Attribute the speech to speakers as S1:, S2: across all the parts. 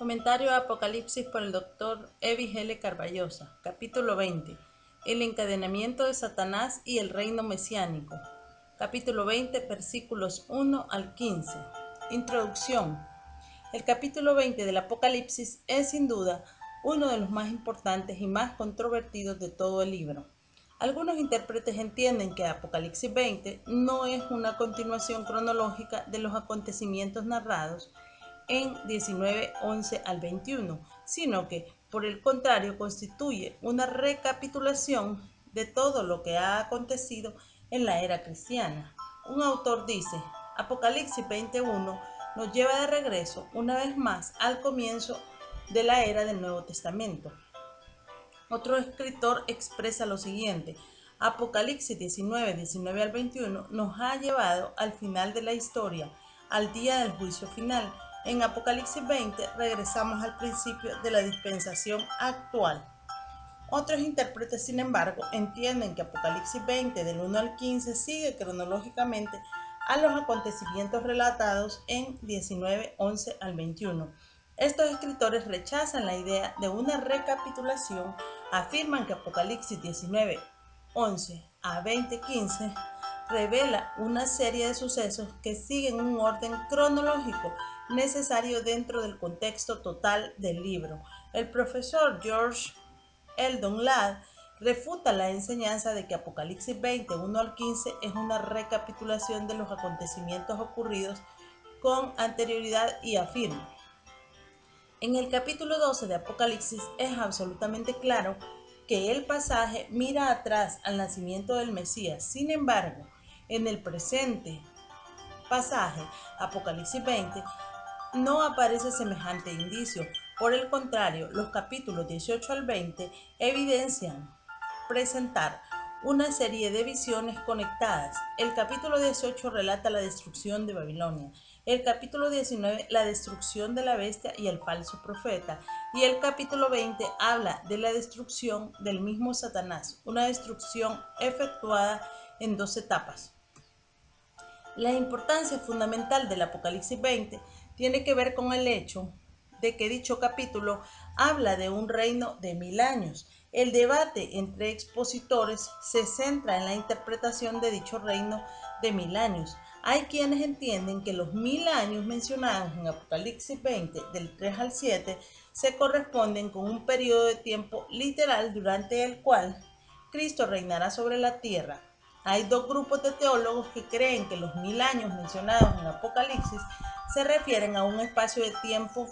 S1: Comentario a Apocalipsis por el Dr. Evi L. Carballosa. Capítulo 20. El encadenamiento de Satanás y el reino mesiánico. Capítulo 20, versículos 1 al 15. Introducción. El capítulo 20 del Apocalipsis es sin duda uno de los más importantes y más controvertidos de todo el libro. Algunos intérpretes entienden que Apocalipsis 20 no es una continuación cronológica de los acontecimientos narrados en 19:11 al 21, sino que, por el contrario, constituye una recapitulación de todo lo que ha acontecido en la era cristiana. Un autor dice, Apocalipsis 21 nos lleva de regreso una vez más al comienzo de la era del Nuevo Testamento. Otro escritor expresa lo siguiente, Apocalipsis 19 al 21 nos ha llevado al final de la historia, al día del juicio final. En Apocalipsis 20 regresamos al principio de la dispensación actual. Otros intérpretes, sin embargo, entienden que Apocalipsis 20 del 1 al 15 sigue cronológicamente a los acontecimientos relatados en 19:11 al 21. Estos escritores rechazan la idea de una recapitulación, afirman que Apocalipsis 19:11 a 20:15 revela una serie de sucesos que siguen un orden cronológico necesario dentro del contexto total del libro. El profesor George Eldon Ladd refuta la enseñanza de que Apocalipsis 20, 1 al 15 es una recapitulación de los acontecimientos ocurridos con anterioridad y afirma. En el capítulo 12 de Apocalipsis es absolutamente claro que el pasaje mira atrás al nacimiento del Mesías. Sin embargo, en el presente pasaje, Apocalipsis 20, no aparece semejante indicio. Por el contrario, los capítulos 18 al 20 evidencian presentar una serie de visiones conectadas. El capítulo 18 relata la destrucción de Babilonia, el capítulo 19 la destrucción de la bestia y el falso profeta, y el capítulo 20 habla de la destrucción del mismo Satanás, una destrucción efectuada en 2 etapas. La importancia fundamental del Apocalipsis 20 tiene que ver con el hecho de que dicho capítulo habla de un reino de 1000 años. El debate entre expositores se centra en la interpretación de dicho reino de 1000 años. Hay quienes entienden que los 1000 años mencionados en Apocalipsis 20 del 3 al 7 se corresponden con un periodo de tiempo literal durante el cual Cristo reinará sobre la tierra. Hay dos grupos de teólogos que creen que los 1000 años mencionados en Apocalipsis se refieren a un espacio de tiempo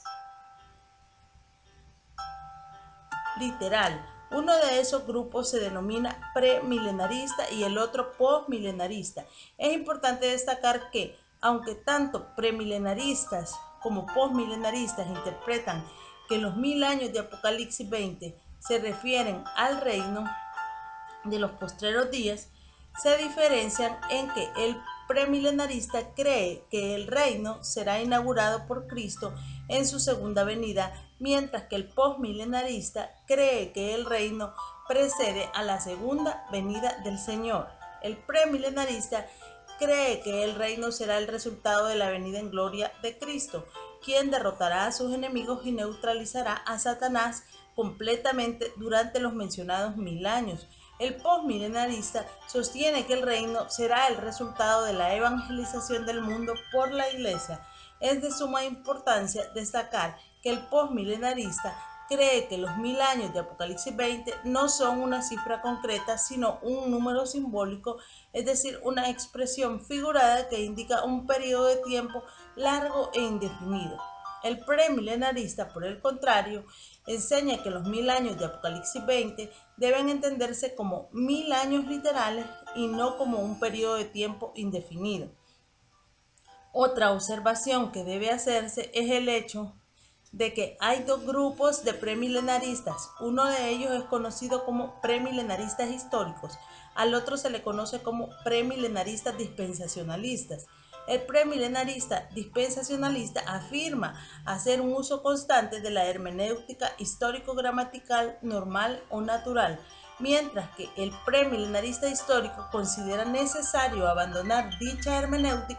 S1: literal. Uno de esos grupos se denomina premilenarista y el otro postmilenarista. Es importante destacar que, aunque tanto premilenaristas como postmilenaristas interpretan que los 1000 años de Apocalipsis 20 se refieren al reino de los postreros días, se diferencian en que el premilenarista cree que el reino será inaugurado por Cristo en su segunda venida, mientras que el postmilenarista cree que el reino precede a la segunda venida del Señor. El premilenarista cree que el reino será el resultado de la venida en gloria de Cristo, quien derrotará a sus enemigos y neutralizará a Satanás completamente durante los mencionados 1000 años. El postmilenarista sostiene que el reino será el resultado de la evangelización del mundo por la Iglesia. Es de suma importancia destacar que el postmilenarista cree que los 1000 años de Apocalipsis 20 no son una cifra concreta, sino un número simbólico, es decir, una expresión figurada que indica un periodo de tiempo largo e indefinido. El premilenarista, por el contrario, enseña que los 1000 años de Apocalipsis 20 deben entenderse como 1000 años literales y no como un periodo de tiempo indefinido. Otra observación que debe hacerse es el hecho de que hay dos grupos de premilenaristas. Uno de ellos es conocido como premilenaristas históricos, al otro se le conoce como premilenaristas dispensacionalistas. El premilenarista dispensacionalista afirma hacer un uso constante de la hermenéutica histórico-gramatical normal o natural, mientras que el premilenarista histórico considera necesario abandonar dicha hermenéutica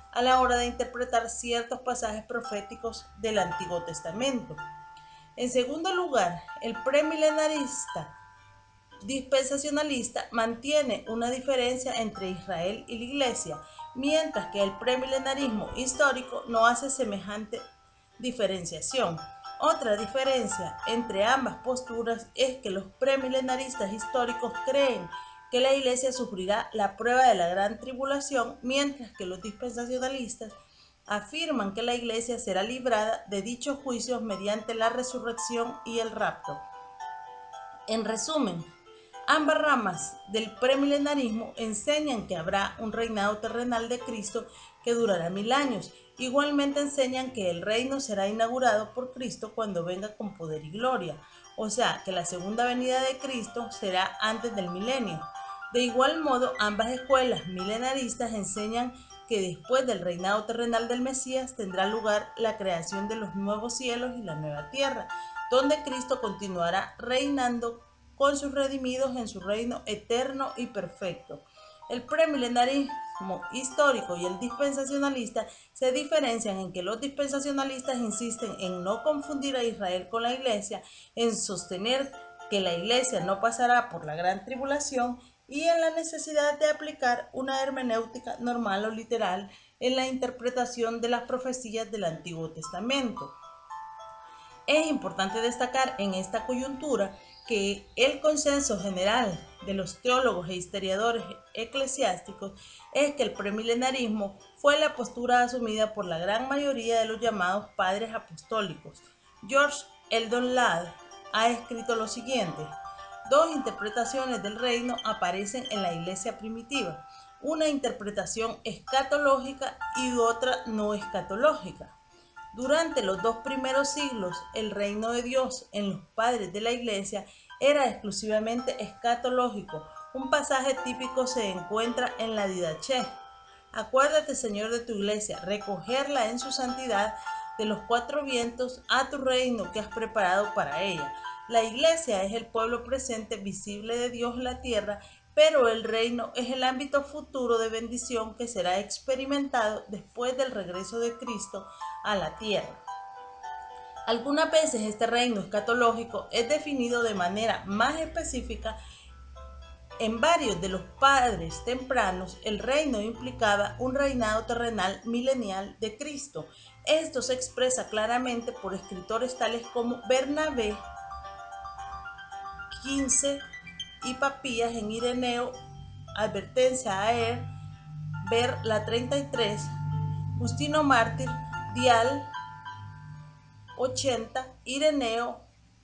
S1: a la hora de interpretar ciertos pasajes proféticos del Antiguo Testamento. En segundo lugar, el premilenarista dispensacionalista mantiene una diferencia entre Israel y la Iglesia, mientras que el premilenarismo histórico no hace semejante diferenciación. Otra diferencia entre ambas posturas es que los premilenaristas históricos creen que la Iglesia sufrirá la prueba de la gran tribulación, mientras que los dispensacionalistas afirman que la Iglesia será librada de dichos juicios mediante la resurrección y el rapto. En resumen, ambas ramas del premilenarismo enseñan que habrá un reinado terrenal de Cristo que durará 1000 años. Igualmente enseñan que el reino será inaugurado por Cristo cuando venga con poder y gloria, o sea, que la segunda venida de Cristo será antes del milenio. De igual modo, ambas escuelas milenaristas enseñan que después del reinado terrenal del Mesías tendrá lugar la creación de los nuevos cielos y la nueva tierra, donde Cristo continuará reinando con sus redimidos en su reino eterno y perfecto. El premilenarismo histórico y el dispensacionalista se diferencian en que los dispensacionalistas insisten en no confundir a Israel con la Iglesia, en sostener que la Iglesia no pasará por la gran tribulación y en la necesidad de aplicar una hermenéutica normal o literal en la interpretación de las profecías del Antiguo Testamento. Es importante destacar en esta coyuntura que el consenso general de los teólogos e historiadores eclesiásticos es que el premilenarismo fue la postura asumida por la gran mayoría de los llamados padres apostólicos. George Eldon Ladd ha escrito lo siguiente: dos interpretaciones del reino aparecen en la iglesia primitiva, una interpretación escatológica y otra no escatológica. Durante los 2 primeros siglos, el reino de Dios en los padres de la Iglesia era exclusivamente escatológico. Un pasaje típico se encuentra en la Didaché. Acuérdate, Señor, de tu Iglesia, recogerla en su santidad de los 4 vientos a tu reino que has preparado para ella. La Iglesia es el pueblo presente visible de Dios en la tierra, pero el reino es el ámbito futuro de bendición que será experimentado después del regreso de Cristo a la tierra. Algunas veces este reino escatológico es definido de manera más específica. En varios de los padres tempranos, el reino implicaba un reinado terrenal milenial de Cristo. Esto se expresa claramente por escritores tales como Bernabé, 15 y Papías en Ireneo, Advertencia a Aer, ver la 33, Justino Mártir, Dial 80, Ireneo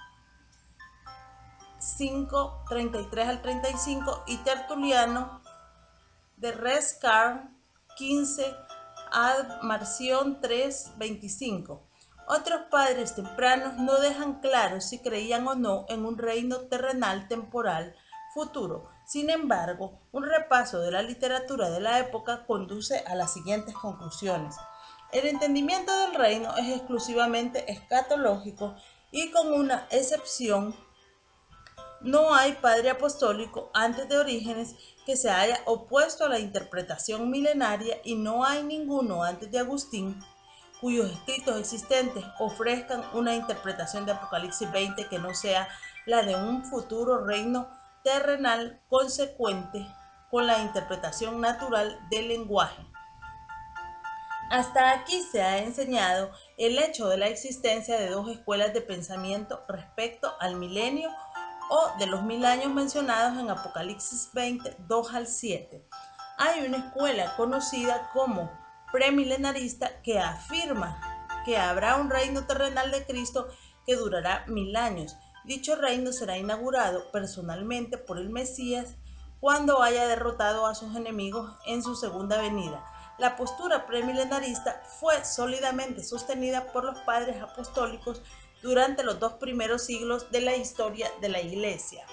S1: 5, 33 al 35 y Tertuliano de Res Carm 15, Ad Marción 3, 25. Otros padres tempranos no dejan claro si creían o no en un reino terrenal temporal futuro. Sin embargo, un repaso de la literatura de la época conduce a las siguientes conclusiones. El entendimiento del reino es exclusivamente escatológico y con una excepción, no hay padre apostólico antes de Orígenes que se haya opuesto a la interpretación milenaria y no hay ninguno antes de Agustín cuyos escritos existentes ofrezcan una interpretación de Apocalipsis 20 que no sea la de un futuro reino terrenal consecuente con la interpretación natural del lenguaje. Hasta aquí se ha enseñado el hecho de la existencia de dos escuelas de pensamiento respecto al milenio o de los 1000 años mencionados en Apocalipsis 20, 2 al 7. Hay una escuela conocida como premilenarista que afirma que habrá un reino terrenal de Cristo que durará 1000 años. Dicho reino será inaugurado personalmente por el Mesías cuando haya derrotado a sus enemigos en su segunda venida. La postura premilenarista fue sólidamente sostenida por los padres apostólicos durante los 2 primeros siglos de la historia de la Iglesia.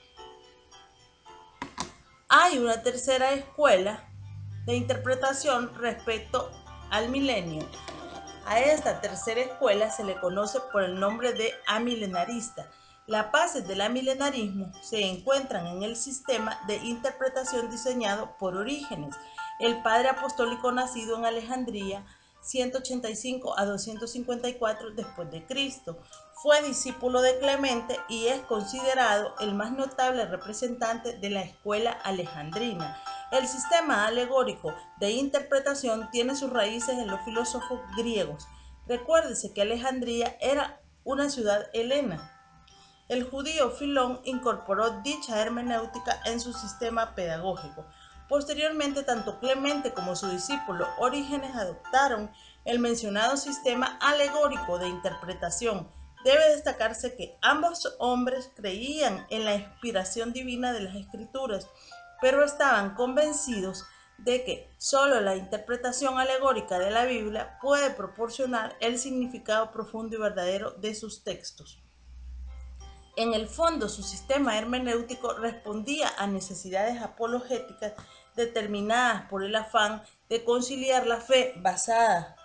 S1: Hay una tercera escuela de interpretación respecto al milenio. A esta tercera escuela se le conoce por el nombre de amilenarista. Las bases del amilenarismo se encuentran en el sistema de interpretación diseñado por Orígenes. el padre apostólico nacido en Alejandría 185 a 254 después de Cristo. Fue discípulo de Clemente y es considerado el más notable representante de la escuela alejandrina. El sistema alegórico de interpretación tiene sus raíces en los filósofos griegos. Recuérdese que Alejandría era una ciudad helena. El judío Filón incorporó dicha hermenéutica en su sistema pedagógico. Posteriormente, tanto Clemente como su discípulo Orígenes adoptaron el mencionado sistema alegórico de interpretación. Debe destacarse que ambos hombres creían en la inspiración divina de las Escrituras, pero estaban convencidos de que solo la interpretación alegórica de la Biblia puede proporcionar el significado profundo y verdadero de sus textos. En el fondo, su sistema hermenéutico respondía a necesidades apologéticas determinadas por el afán de conciliar la fe basada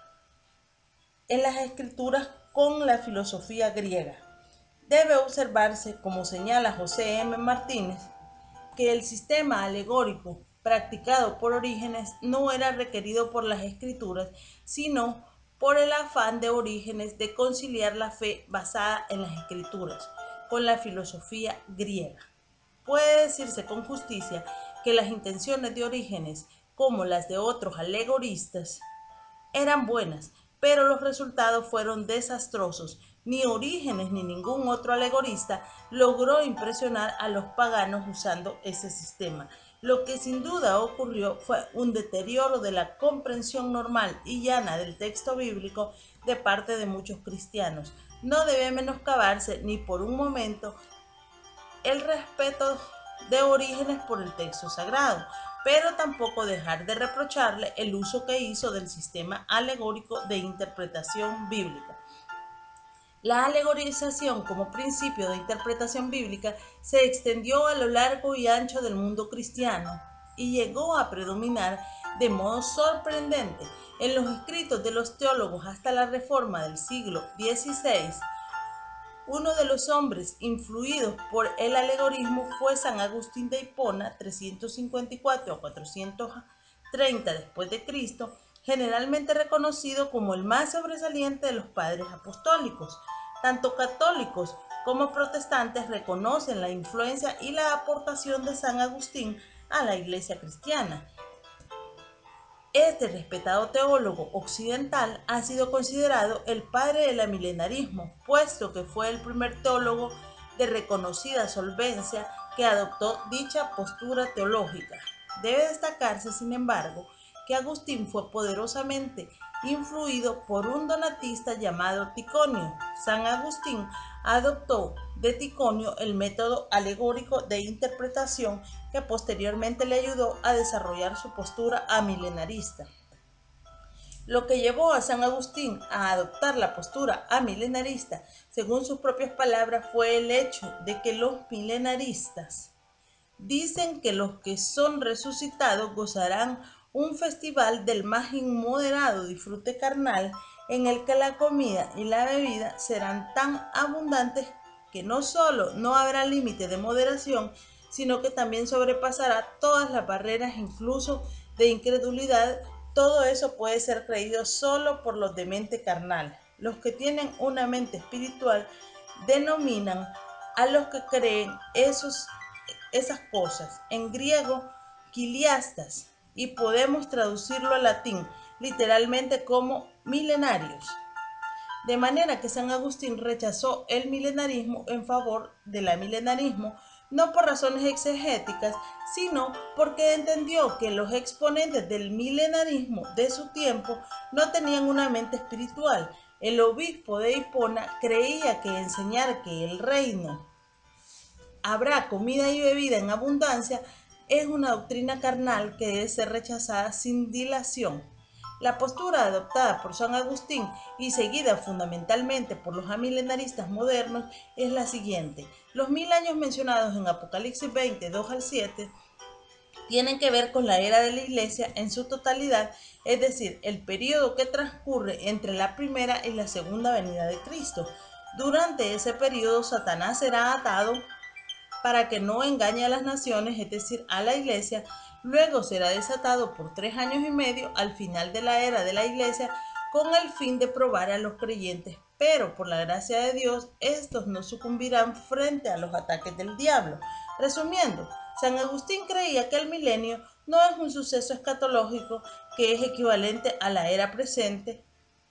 S1: en las escrituras con la filosofía griega. Debe observarse, como señala José M. Martínez, que el sistema alegórico practicado por Orígenes no era requerido por las escrituras, sino por el afán de Orígenes de conciliar la fe basada en las escrituras con la filosofía griega. Puede decirse con justicia que las intenciones de Orígenes, como las de otros alegoristas, eran buenas, pero los resultados fueron desastrosos. Ni Orígenes ni ningún otro alegorista logró impresionar a los paganos usando ese sistema. Lo que sin duda ocurrió fue un deterioro de la comprensión normal y llana del texto bíblico de parte de muchos cristianos. No debe menoscabarse ni por un momento el respeto de Orígenes por el texto sagrado, pero tampoco dejar de reprocharle el uso que hizo del sistema alegórico de interpretación bíblica. La alegorización como principio de interpretación bíblica se extendió a lo largo y ancho del mundo cristiano y llegó a predominar de modo sorprendente en los escritos de los teólogos hasta la Reforma del siglo XVI. Uno de los hombres influidos por el alegorismo fue San Agustín de Hipona, 354 a 430 después de Cristo, generalmente reconocido como el más sobresaliente de los padres apostólicos. Tanto católicos como protestantes reconocen la influencia y la aportación de San Agustín a la Iglesia cristiana. Este respetado teólogo occidental ha sido considerado el padre del amilenarismo, puesto que fue el primer teólogo de reconocida solvencia que adoptó dicha postura teológica. Debe destacarse, sin embargo, que Agustín fue poderosamente influido por un donatista llamado Ticonio. San Agustín adoptó de Ticonio el método alegórico de interpretación que posteriormente le ayudó a desarrollar su postura amilenarista. Lo que llevó a San Agustín a adoptar la postura amilenarista, según sus propias palabras, fue el hecho de que los milenaristas dicen que los que son resucitados gozarán un festival del más inmoderado disfrute carnal en el que la comida y la bebida serán tan abundantes que no solo no habrá límite de moderación, sino que también sobrepasará todas las barreras, incluso de incredulidad. Todo eso puede ser creído solo por los de mente carnal. Los que tienen una mente espiritual denominan a los que creen esas cosas, en griego, kiliastas, y podemos traducirlo al latín literalmente como milenarios. De manera que San Agustín rechazó el milenarismo en favor del amilenarismo, no por razones exegéticas, sino porque entendió que los exponentes del milenarismo de su tiempo no tenían una mente espiritual. El obispo de Hipona creía que enseñar que el reino habrá comida y bebida en abundancia es una doctrina carnal que debe ser rechazada sin dilación. La postura adoptada por San Agustín y seguida fundamentalmente por los amilenaristas modernos es la siguiente. Los 1000 años mencionados en Apocalipsis 20, 2 al 7, tienen que ver con la era de la Iglesia en su totalidad, es decir, el periodo que transcurre entre la primera y la segunda venida de Cristo. Durante ese periodo, Satanás será atado para que no engañe a las naciones, es decir, a la Iglesia, Luego será desatado por 3 años y medio al final de la era de la Iglesia con el fin de probar a los creyentes, pero por la gracia de Dios, estos no sucumbirán frente a los ataques del diablo. Resumiendo, San Agustín creía que el milenio no es un suceso escatológico que es equivalente a la era presente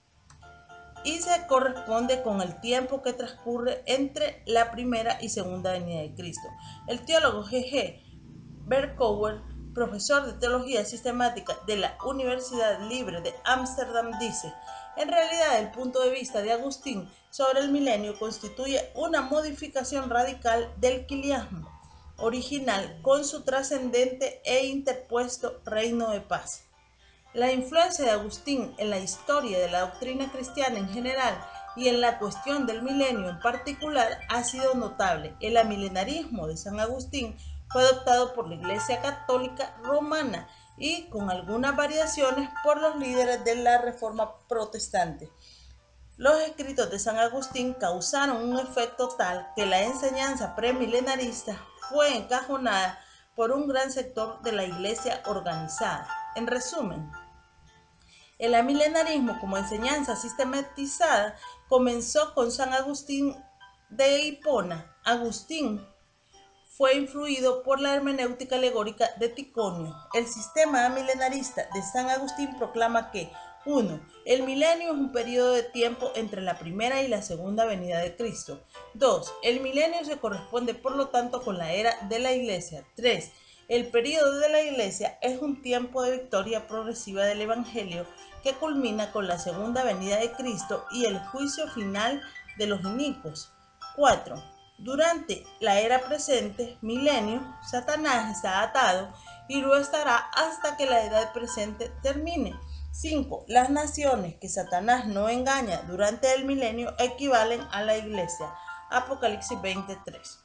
S1: y se corresponde con el tiempo que transcurre entre la primera y segunda venida de Cristo. El teólogo G.G. Berkouwer, profesor de teología sistemática de la Universidad Libre de Ámsterdam, dice: en realidad, el punto de vista de Agustín sobre el milenio constituye una modificación radical del quiliasmo original con su trascendente e interpuesto reino de paz. La influencia de Agustín en la historia de la doctrina cristiana en general y en la cuestión del milenio en particular ha sido notable. El amilenarismo de San Agustín fue adoptado por la Iglesia Católica Romana y, con algunas variaciones, por los líderes de la Reforma Protestante. Los escritos de San Agustín causaron un efecto tal que la enseñanza premilenarista fue encajonada por un gran sector de la Iglesia organizada. En resumen, el amilenarismo como enseñanza sistematizada comenzó con San Agustín de Hipona. Agustín fue influido por la hermenéutica alegórica de Ticonio. El sistema amilenarista de San Agustín proclama que 1. El milenio es un periodo de tiempo entre la primera y la segunda venida de Cristo. 2. El milenio se corresponde por lo tanto con la era de la Iglesia. 3. El periodo de la Iglesia es un tiempo de victoria progresiva del Evangelio que culmina con la segunda venida de Cristo y el juicio final de los inicuos. 4. Durante la era presente, milenio, Satanás está atado y lo estará hasta que la edad presente termine. 5. Las naciones que Satanás no engaña durante el milenio equivalen a la Iglesia. Apocalipsis 23.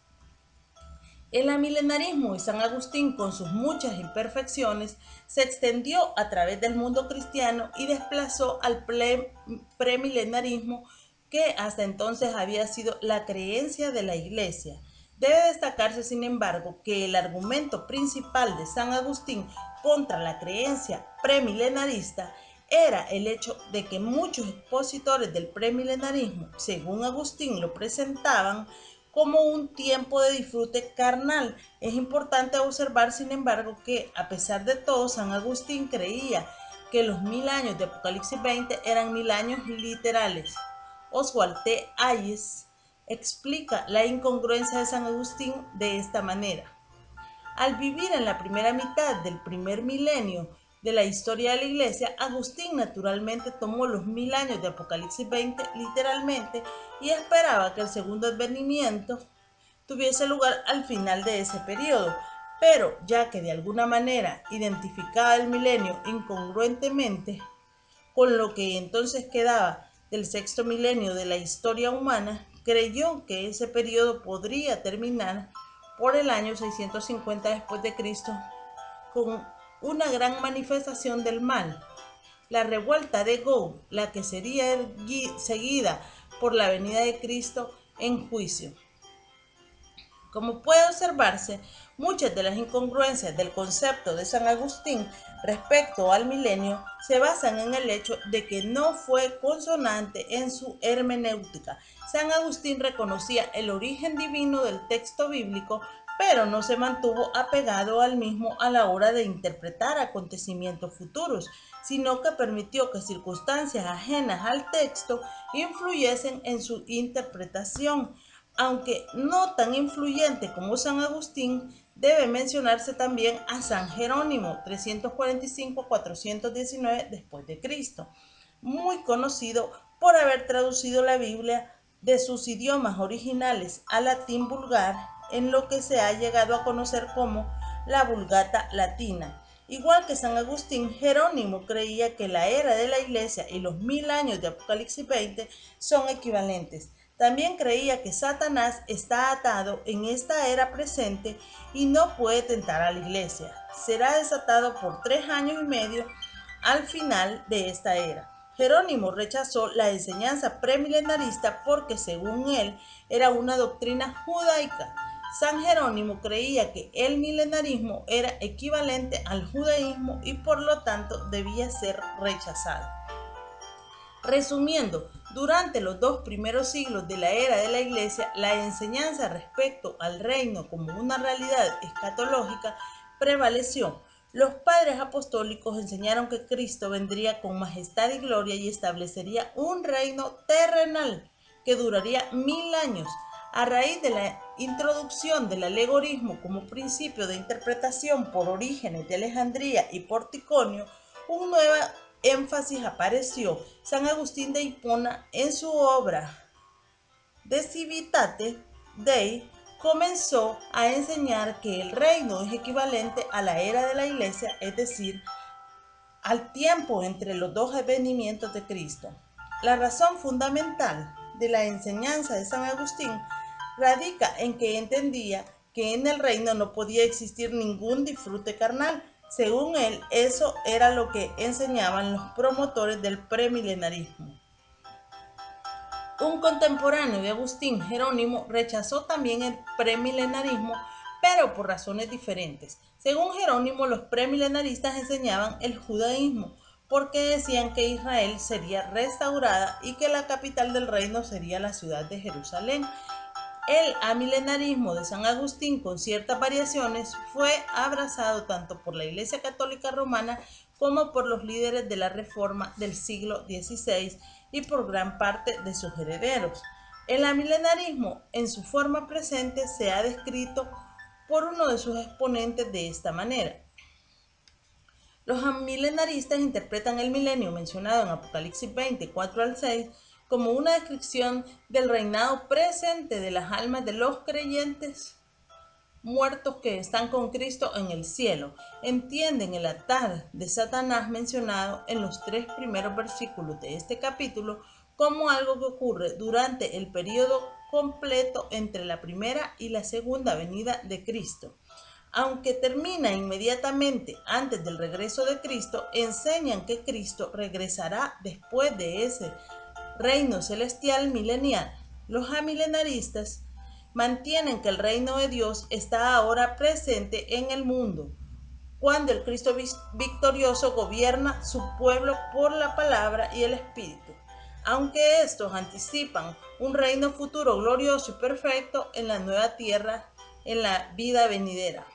S1: El amilenarismo de San Agustín, con sus muchas imperfecciones, se extendió a través del mundo cristiano y desplazó al premilenarismo, que hasta entonces había sido la creencia de la Iglesia. Debe destacarse, sin embargo, que el argumento principal de San Agustín contra la creencia premilenarista era el hecho de que muchos expositores del premilenarismo, según Agustín, lo presentaban como un tiempo de disfrute carnal. Es importante observar, sin embargo, que a pesar de todo, San Agustín creía que los 1000 años de Apocalipsis 20 eran 1000 años literales. Oswald T. Hayes explica la incongruencia de San Agustín de esta manera. Al vivir en la primera mitad del primer milenio de la historia de la Iglesia, Agustín naturalmente tomó los 1000 años de Apocalipsis 20 literalmente y esperaba que el segundo advenimiento tuviese lugar al final de ese periodo. Pero, ya que de alguna manera identificaba el milenio incongruentemente con lo que entonces quedaba del sexto milenio de la historia humana, creyó que ese periodo podría terminar por el año 650 después de Cristo con una gran manifestación del mal, la revuelta de Gog, la que sería seguida por la venida de Cristo en juicio. Como puede observarse, muchas de las incongruencias del concepto de San Agustín respecto al milenio se basan en el hecho de que no fue consonante en su hermenéutica. San Agustín reconocía el origen divino del texto bíblico, pero no se mantuvo apegado al mismo a la hora de interpretar acontecimientos futuros, sino que permitió que circunstancias ajenas al texto influyesen en su interpretación. Aunque no tan influyente como San Agustín, debe mencionarse también a San Jerónimo, 345-419 después de Cristo, muy conocido por haber traducido la Biblia de sus idiomas originales al latín vulgar, en lo que se ha llegado a conocer como la Vulgata Latina. Igual que San Agustín, Jerónimo creía que la era de la Iglesia y los 1000 años de Apocalipsis 20 son equivalentes. También creía que Satanás está atado en esta era presente y no puede tentar a la Iglesia. Será desatado por 3 años y medio al final de esta era. Jerónimo rechazó la enseñanza premilenarista porque, según él, era una doctrina judaica. San Jerónimo creía que el milenarismo era equivalente al judaísmo y por lo tanto debía ser rechazado. Resumiendo, durante los 2 primeros siglos de la era de la Iglesia, la enseñanza respecto al reino como una realidad escatológica prevaleció. Los padres apostólicos enseñaron que Cristo vendría con majestad y gloria y establecería un reino terrenal que duraría 1000 años. A raíz de la introducción del alegorismo como principio de interpretación por Orígenes de Alejandría y por Ticonio, un nuevo énfasis apareció. San Agustín de Hipona, en su obra De Civitate Dei, comenzó a enseñar que el reino es equivalente a la era de la Iglesia, es decir, al tiempo entre los 2 advenimientos de Cristo. La razón fundamental de la enseñanza de San Agustín radica en que entendía que en el reino no podía existir ningún disfrute carnal. Según él, eso era lo que enseñaban los promotores del premilenarismo. Un contemporáneo de Agustín, Jerónimo, rechazó también el premilenarismo, pero por razones diferentes. Según Jerónimo, los premilenaristas enseñaban el judaísmo, porque decían que Israel sería restaurada y que la capital del reino sería la ciudad de Jerusalén. El amilenarismo de San Agustín, con ciertas variaciones, fue abrazado tanto por la Iglesia Católica Romana como por los líderes de la Reforma del siglo XVI y por gran parte de sus herederos. El amilenarismo, en su forma presente, se ha descrito por uno de sus exponentes de esta manera. Los amilenaristas interpretan el milenio mencionado en Apocalipsis 20, 4 al 6, como una descripción del reinado presente de las almas de los creyentes muertos que están con Cristo en el cielo. Entienden el altar de Satanás mencionado en los 3 primeros versículos de este capítulo como algo que ocurre durante el periodo completo entre la primera y la segunda venida de Cristo. Aunque termina inmediatamente antes del regreso de Cristo, enseñan que Cristo regresará después de ese reino celestial milenial. Los amilenaristas mantienen que el reino de Dios está ahora presente en el mundo, cuando el Cristo victorioso gobierna su pueblo por la palabra y el Espíritu, aunque estos anticipan un reino futuro glorioso y perfecto en la nueva tierra en la vida venidera.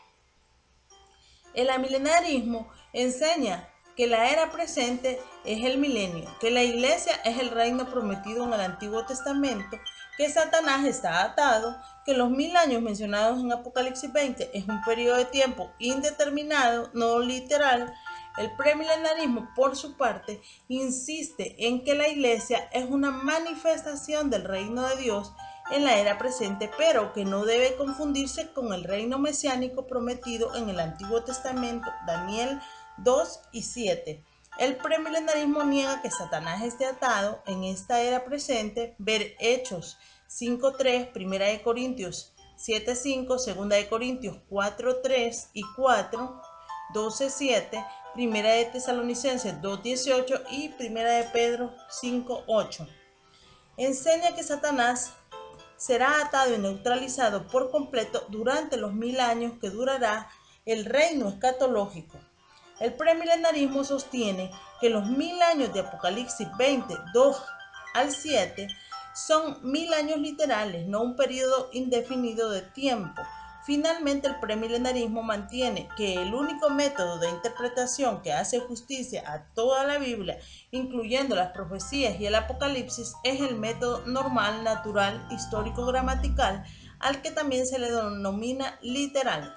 S1: El amilenarismo enseña que la era presente es el milenio, que la Iglesia es el reino prometido en el Antiguo Testamento, que Satanás está atado, que los 1000 años mencionados en Apocalipsis 20 es un periodo de tiempo indeterminado, no literal. El premilenarismo, por su parte, insiste en que la Iglesia es una manifestación del reino de Dios en la era presente, pero que no debe confundirse con el reino mesiánico prometido en el Antiguo Testamento, Daniel 2 y 7. El premilenarismo niega que Satanás esté atado en esta era presente. Ver Hechos 5.3, 1 Corintios 7.5, 2 Corintios 4.3 y 4, 12.7, 1 Tesalonicenses 2.18 y 1 Pedro 5.8. Enseña que Satanás será atado y neutralizado por completo durante los 1000 años que durará el reino escatológico. El premilenarismo sostiene que los 1000 años de Apocalipsis 20, 2 al 7 son 1000 años literales, no un periodo indefinido de tiempo. Finalmente, el premilenarismo mantiene que el único método de interpretación que hace justicia a toda la Biblia, incluyendo las profecías y el Apocalipsis, es el método normal, natural, histórico-gramatical, al que también se le denomina literal.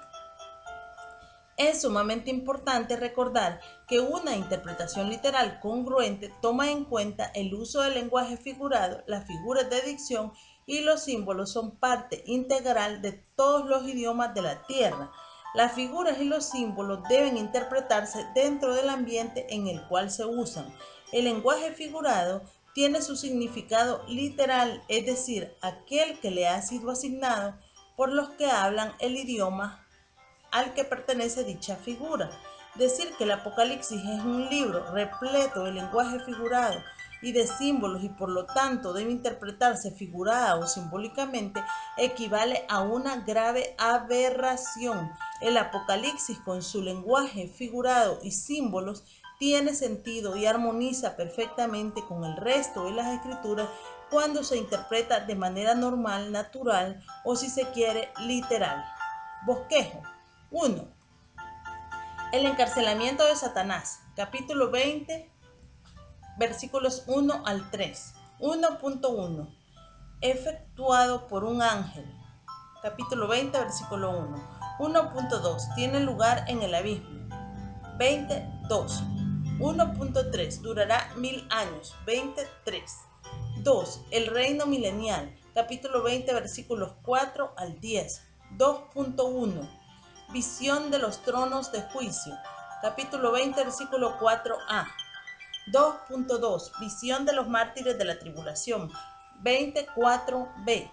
S1: Es sumamente importante recordar que una interpretación literal congruente toma en cuenta el uso del lenguaje figurado, las figuras de dicción y los símbolos son parte integral de todos los idiomas de la Tierra. Las figuras y los símbolos deben interpretarse dentro del ambiente en el cual se usan. El lenguaje figurado tiene su significado literal, es decir, aquel que le ha sido asignado por los que hablan el idioma al que pertenece dicha figura. Decir que el Apocalipsis es un libro repleto de lenguaje figurado y de símbolos y por lo tanto debe interpretarse figurada o simbólicamente, equivale a una grave aberración. El Apocalipsis, con su lenguaje figurado y símbolos, tiene sentido y armoniza perfectamente con el resto de las escrituras cuando se interpreta de manera normal, natural o, si se quiere, literal. Bosquejo. 1. El encarcelamiento de Satanás. Capítulo 20, versículos 1 al 3. 1.1. Efectuado por un ángel. Capítulo 20, versículo 1. 1.2. Tiene lugar en el abismo. 22. 1.3. Durará 1000 años. 23. 2. El reino milenial. Capítulo 20, versículos 4 al 10. 2.1. Visión de los tronos de juicio. Capítulo 20, versículo 4a. 2.2. Visión de los mártires de la tribulación. 24b.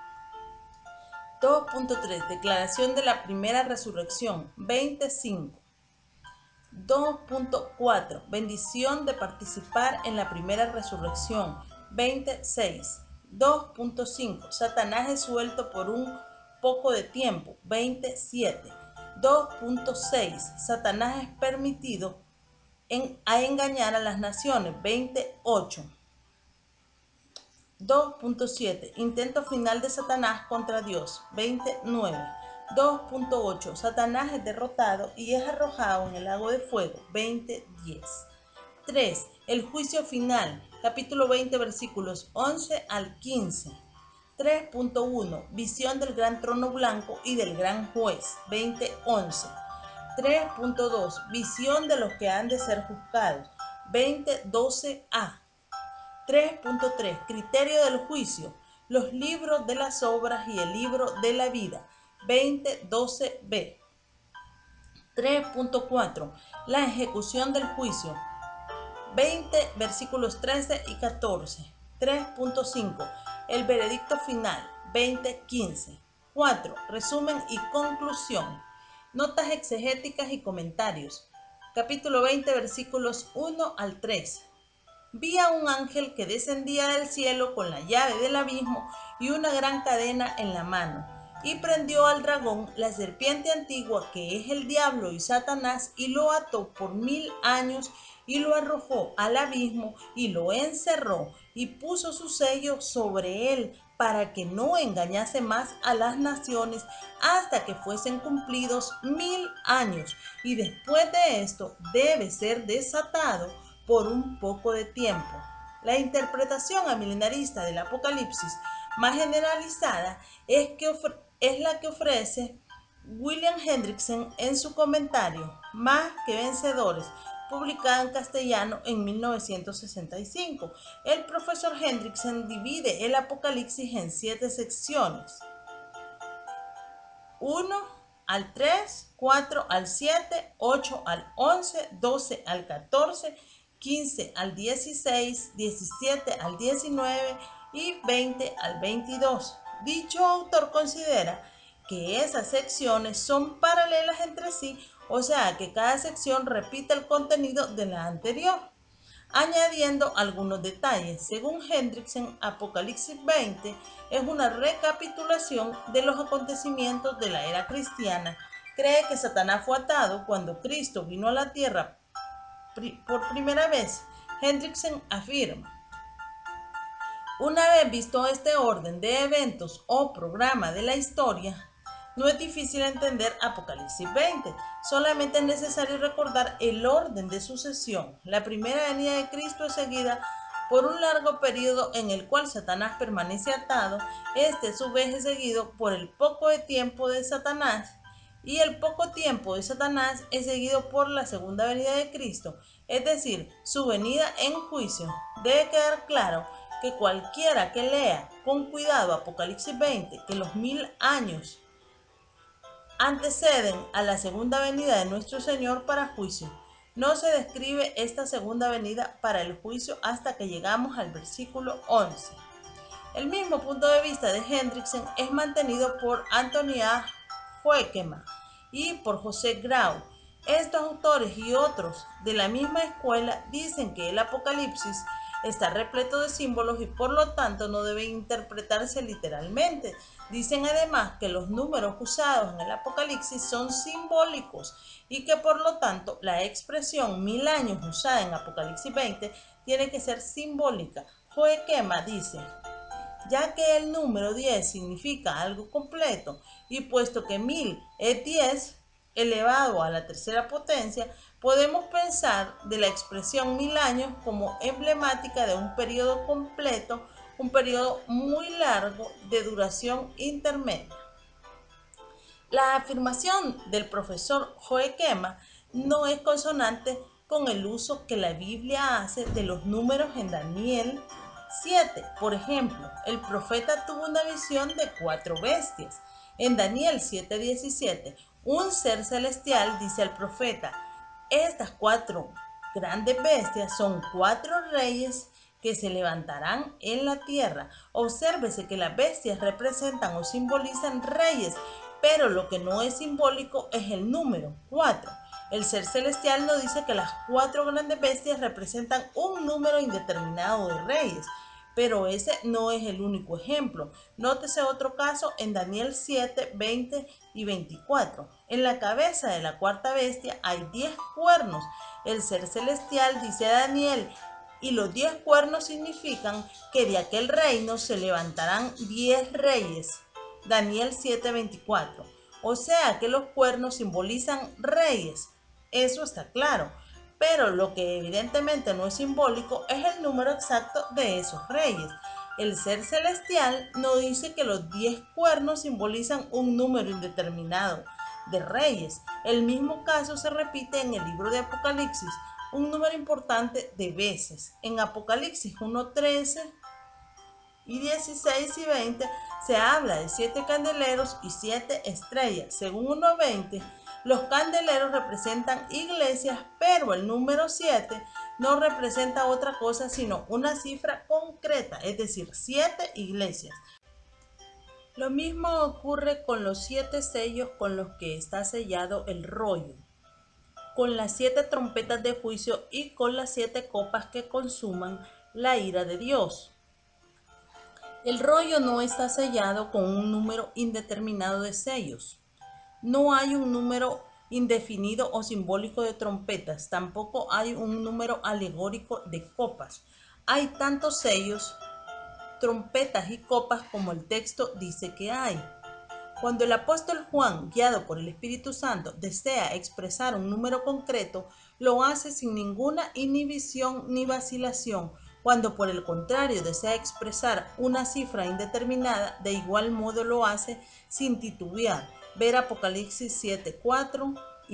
S1: 2.3. Declaración de la primera resurrección. 25. 2.4. Bendición de participar en la primera resurrección. 26. 2.5. Satanás es suelto por un poco de tiempo. 27. 2.6. Satanás es permitido a engañar a las naciones. 28. 2.7. Intento final de Satanás contra Dios. 29. 2.8. Satanás es derrotado y es arrojado en el lago de fuego. 20:10. 3. El juicio final. Capítulo 20, versículos 11 al 15. 3.1. Visión del gran trono blanco y del gran juez. 20:11. 3.2. Visión de los que han de ser juzgados. 20:12a. 3.3. Criterio del juicio. Los libros de las obras y el libro de la vida. 20:12b. 3.4. La ejecución del juicio. 20 versículos 13 y 14. 3.5. El veredicto final. 20:15. 4. Resumen y conclusión. Notas exegéticas y comentarios. Capítulo 20, versículos 1 al 3. Vi a un ángel que descendía del cielo con la llave del abismo y una gran cadena en la mano, y prendió al dragón, la serpiente antigua, que es el diablo y Satanás, y lo ató por 1000 años, y lo arrojó al abismo, y lo encerró, y puso su sello sobre él, para que no engañase más a las naciones hasta que fuesen cumplidos 1000 años, y después de esto debe ser desatado por un poco de tiempo. La interpretación amilenarista del Apocalipsis más generalizada es la que ofrece William Hendrickson en su comentario Más que Vencedores, publicado en castellano en 1965. El profesor Hendrickson divide el Apocalipsis en 7 secciones: 1 al 3, 4 al 7, 8 al 11, 12 al 14, 15 al 16, 17 al 19 y 20 al 22. Dicho autor considera que esas secciones son paralelas entre sí, o sea que cada sección repite el contenido de la anterior, añadiendo algunos detalles. Según Hendrickson, Apocalipsis 20 es una recapitulación de los acontecimientos de la era cristiana. Cree que Satanás fue atado cuando Cristo vino a la tierra por primera vez. Hendrickson afirma: una vez visto este orden de eventos o programa de la historia, no es difícil entender Apocalipsis 20. Solamente es necesario recordar el orden de sucesión. La primera venida de Cristo es seguida por un largo periodo en el cual Satanás permanece atado. Este a su vez es seguido por el poco de tiempo de Satanás, y el poco tiempo de Satanás es seguido por la segunda venida de Cristo, es decir, su venida en juicio. Debe quedar claro que cualquiera que lea con cuidado Apocalipsis 20, que los 1000 años anteceden a la segunda venida de nuestro Señor para juicio. No se describe esta segunda venida para el juicio hasta que llegamos al versículo 11. El mismo punto de vista de Hendrickson es mantenido por Anthony A. Hoekema y por José Grau. Estos autores y otros de la misma escuela dicen que el Apocalipsis está repleto de símbolos y por lo tanto no debe interpretarse literalmente. Dicen además que los números usados en el Apocalipsis son simbólicos y que por lo tanto la expresión 1000 años usada en Apocalipsis 20 tiene que ser simbólica. Joequema dice: ya que el número 10 significa algo completo y puesto que 1000 es 10 elevado a la tercera potencia, podemos pensar de la expresión 1000 años como emblemática de un periodo completo, un periodo muy largo de duración intermedia. La afirmación del profesor Joequema no es consonante con el uso que la Biblia hace de los números en Daniel 7. Por ejemplo, el profeta tuvo una visión de 4 bestias. En Daniel 7:17, un ser celestial dice al profeta: estas 4 grandes bestias son 4 reyes que se levantarán en la tierra. Obsérvese que las bestias representan o simbolizan reyes, pero lo que no es simbólico es el número 4. El ser celestial nos dice que las 4 grandes bestias representan un número indeterminado de reyes, pero ese no es el único ejemplo. Nótese otro caso en Daniel 7, 20 y 24. En la cabeza de la cuarta bestia hay 10 cuernos. El ser celestial dice a Daniel: y los 10 cuernos significan que de aquel reino se levantarán 10 reyes. Daniel 7:24. O sea que los cuernos simbolizan reyes. Eso está claro. Pero lo que evidentemente no es simbólico es el número exacto de esos reyes. El ser celestial no dice que los 10 cuernos simbolizan un número indeterminado de reyes. El mismo caso se repite en el libro de Apocalipsis un número importante de veces. En Apocalipsis 1:13 y 16 y 20 se habla de 7 candeleros y 7 estrellas. Según 1:20, los candeleros representan iglesias, pero el número 7 no representa otra cosa sino una cifra concreta, es decir, 7 iglesias. Lo mismo ocurre con los 7 sellos con los que está sellado el rollo, con las 7 trompetas de juicio y con las 7 copas que consuman la ira de Dios. El rollo no está sellado con un número indeterminado de sellos. No hay un número indefinido o simbólico de trompetas, tampoco hay un número alegórico de copas. Hay tantos sellos, trompetas y copas como el texto dice que hay. Cuando el apóstol Juan, guiado por el Espíritu Santo, desea expresar un número concreto, lo hace sin ninguna inhibición ni vacilación. Cuando por el contrario desea expresar una cifra indeterminada, de igual modo lo hace sin titubear. Ver Apocalipsis 7:4 y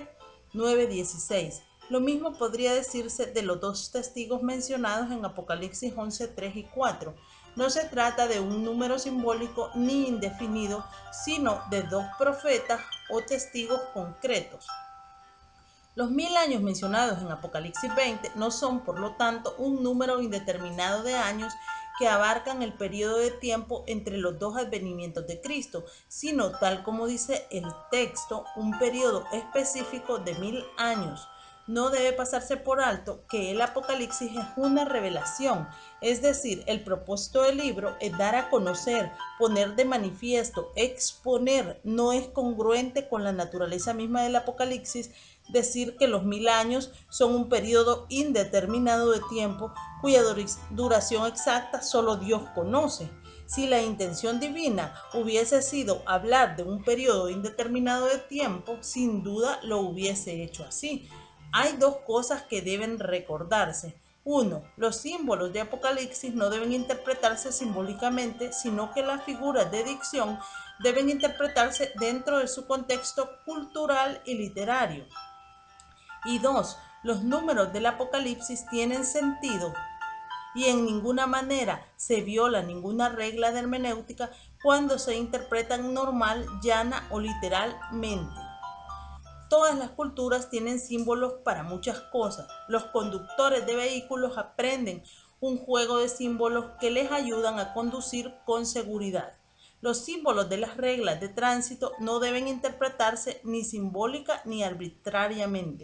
S1: 9:16. Lo mismo podría decirse de los 2 testigos mencionados en Apocalipsis 11:3 y 4. No se trata de un número simbólico ni indefinido, sino de 2 profetas o testigos concretos. Los 1000 años mencionados en Apocalipsis 20 no son, por lo tanto, un número indeterminado de años que abarcan el periodo de tiempo entre los 2 advenimientos de Cristo, sino, tal como dice el texto, un periodo específico de 1000 años. No debe pasarse por alto que el Apocalipsis es una revelación, es decir, el propósito del libro es dar a conocer, poner de manifiesto, exponer. No es congruente con la naturaleza misma del Apocalipsis decir que los 1000 años son un periodo indeterminado de tiempo cuya duración exacta solo Dios conoce. Si la intención divina hubiese sido hablar de un periodo indeterminado de tiempo, sin duda lo hubiese hecho así. Hay 2 cosas que deben recordarse. 1. Los símbolos de Apocalipsis no deben interpretarse simbólicamente, sino que las figuras de dicción deben interpretarse dentro de su contexto cultural y literario. Y 2. Los números del Apocalipsis tienen sentido y en ninguna manera se viola ninguna regla de hermenéutica cuando se interpretan normal, llana o literalmente. Todas las culturas tienen símbolos para muchas cosas. Los conductores de vehículos aprenden un juego de símbolos que les ayudan a conducir con seguridad. Los símbolos de las reglas de tránsito no deben interpretarse ni simbólica ni arbitrariamente.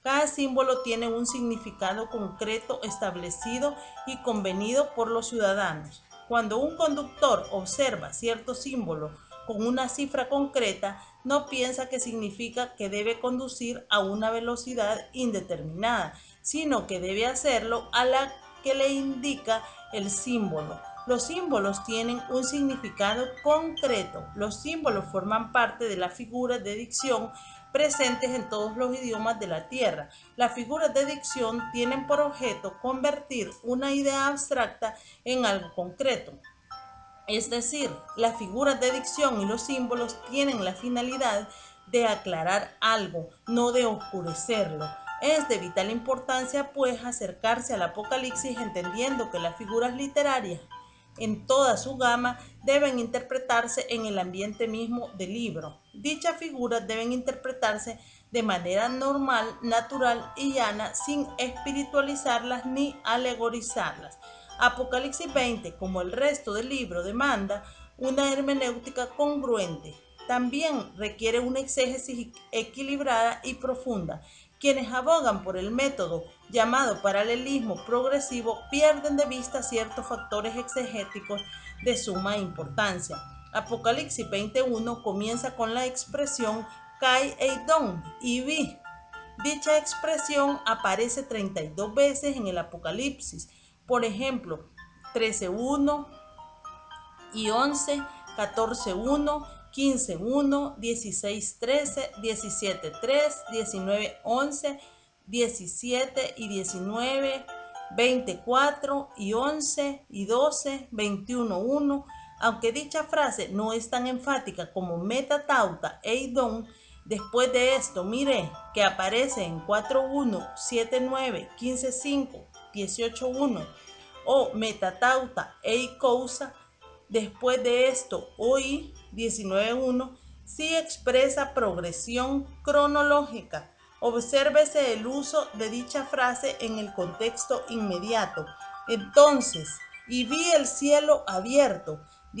S1: Cada símbolo tiene un significado concreto establecido y convenido por los ciudadanos. Cuando un conductor observa cierto símbolo con una cifra concreta, no piensa que significa que debe conducir a una velocidad indeterminada, sino que debe hacerlo a la que le indica el símbolo. Los símbolos tienen un significado concreto. Los símbolos forman parte de las figuras de dicción presentes en todos los idiomas de la Tierra. Las figuras de dicción tienen por objeto convertir una idea abstracta en algo concreto. Es decir, las figuras de dicción y los símbolos tienen la finalidad de aclarar algo, no de oscurecerlo. Es de vital importancia, pues, acercarse al Apocalipsis entendiendo que las figuras literarias en toda su gama deben interpretarse en el ambiente mismo del libro. Dichas figuras deben interpretarse de manera normal, natural y llana, sin espiritualizarlas ni alegorizarlas. Apocalipsis 20, como el resto del libro, demanda una hermenéutica congruente. También requiere una exégesis equilibrada y profunda. Quienes abogan por el método llamado paralelismo progresivo pierden de vista ciertos factores exegéticos de suma importancia. Apocalipsis 21 comienza con la expresión Kai Eidon y vi. Dicha expresión aparece 32 veces en el Apocalipsis. Por ejemplo, 13.1 y 11, 14.1, 15.1, 16.13, 17.3, 19.11, 17 y 19, 24 y 11 y 12, 21.1. Aunque dicha frase no es tan enfática como metatauta eidon, después de esto, mire que aparece en 4.1, 7.9, 15.5, 18.1 o metatauta eikousa. Después de esto, oí 19.1 sí expresa progresión cronológica. Obsérvese el uso de dicha frase en el contexto inmediato. Entonces, y vi el cielo abierto,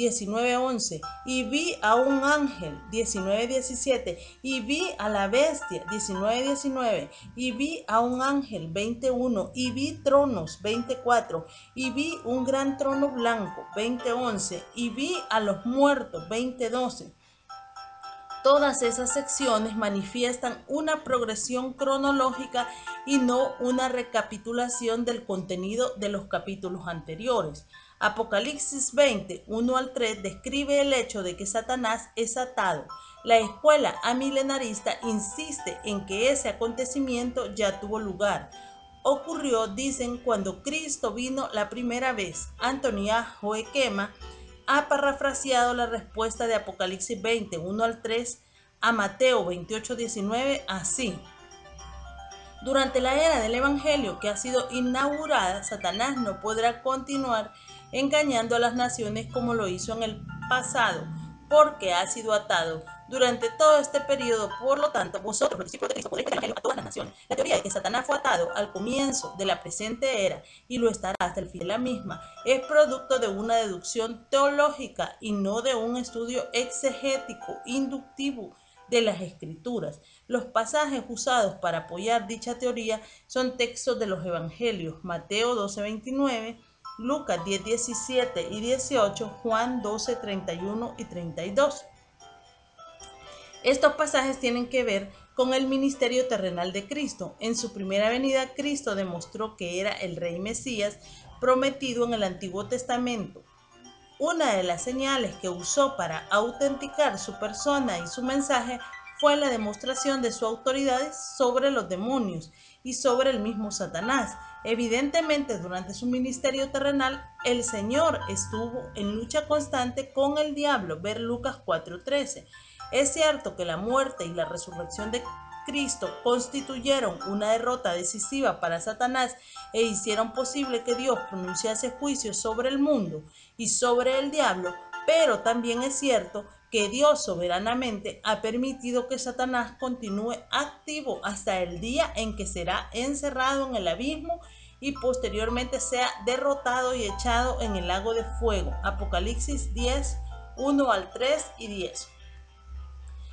S1: 19.11, y vi a un ángel, 19.17, y vi a la bestia, 19.19, y vi a un ángel, 20.1, y vi tronos, 20.4, y vi un gran trono blanco, 20.11, y vi a los muertos, 20.12. Todas esas secciones manifiestan una progresión cronológica y no una recapitulación del contenido de los capítulos anteriores. Apocalipsis 20, 1 al 3 describe el hecho de que Satanás es atado. La escuela amilenarista insiste en que ese acontecimiento ya tuvo lugar. Ocurrió, dicen, cuando Cristo vino la primera vez. Anthony A. Joequema ha parafraseado la respuesta de Apocalipsis 20, 1 al 3 a Mateo 28, 19 así. Durante la era del Evangelio que ha sido inaugurada, Satanás no podrá continuar engañando a las naciones como lo hizo en el pasado, porque ha sido atado durante todo este periodo. Por lo tanto, vosotros, los discípulos de Cristo, podréis predicar el Evangelio a todas las naciones. La teoría de que Satanás fue atado al comienzo de la presente era y lo estará hasta el fin de la misma es producto de una deducción teológica y no de un estudio exegético inductivo de las Escrituras. Los pasajes usados para apoyar dicha teoría son textos de los Evangelios: Mateo 12:29, Lucas 10:17 y 18, Juan 12:31 y 32. Estos pasajes tienen que ver con el ministerio terrenal de Cristo. En su primera venida, Cristo demostró que era el Rey Mesías prometido en el Antiguo Testamento. Una de las señales que usó para autenticar su persona y su mensaje fue la demostración de su autoridad sobre los demonios y sobre el mismo Satanás. Evidentemente, durante su ministerio terrenal, el Señor estuvo en lucha constante con el diablo, ver Lucas 4:13. Es cierto que la muerte y la resurrección de Cristo constituyeron una derrota decisiva para Satanás e hicieron posible que Dios pronunciase juicio sobre el mundo y sobre el diablo, pero también es cierto que Dios soberanamente ha permitido que Satanás continúe activo hasta el día en que será encerrado en el abismo y posteriormente sea derrotado y echado en el lago de fuego. Apocalipsis 10, 1 al 3 y 10.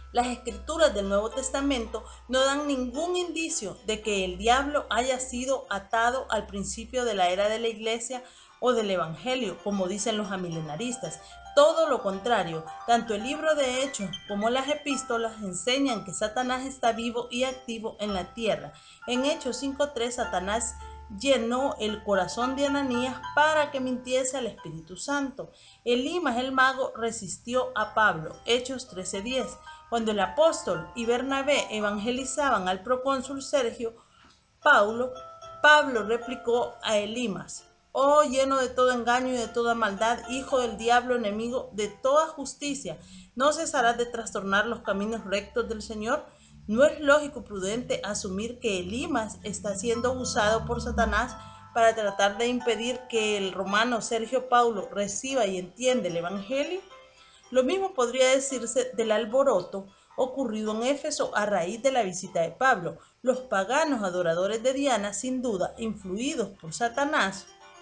S1: Las escrituras del Nuevo Testamento no dan ningún indicio de que el diablo haya sido atado al principio de la era de la Iglesia o del Evangelio, como dicen los amilenaristas. Todo lo contrario, tanto el libro de Hechos como las epístolas enseñan que Satanás está vivo y activo en la tierra. En Hechos 5:3, Satanás llenó el corazón de Ananías para que mintiese al Espíritu Santo. Elimas el mago resistió a Pablo. Hechos 13:10. Cuando el apóstol y Bernabé evangelizaban al procónsul Sergio Pablo replicó a Elimas: oh, lleno de todo engaño y de toda maldad, hijo del diablo, enemigo de toda justicia, ¿no cesarás de trastornar los caminos rectos del Señor? ¿No es lógico y prudente asumir que Elimas está siendo usado por Satanás para tratar de impedir que el romano Sergio Paulo reciba y entienda el Evangelio? Lo mismo podría decirse del alboroto ocurrido en Éfeso a raíz de la visita de Pablo. Los paganos adoradores de Diana, sin duda influidos por Satanás,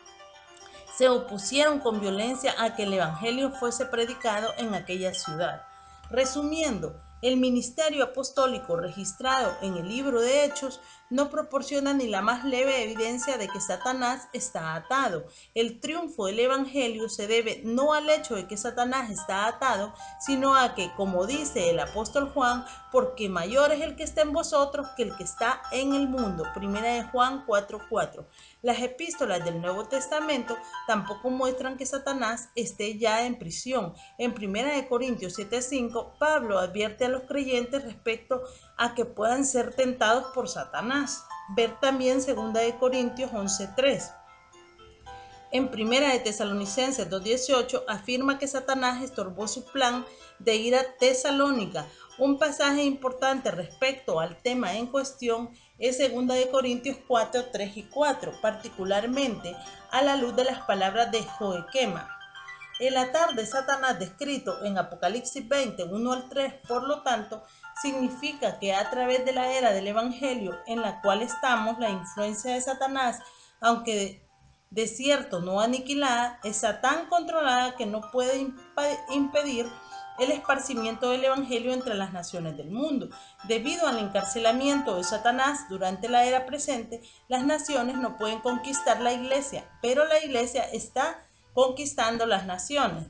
S1: se opusieron con violencia a que el Evangelio fuese predicado en aquella ciudad. Resumiendo, el ministerio apostólico registrado en el libro de Hechos no proporciona ni la más leve evidencia de que Satanás está atado. El triunfo del Evangelio se debe no al hecho de que Satanás está atado, sino a que, como dice el apóstol Juan, porque mayor es el que está en vosotros que el que está en el mundo. Primera de Juan 4:4. Las epístolas del Nuevo Testamento tampoco muestran que Satanás esté ya en prisión. En 1 Corintios 7:5, Pablo advierte a los creyentes respecto a que puedan ser tentados por Satanás. Ver también 2 Corintios 11:3. En 1 Tesalonicenses 2:18 afirma que Satanás estorbó su plan de ir a Tesalónica. Un pasaje importante respecto al tema en cuestión es 2 Corintios 4:3 y 4, particularmente a la luz de las palabras de Joequema. El atar de Satanás descrito en Apocalipsis 20:1 al 3, por lo tanto, significa que a través de la era del Evangelio en la cual estamos, la influencia de Satanás, aunque de cierto no aniquilada, está tan controlada que no puede impedir el esparcimiento del Evangelio entre las naciones del mundo. Debido al encarcelamiento de Satanás durante la era presente, las naciones no pueden conquistar la iglesia, pero la iglesia está conquistando las naciones.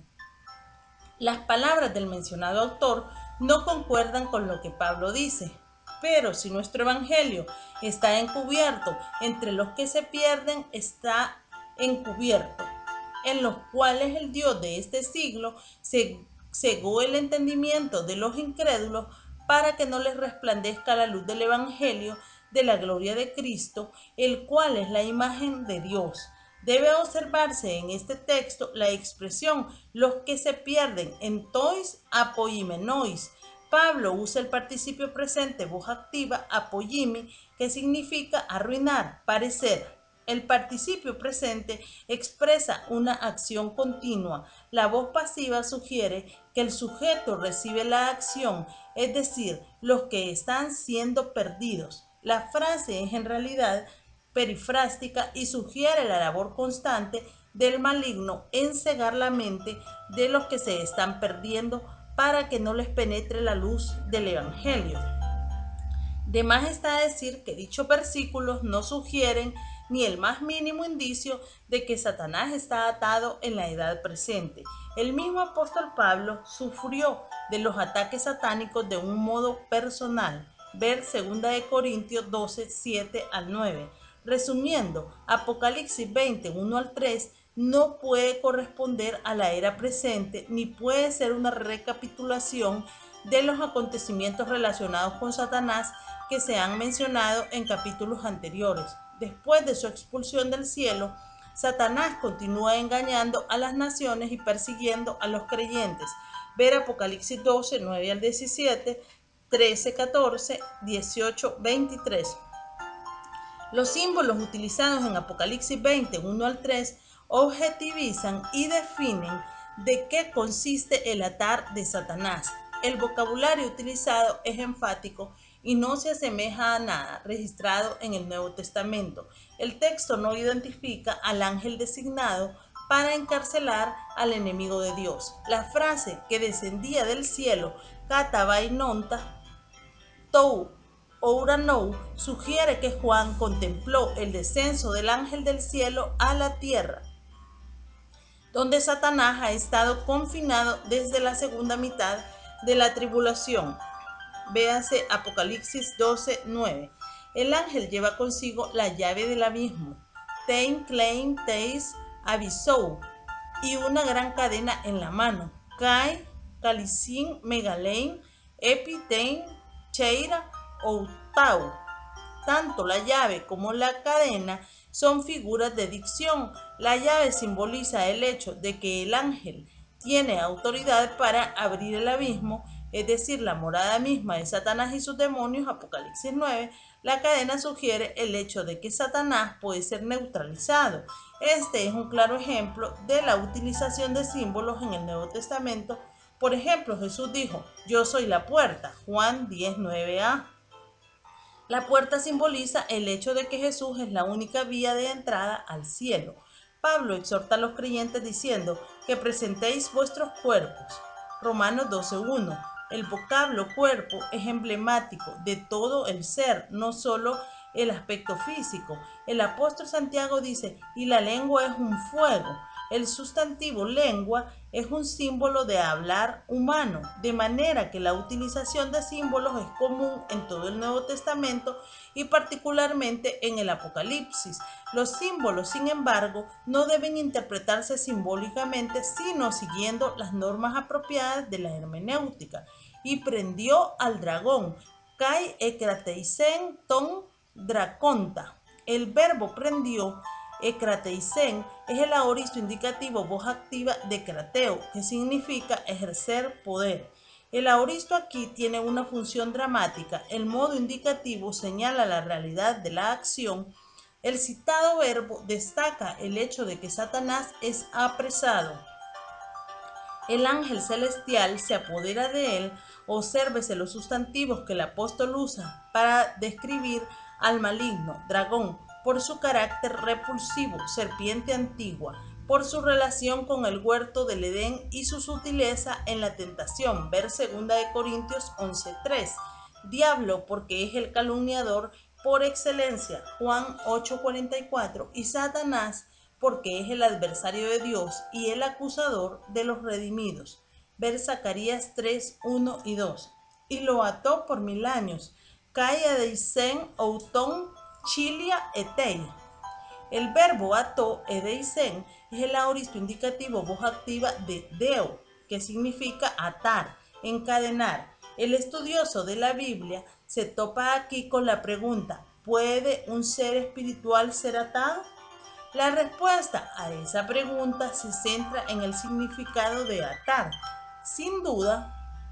S1: Las palabras del mencionado autor no concuerdan con lo que Pablo dice. Pero si nuestro evangelio está encubierto, entre los que se pierden está encubierto, en los cuales el Dios de este siglo cegó el entendimiento de los incrédulos para que no les resplandezca la luz del evangelio de la gloria de Cristo, el cual es la imagen de Dios. Debe observarse en este texto la expresión los que se pierden, entois apoimenois. Pablo usa el participio presente voz activa apoyimi, que significa arruinar, parecer. El participio presente expresa una acción continua. La voz pasiva sugiere que el sujeto recibe la acción, es decir, los que están siendo perdidos. La frase es en realidad perifrástica y sugiere la labor constante del maligno en cegar la mente de los que se están perdiendo para que no les penetre la luz del Evangelio. De más está decir que dichos versículos no sugieren ni el más mínimo indicio de que Satanás está atado en la edad presente. El mismo apóstol Pablo sufrió de los ataques satánicos de un modo personal. Ver 2 Corintios 12, 7 al 9. Resumiendo, Apocalipsis 20, 1 al 3 no puede corresponder a la era presente ni puede ser una recapitulación de los acontecimientos relacionados con Satanás que se han mencionado en capítulos anteriores. Después de su expulsión del cielo, Satanás continúa engañando a las naciones y persiguiendo a los creyentes. Ver Apocalipsis 12, 9 al 17, 13, 14, 18, 23. Los símbolos utilizados en Apocalipsis 20, 1 al 3, objetivizan y definen de qué consiste el atar de Satanás. El vocabulario utilizado es enfático y no se asemeja a nada registrado en el Nuevo Testamento. El texto no identifica al ángel designado para encarcelar al enemigo de Dios. La frase que descendía del cielo, Katabainonta, Tou Ouranou, sugiere que Juan contempló el descenso del ángel del cielo a la tierra, donde Satanás ha estado confinado desde la segunda mitad de la tribulación. Véase Apocalipsis 12:9. El ángel lleva consigo la llave del abismo, Tein Klein Teis Abisou, y una gran cadena en la mano, Kai Kalisin Megalein Epi Tein Cheira Outau. Tanto la llave como la cadena son figuras de dicción. La llave simboliza el hecho de que el ángel tiene autoridad para abrir el abismo, es decir, la morada misma de Satanás y sus demonios, Apocalipsis 9. La cadena sugiere el hecho de que Satanás puede ser neutralizado. Este es un claro ejemplo de la utilización de símbolos en el Nuevo Testamento. Por ejemplo, Jesús dijo, yo soy la puerta, Juan 10:9a. La puerta simboliza el hecho de que Jesús es la única vía de entrada al cielo. Pablo exhorta a los creyentes diciendo que presentéis vuestros cuerpos. Romanos 12:1. El vocablo cuerpo es emblemático de todo el ser, no solo el aspecto físico. El apóstol Santiago dice, y la lengua es un fuego. El sustantivo lengua es un símbolo de hablar humano, de manera que la utilización de símbolos es común en todo el Nuevo Testamento y particularmente en el Apocalipsis. Los símbolos, sin embargo, no deben interpretarse simbólicamente, sino siguiendo las normas apropiadas de la hermenéutica. Y prendió al dragón, Kai ekrateisen ton draconta. El verbo prendió, ekrateisen, es el aoristo indicativo voz activa de krateo, que significa ejercer poder. El aoristo aquí tiene una función dramática. El modo indicativo señala la realidad de la acción. El citado verbo destaca el hecho de que Satanás es apresado. El ángel celestial se apodera de él. Obsérvese los sustantivos que el apóstol usa para describir al maligno, dragón, por su carácter repulsivo, serpiente antigua, por su relación con el huerto del Edén y su sutileza en la tentación, ver 2 Corintios 11:3. Diablo, porque es el calumniador por excelencia, Juan 8:44, y Satanás, porque es el adversario de Dios y el acusador de los redimidos, ver Zacarías 3:1 y 2. Y lo ató por 1000 años, Kai edeisen outon chilia etei. El verbo ató, edeisen, es el aoristo indicativo voz activa de deo, que significa atar, encadenar. El estudioso de la Biblia se topa aquí con la pregunta, ¿puede un ser espiritual ser atado? La respuesta a esa pregunta se centra en el significado de atar. Sin duda,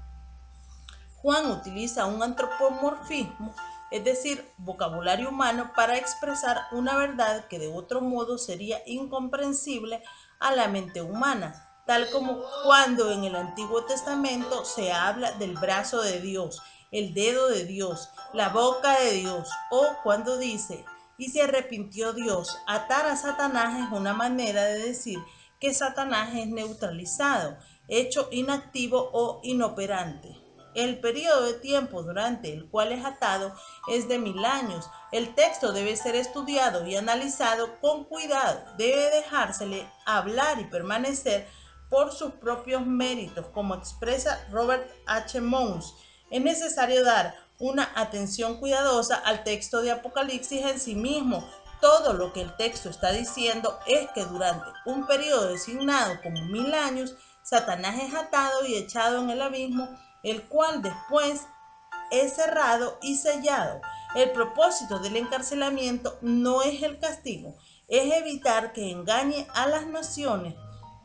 S1: Juan utiliza un antropomorfismo, es decir, vocabulario humano, para expresar una verdad que de otro modo sería incomprensible a la mente humana, tal como cuando en el Antiguo Testamento se habla del brazo de Dios, el dedo de Dios, la boca de Dios, o cuando dice, y se arrepintió Dios. Atar a Satanás es una manera de decir que Satanás es neutralizado, hecho inactivo o inoperante. El periodo de tiempo durante el cual es atado es de 1000 años. El texto debe ser estudiado y analizado con cuidado. Debe dejársele hablar y permanecer por sus propios méritos, como expresa Robert H. Mounce. Es necesario dar una atención cuidadosa al texto de Apocalipsis en sí mismo. Todo lo que el texto está diciendo es que durante un periodo designado como 1000 años, Satanás es atado y echado en el abismo, el cual después es cerrado y sellado. El propósito del encarcelamiento no es el castigo, es evitar que engañe a las naciones.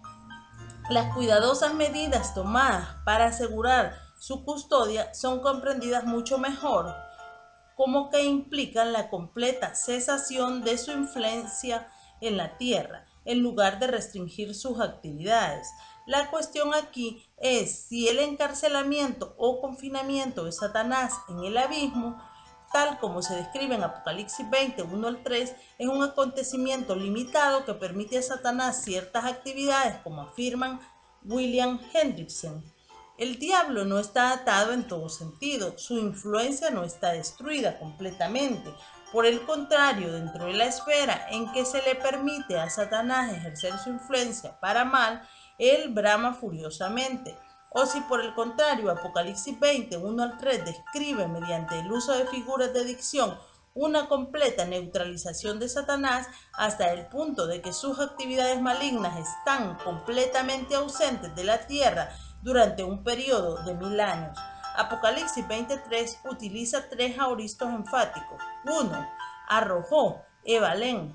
S1: Las cuidadosas medidas tomadas para asegurar su custodia son comprendidas mucho mejor, como que implican la completa cesación de su influencia en la tierra, en lugar de restringir sus actividades. La cuestión aquí es si el encarcelamiento o confinamiento de Satanás en el abismo tal como se describe en Apocalipsis 20, 1 al 3, es un acontecimiento limitado que permite a Satanás ciertas actividades, como afirman William Hendrickson. El diablo no está atado en todo sentido, su influencia no está destruida completamente. Por el contrario, dentro de la esfera en que se le permite a Satanás ejercer su influencia para mal, él brama furiosamente. O si por el contrario, Apocalipsis 20, 1 al 3 describe mediante el uso de figuras de dicción una completa neutralización de Satanás hasta el punto de que sus actividades malignas están completamente ausentes de la tierra durante un periodo de 1000 años. Apocalipsis 23 utiliza 3 aoristos enfáticos. 1. Arrojó, Evalén.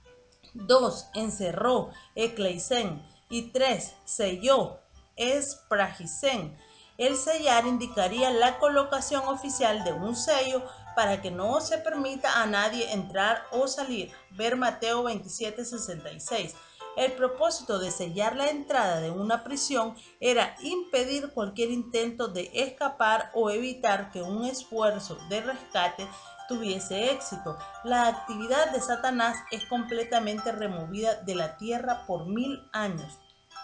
S1: 2. Encerró, Ekleisen. Y 3. Selló, Espragisen. El sellar indicaría la colocación oficial de un sello para que no se permita a nadie entrar o salir. Ver Mateo 27:66. El propósito de sellar la entrada de una prisión era impedir cualquier intento de escapar o evitar que un esfuerzo de rescate tuviese éxito. La actividad de Satanás es completamente removida de la tierra por 1000 años.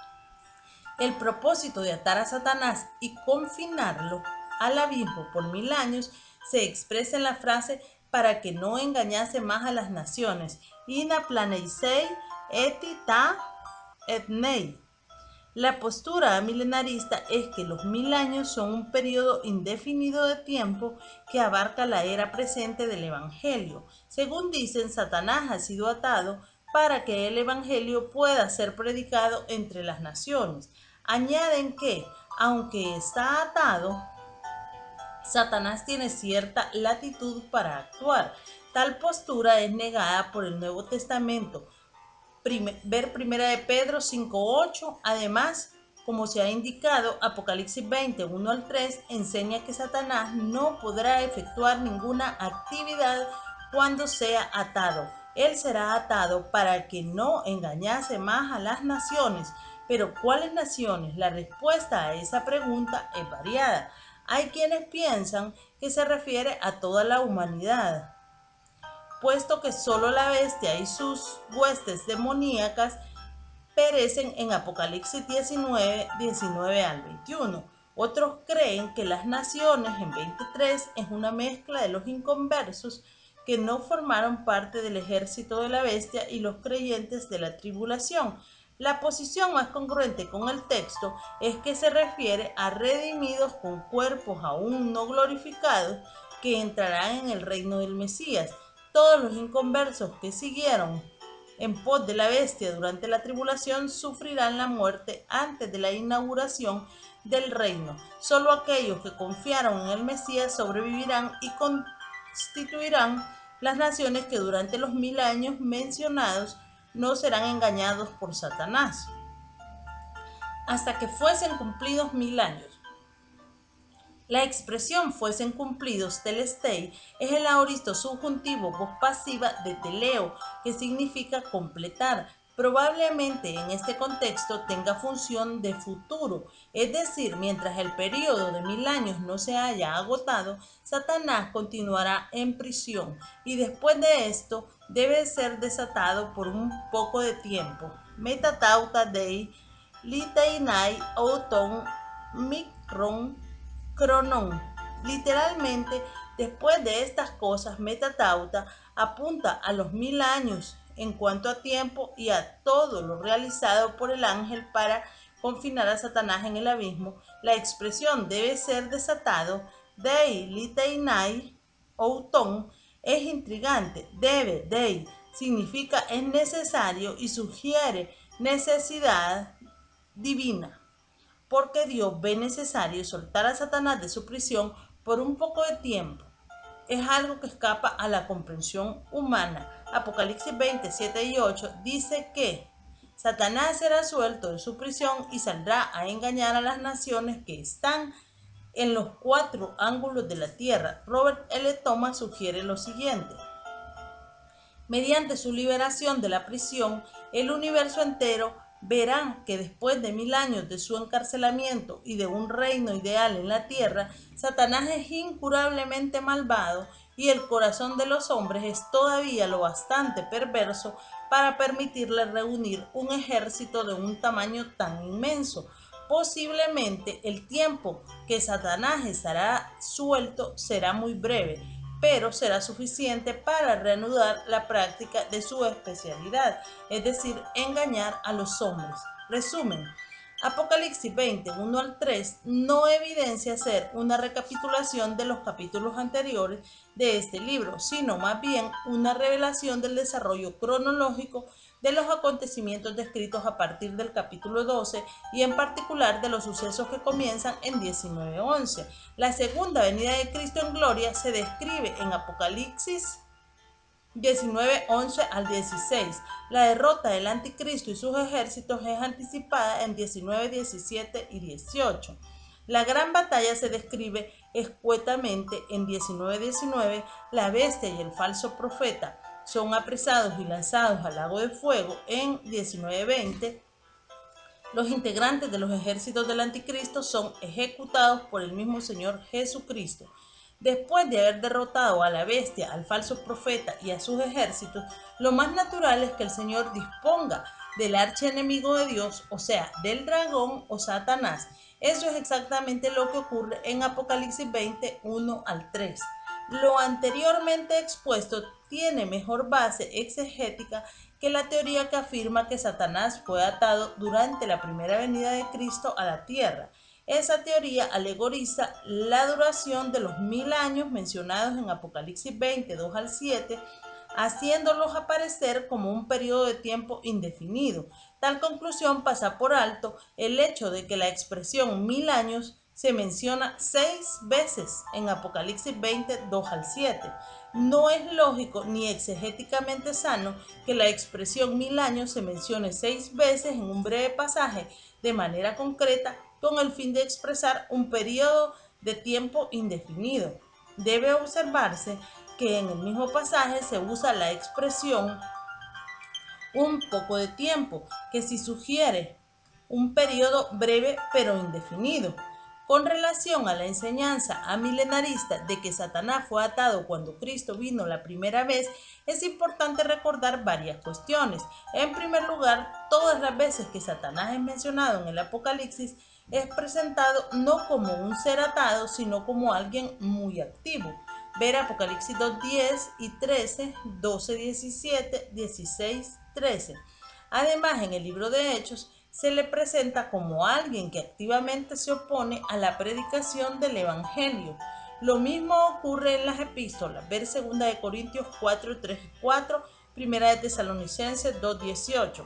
S1: El propósito de atar a Satanás y confinarlo al abismo por 1000 años se expresa en la frase para que no engañase más a las naciones. Ina planeisei etita etnei. La postura milenarista es que los 1000 años son un periodo indefinido de tiempo que abarca la era presente del Evangelio. Según dicen, Satanás ha sido atado para que el Evangelio pueda ser predicado entre las naciones. Añaden que, aunque está atado, Satanás tiene cierta latitud para actuar. Tal postura es negada por el Nuevo Testamento. Ver 1 de Pedro 5:8. Además, como se ha indicado, Apocalipsis 20, 1 al 3 enseña que Satanás no podrá efectuar ninguna actividad cuando sea atado. Él será atado para que no engañase más a las naciones. Pero ¿cuáles naciones? La respuesta a esa pregunta es variada. Hay quienes piensan que se refiere a toda la humanidad, puesto que solo la bestia y sus huestes demoníacas perecen en Apocalipsis 19, 19 al 21. Otros creen que las naciones en 23 es una mezcla de los inconversos que no formaron parte del ejército de la bestia y los creyentes de la tribulación. La posición más congruente con el texto es que se refiere a redimidos con cuerpos aún no glorificados que entrarán en el reino del Mesías. Todos los inconversos que siguieron en pos de la bestia durante la tribulación sufrirán la muerte antes de la inauguración del reino. Solo aquellos que confiaron en el Mesías sobrevivirán y constituirán las naciones que durante los 1000 años mencionados no serán engañados por Satanás, hasta que fuesen cumplidos 1000 años. La expresión fuesen cumplidos telestei es el aoristo subjuntivo voz pasiva de teleo, que significa completar. Probablemente en este contexto tenga función de futuro, es decir, mientras el periodo de 1000 años no se haya agotado, Satanás continuará en prisión y después de esto debe ser desatado por un poco de tiempo. Metatauta dei liteinai auton micron Cronón. Literalmente, después de estas cosas, Metatauta apunta a los 1000 años en cuanto a tiempo y a todo lo realizado por el ángel para confinar a Satanás en el abismo. La expresión debe ser desatado, dei liteinai outon, es intrigante. Debe, dei, significa es necesario y sugiere necesidad divina, porque Dios ve necesario soltar a Satanás de su prisión por un poco de tiempo. Es algo que escapa a la comprensión humana. Apocalipsis 20, 7 y 8 dice que Satanás será suelto de su prisión y saldrá a engañar a las naciones que están en los 4 ángulos de la tierra. Robert L. Thomas sugiere lo siguiente: mediante su liberación de la prisión, el universo entero verá que después de 1000 años de su encarcelamiento y de un reino ideal en la tierra, Satanás es incurablemente malvado y el corazón de los hombres es todavía lo bastante perverso para permitirle reunir un ejército de un tamaño tan inmenso. Posiblemente el tiempo que Satanás estará suelto será muy breve, pero será suficiente para reanudar la práctica de su especialidad, es decir, engañar a los hombres. Resumen: Apocalipsis 20, 1 al 3 no evidencia ser una recapitulación de los capítulos anteriores de este libro, sino más bien una revelación del desarrollo cronológico de los acontecimientos descritos a partir del capítulo 12 y en particular de los sucesos que comienzan en 19:11. La segunda venida de Cristo en gloria se describe en Apocalipsis 19:11 al 16. La derrota del anticristo y sus ejércitos es anticipada en 19, 17 y 18. La gran batalla se describe escuetamente en 19:19. La bestia y el falso profeta son apresados y lanzados al lago de fuego en 19:20. Los integrantes de los ejércitos del anticristo son ejecutados por el mismo Señor Jesucristo. Después de haber derrotado a la bestia, al falso profeta y a sus ejércitos, lo más natural es que el Señor disponga del archienemigo de Dios, o sea, del dragón o Satanás. Eso es exactamente lo que ocurre en Apocalipsis 20, 1 al 3. Lo anteriormente expuesto tiene mejor base exegética que la teoría que afirma que Satanás fue atado durante la primera venida de Cristo a la tierra. Esa teoría alegoriza la duración de los 1000 años mencionados en Apocalipsis 20, 2 al 7, haciéndolos aparecer como un periodo de tiempo indefinido. Tal conclusión pasa por alto el hecho de que la expresión 1000 años se menciona 6 veces en Apocalipsis 20, 2 al 7. No es lógico ni exegéticamente sano que la expresión 1000 años se mencione 6 veces en un breve pasaje de manera concreta con el fin de expresar un periodo de tiempo indefinido. Debe observarse que en el mismo pasaje se usa la expresión un poco de tiempo, que sí sugiere un periodo breve pero indefinido. Con relación a la enseñanza amilenarista de que Satanás fue atado cuando Cristo vino la primera vez, es importante recordar varias cuestiones. En primer lugar, todas las veces que Satanás es mencionado en el Apocalipsis, es presentado no como un ser atado, sino como alguien muy activo. Ver Apocalipsis 2:10 y 13, 12:17, 16:13. Además, en el libro de Hechos se le presenta como alguien que activamente se opone a la predicación del Evangelio. Lo mismo ocurre en las epístolas. Ver 2 de Corintios 4, 3 y 4, 1 de Tesalonicenses 2:18.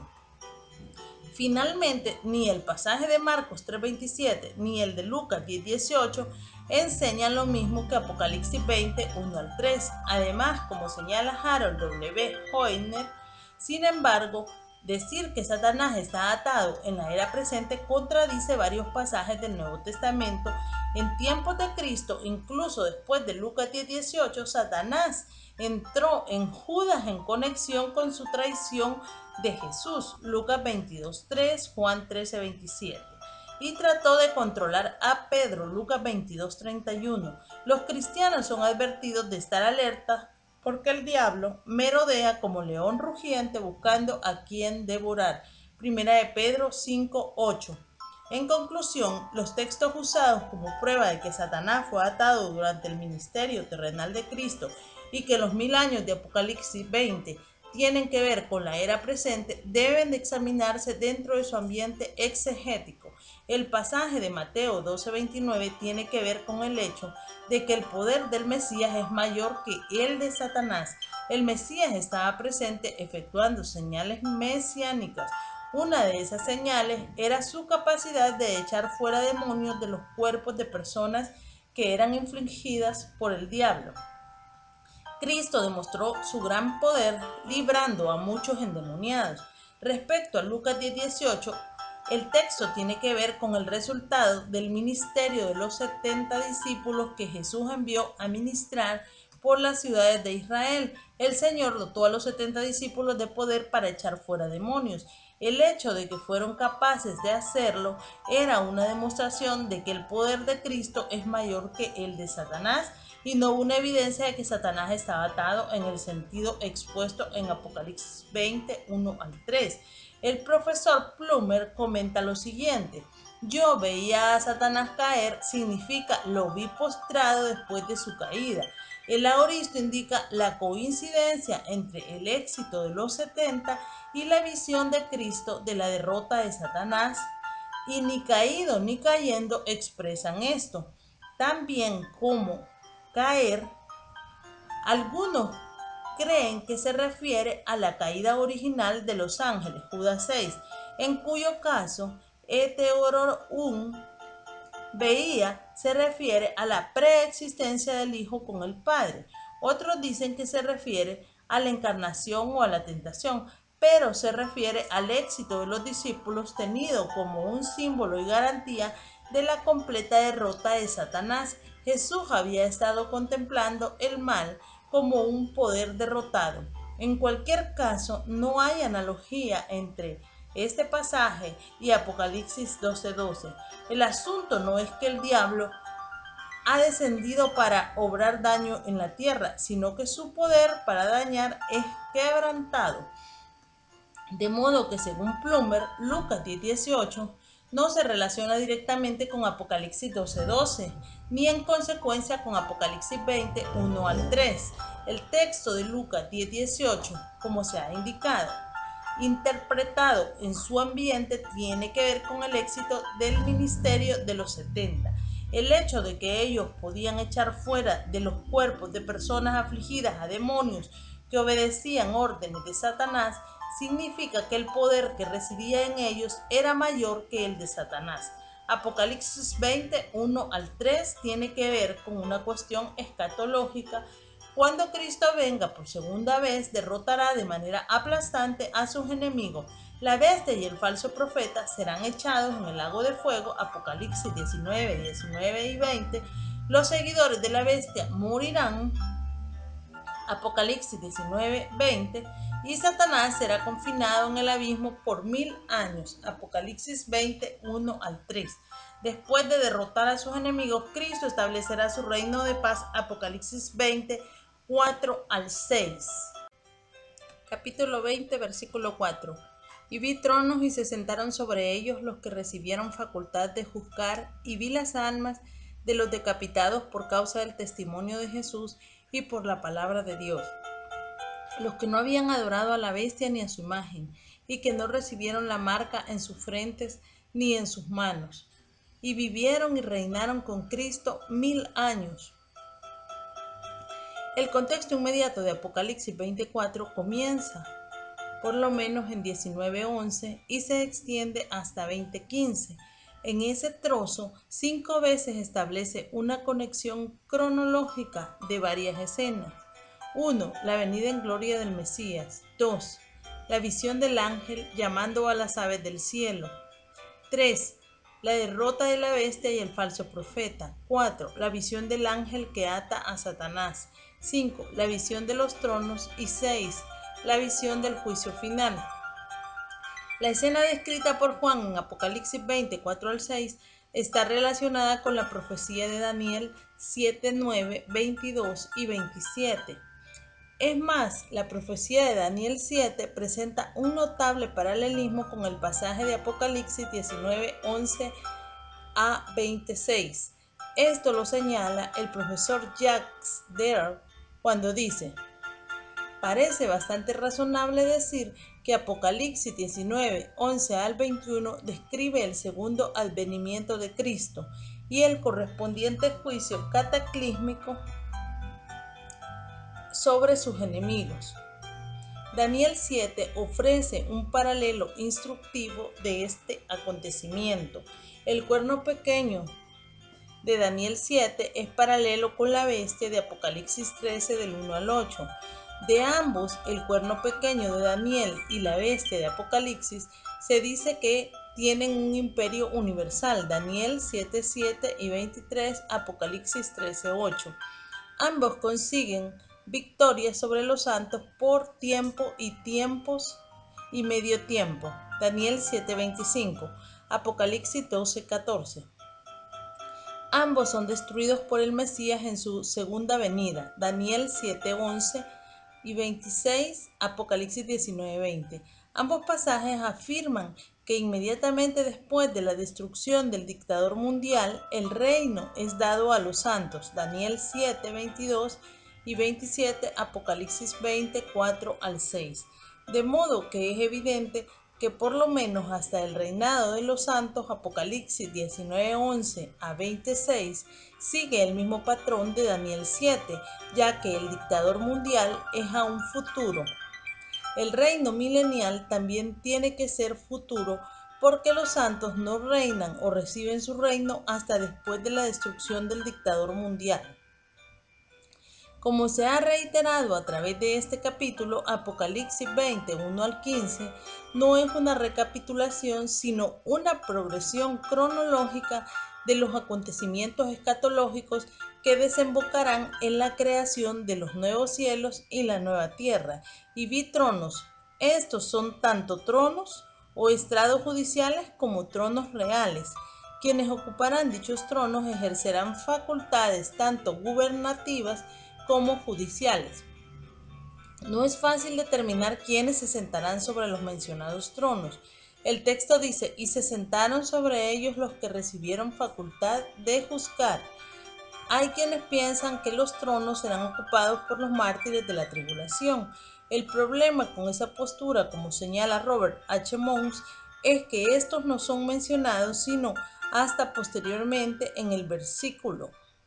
S1: Finalmente, ni el pasaje de Marcos 3:27 ni el de Lucas 10:18 enseñan lo mismo que Apocalipsis 20, 1 al 3. Además, como señala Harold W. Hoyner, sin embargo, decir que Satanás está atado en la era presente contradice varios pasajes del Nuevo Testamento. En tiempos de Cristo, incluso después de Lucas 10:18, Satanás entró en Judas en conexión con su traición de Jesús, Lucas 22:3, Juan 13:27, y trató de controlar a Pedro, Lucas 22:31. Los cristianos son advertidos de estar alerta porque el diablo merodea como león rugiente buscando a quien devorar. Primera de Pedro 5:8. En conclusión, los textos usados como prueba de que Satanás fue atado durante el ministerio terrenal de Cristo y que los 1000 años de Apocalipsis 20 tienen que ver con la era presente deben de examinarse dentro de su ambiente exegético. El pasaje de Mateo 12:29 tiene que ver con el hecho de que el poder del Mesías es mayor que el de Satanás. El Mesías estaba presente efectuando señales mesiánicas. Una de esas señales era su capacidad de echar fuera demonios de los cuerpos de personas que eran infligidas por el diablo. Cristo demostró su gran poder librando a muchos endemoniados. Respecto a Lucas 10:18, el texto tiene que ver con el resultado del ministerio de los 70 discípulos que Jesús envió a ministrar por las ciudades de Israel. El Señor dotó a los 70 discípulos de poder para echar fuera demonios. El hecho de que fueron capaces de hacerlo era una demostración de que el poder de Cristo es mayor que el de Satanás y no hubo una evidencia de que Satanás estaba atado en el sentido expuesto en Apocalipsis 20, 1 al 3. El profesor Plummer comenta lo siguiente: yo veía a Satanás caer significa lo vi postrado después de su caída. El aoristo indica la coincidencia entre el éxito de los 70 y la visión de Cristo de la derrota de Satanás, y ni caído ni cayendo expresan esto. También como caer, algunos creen que se refiere a la caída original de los ángeles, Judas 6, en cuyo caso Heterorum veía se refiere a la preexistencia del Hijo con el Padre. Otros dicen que se refiere a la encarnación o a la tentación, pero se refiere al éxito de los discípulos tenido como un símbolo y garantía de la completa derrota de Satanás. Jesús había estado contemplando el mal como un poder derrotado. En cualquier caso, no hay analogía entre este pasaje y Apocalipsis 12:12. El asunto no es que el diablo ha descendido para obrar daño en la tierra, sino que su poder para dañar es quebrantado. De modo que, según Plummer, Lucas 10:18 no se relaciona directamente con Apocalipsis 12:12, ni en consecuencia con Apocalipsis 20, 1 al 3. El texto de Lucas 10:18, como se ha indicado, interpretado en su ambiente, tiene que ver con el éxito del ministerio de los 70. El hecho de que ellos podían echar fuera de los cuerpos de personas afligidas a demonios que obedecían órdenes de Satanás significa que el poder que residía en ellos era mayor que el de Satanás. Apocalipsis 20, 1 al 3 tiene que ver con una cuestión escatológica. Cuando Cristo venga por segunda vez, derrotará de manera aplastante a sus enemigos. La bestia y el falso profeta serán echados en el lago de fuego. Apocalipsis 19, 19 y 20. Los seguidores de la bestia morirán. Apocalipsis 19, 20. Y Satanás será confinado en el abismo por 1000 años. Apocalipsis 20, 1 al 3. Después de derrotar a sus enemigos, Cristo establecerá su reino de paz. Apocalipsis 20, 4 al 6. Capítulo 20, versículo 4. Y vi tronos y se sentaron sobre ellos los que recibieron facultad de juzgar, y vi las almas de los decapitados por causa del testimonio de Jesús y por la palabra de Dios, los que no habían adorado a la bestia ni a su imagen, y que no recibieron la marca en sus frentes ni en sus manos, y vivieron y reinaron con Cristo 1000 años. El contexto inmediato de Apocalipsis 24 comienza por lo menos en 19:11 y se extiende hasta 20:15. En ese trozo, 5 veces establece una conexión cronológica de varias escenas. 1. La venida en gloria del Mesías. 2. La visión del ángel llamando a las aves del cielo. 3. La derrota de la bestia y el falso profeta. 4. La visión del ángel que ata a Satanás. 5. La visión de los tronos. Y 6. La visión del juicio final. La escena descrita por Juan en Apocalipsis 20, 4 al 6 está relacionada con la profecía de Daniel 7, 9, 22 y 27. Es más, la profecía de Daniel 7 presenta un notable paralelismo con el pasaje de Apocalipsis 19, 11 a 26. Esto lo señala el profesor Jacques Derrida cuando dice: parece bastante razonable decir que Apocalipsis 19, 11 al 21 describe el segundo advenimiento de Cristo y el correspondiente juicio cataclísmico sobre sus enemigos. Daniel 7 ofrece un paralelo instructivo de este acontecimiento. El cuerno pequeño de Daniel 7 es paralelo con la bestia de Apocalipsis 13 del 1 al 8. De ambos, el cuerno pequeño de Daniel y la bestia de Apocalipsis, se dice que tienen un imperio universal. Daniel 7:7 y 23, Apocalipsis 13:8. Ambos consiguen victoria sobre los santos por tiempo y tiempos y medio tiempo. Daniel 7:25, Apocalipsis 12:14. Ambos son destruidos por el Mesías en su segunda venida. Daniel 7:11 y 26, Apocalipsis 19:20. Ambos pasajes afirman que inmediatamente después de la destrucción del dictador mundial, el reino es dado a los santos. Daniel 7:22 y 27, Apocalipsis 20:4 al 6. De modo que es evidente que por lo menos hasta el reinado de los santos, Apocalipsis 19:11 a 26, sigue el mismo patrón de Daniel 7, ya que el dictador mundial es aún futuro. El reino milenial también tiene que ser futuro porque los santos no reinan o reciben su reino hasta después de la destrucción del dictador mundial. Como se ha reiterado a través de este capítulo, Apocalipsis 20, 1 al 15, no es una recapitulación, sino una progresión cronológica de los acontecimientos escatológicos que desembocarán en la creación de los nuevos cielos y la nueva tierra. Y vi tronos. Estos son tanto tronos o estrados judiciales como tronos reales. Quienes ocuparán dichos tronos ejercerán facultades tanto gubernativas como judiciales. No es fácil determinar quiénes se sentarán sobre los mencionados tronos. El texto dice, y se sentaron sobre ellos los que recibieron facultad de juzgar. Hay quienes piensan que los tronos serán ocupados por los mártires de la tribulación. El problema con esa postura, como señala Robert H. Mounce, es que estos no son mencionados sino hasta posteriormente en el versículo.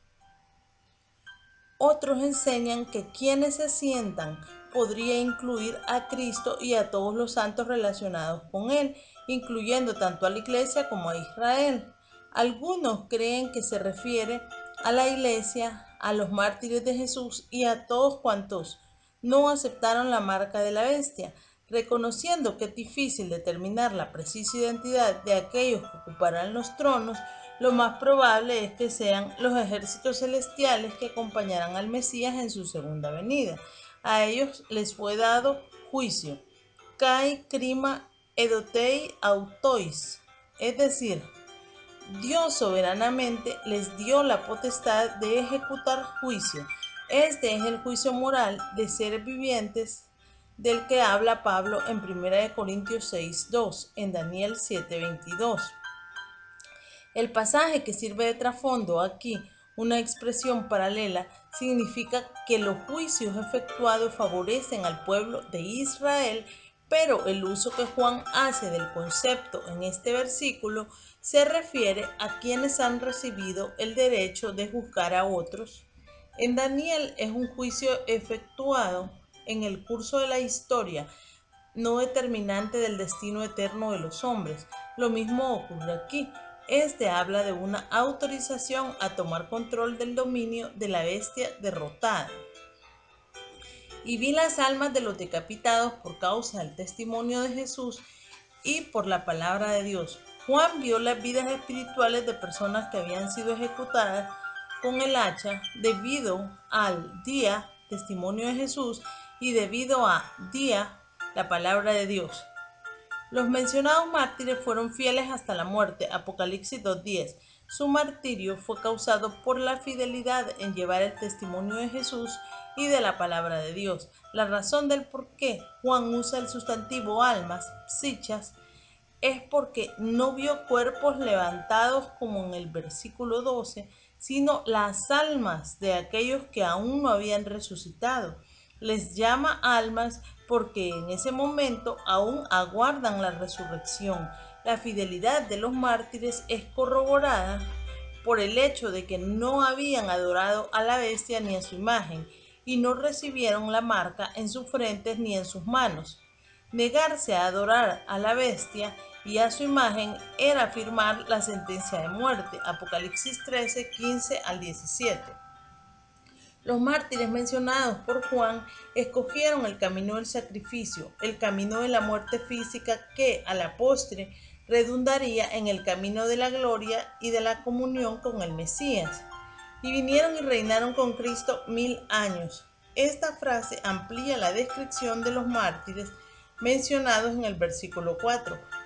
S1: Otros enseñan que quienes se sientan podría incluir a Cristo y a todos los santos relacionados con él, incluyendo tanto a la iglesia como a Israel. Algunos creen que se refiere a la iglesia, a los mártires de Jesús y a todos cuantos no aceptaron la marca de la bestia, reconociendo que es difícil determinar la precisa identidad de aquellos que ocuparán los tronos. Lo más probable es que sean los ejércitos celestiales que acompañarán al Mesías en su segunda venida. A ellos les fue dado juicio, kai crima edotei autois, es decir, Dios soberanamente les dio la potestad de ejecutar juicio. Este es el juicio moral de seres vivientes del que habla Pablo en 1 Corintios 6:2, en Daniel 7:22. El pasaje que sirve de trasfondo aquí, una expresión paralela, significa que los juicios efectuados favorecen al pueblo de Israel, pero el uso que Juan hace del concepto en este versículo se refiere a quienes han recibido el derecho de juzgar a otros. En Daniel es un juicio efectuado en el curso de la historia, no determinante del destino eterno de los hombres. Lo mismo ocurre aquí. Este habla de una autorización a tomar control del dominio de la bestia derrotada. Y vi las almas de los decapitados por causa del testimonio de Jesús y por la palabra de Dios. Juan vio las vidas espirituales de personas que habían sido ejecutadas con el hacha debido al día, testimonio de Jesús, y debido a día, la palabra de Dios. Los mencionados mártires fueron fieles hasta la muerte, Apocalipsis 2:10. Su martirio fue causado por la fidelidad en llevar el testimonio de Jesús y de la palabra de Dios. La razón del por qué Juan usa el sustantivo almas, psichas, es porque no vio cuerpos levantados como en el versículo 12, sino las almas de aquellos que aún no habían resucitado. Les llama almas porque en ese momento aún aguardan la resurrección. La fidelidad de los mártires es corroborada por el hecho de que no habían adorado a la bestia ni a su imagen, y no recibieron la marca en sus frentes ni en sus manos. Negarse a adorar a la bestia y a su imagen era afirmar la sentencia de muerte, Apocalipsis 13, 15 al 17. Los mártires mencionados por Juan escogieron el camino del sacrificio, el camino de la muerte física que, a la postre, redundaría en el camino de la gloria y de la comunión con el Mesías. Y vinieron y reinaron con Cristo 1000 años. Esta frase amplía la descripción de los mártires mencionados en el versículo 4.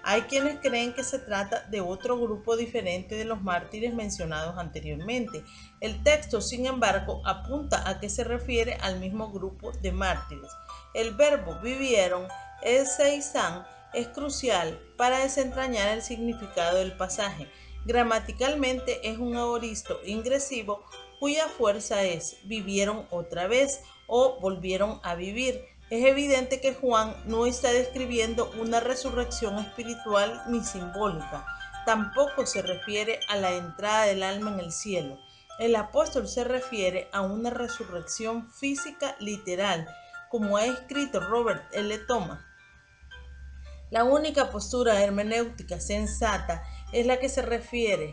S1: Hay quienes creen que se trata de otro grupo diferente de los mártires mencionados anteriormente. El texto, sin embargo, apunta a que se refiere al mismo grupo de mártires. El verbo vivieron, eseisán, es crucial para desentrañar el significado del pasaje. Gramaticalmente es un aoristo ingresivo cuya fuerza es vivieron otra vez o volvieron a vivir. Es evidente que Juan no está describiendo una resurrección espiritual ni simbólica. Tampoco se refiere a la entrada del alma en el cielo. El apóstol se refiere a una resurrección física literal, como ha escrito Robert L. Thomas. La única postura hermenéutica sensata es la que se refiere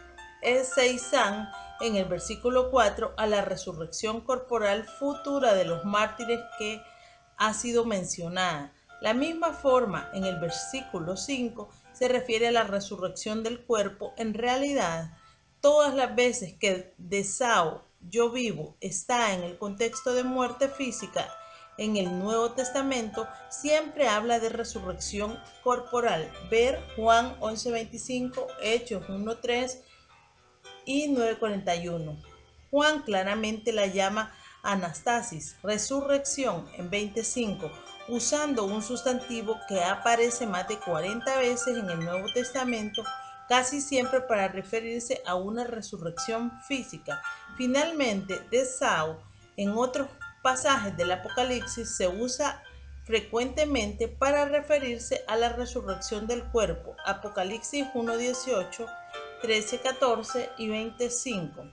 S1: Seisán en el versículo 4 a la resurrección corporal futura de los mártires que ha sido mencionada. La misma forma en el versículo 5 se refiere a la resurrección del cuerpo. En realidad, todas las veces que Desao, yo vivo, está en el contexto de muerte física en el Nuevo Testamento, siempre habla de resurrección corporal. Ver Juan 11:25, Hechos 1:3 y 9:41. Juan claramente la llama anastasis, resurrección, en 25, usando un sustantivo que aparece más de 40 veces en el Nuevo Testamento, casi siempre para referirse a una resurrección física. Finalmente, Desao, en otros pasajes del Apocalipsis, se usa frecuentemente para referirse a la resurrección del cuerpo. Apocalipsis 1:18, 13:14 y 25.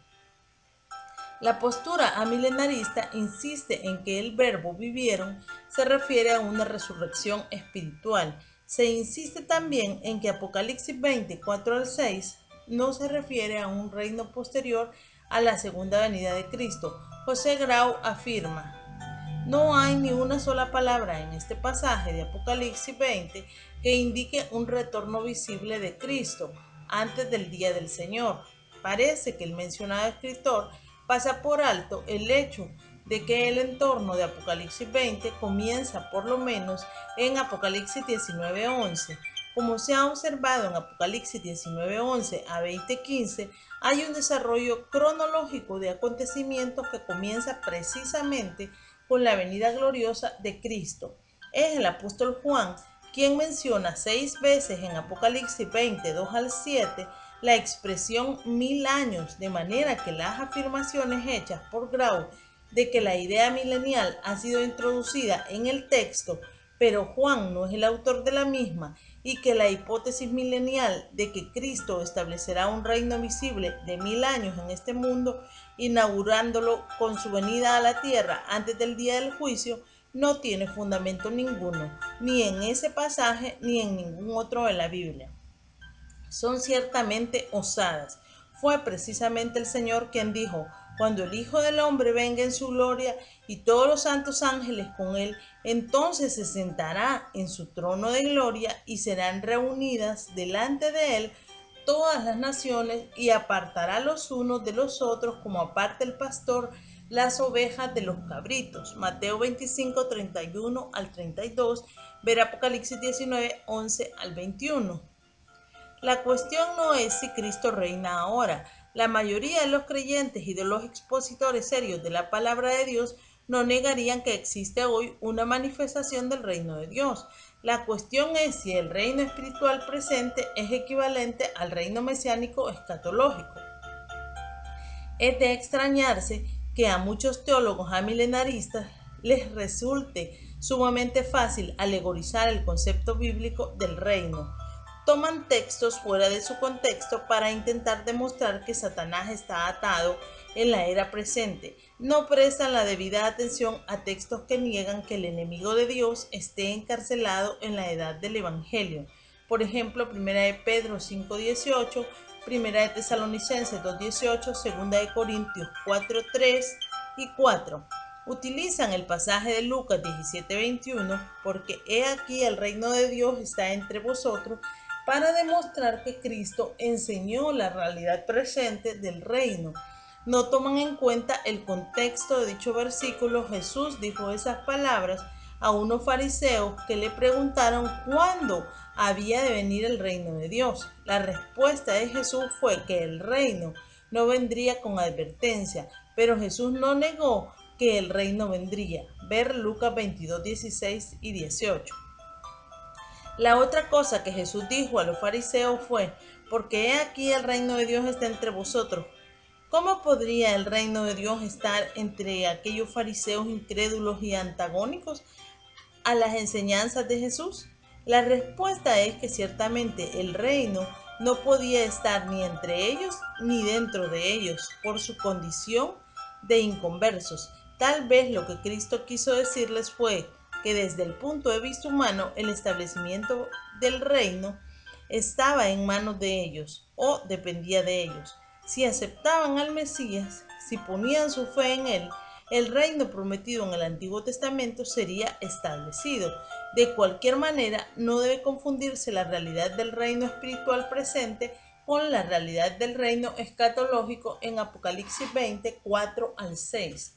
S1: La postura amilenarista insiste en que el verbo vivieron se refiere a una resurrección espiritual. Se insiste también en que Apocalipsis 20:4-6 no se refiere a un reino posterior a la segunda venida de Cristo. José Grau afirma: no hay ni una sola palabra en este pasaje de Apocalipsis 20 que indique un retorno visible de Cristo antes del día del Señor. Parece que el mencionado escritor pasa por alto el hecho de que el entorno de Apocalipsis 20 comienza por lo menos en Apocalipsis 19:11. Como se ha observado en Apocalipsis 19:11 a 20:15, hay un desarrollo cronológico de acontecimientos que comienza precisamente con la venida gloriosa de Cristo. Es el apóstol Juan quien menciona 6 veces en Apocalipsis 20:2-7 la expresión 1000 años, de manera que las afirmaciones hechas por Grau de que la idea milenial ha sido introducida en el texto, pero Juan no es el autor de la misma, y que la hipótesis milenial de que Cristo establecerá un reino visible de 1000 años en este mundo, inaugurándolo con su venida a la tierra antes del día del juicio, no tiene fundamento ninguno, ni en ese pasaje ni en ningún otro de la Biblia. Son ciertamente osadas. Fue precisamente el Señor quien dijo: cuando el Hijo del Hombre venga en su gloria y todos los santos ángeles con él, entonces se sentará en su trono de gloria y serán reunidas delante de él todas las naciones, y apartará los unos de los otros como aparta el pastor las ovejas de los cabritos. Mateo 25:31-32, ver Apocalipsis 19:11-21. La cuestión no es si Cristo reina ahora. La mayoría de los creyentes y de los expositores serios de la palabra de Dios no negarían que existe hoy una manifestación del reino de Dios. La cuestión es si el reino espiritual presente es equivalente al reino mesiánico escatológico. Es de extrañarse que a muchos teólogos amilenaristas les resulte sumamente fácil alegorizar el concepto bíblico del reino. Toman textos fuera de su contexto para intentar demostrar que Satanás está atado en la era presente. No prestan la debida atención a textos que niegan que el enemigo de Dios esté encarcelado en la edad del Evangelio. Por ejemplo, 1 de Pedro 5:18, 1 de Tesalonicenses 2:18, 2 de Corintios 4:3 y 4. Utilizan el pasaje de Lucas 17:21, porque he aquí el reino de Dios está entre vosotros, para demostrar que Cristo enseñó la realidad presente del reino. No toman en cuenta el contexto de dicho versículo. Jesús dijo esas palabras a unos fariseos que le preguntaron cuándo había de venir el reino de Dios. La respuesta de Jesús fue que el reino no vendría con advertencia, pero Jesús no negó que el reino vendría. Ver Lucas 22, 16 y 18. La otra cosa que Jesús dijo a los fariseos fue: porque he aquí el reino de Dios está entre vosotros. ¿Cómo podría el reino de Dios estar entre aquellos fariseos incrédulos y antagónicos a las enseñanzas de Jesús? La respuesta es que ciertamente el reino no podía estar ni entre ellos ni dentro de ellos por su condición de inconversos. Tal vez lo que Cristo quiso decirles fue que desde el punto de vista humano el establecimiento del reino estaba en manos de ellos o dependía de ellos. Si aceptaban al Mesías, si ponían su fe en él, el reino prometido en el Antiguo Testamento sería establecido. De cualquier manera, no debe confundirse la realidad del reino espiritual presente con la realidad del reino escatológico en Apocalipsis 20, 4 al 6.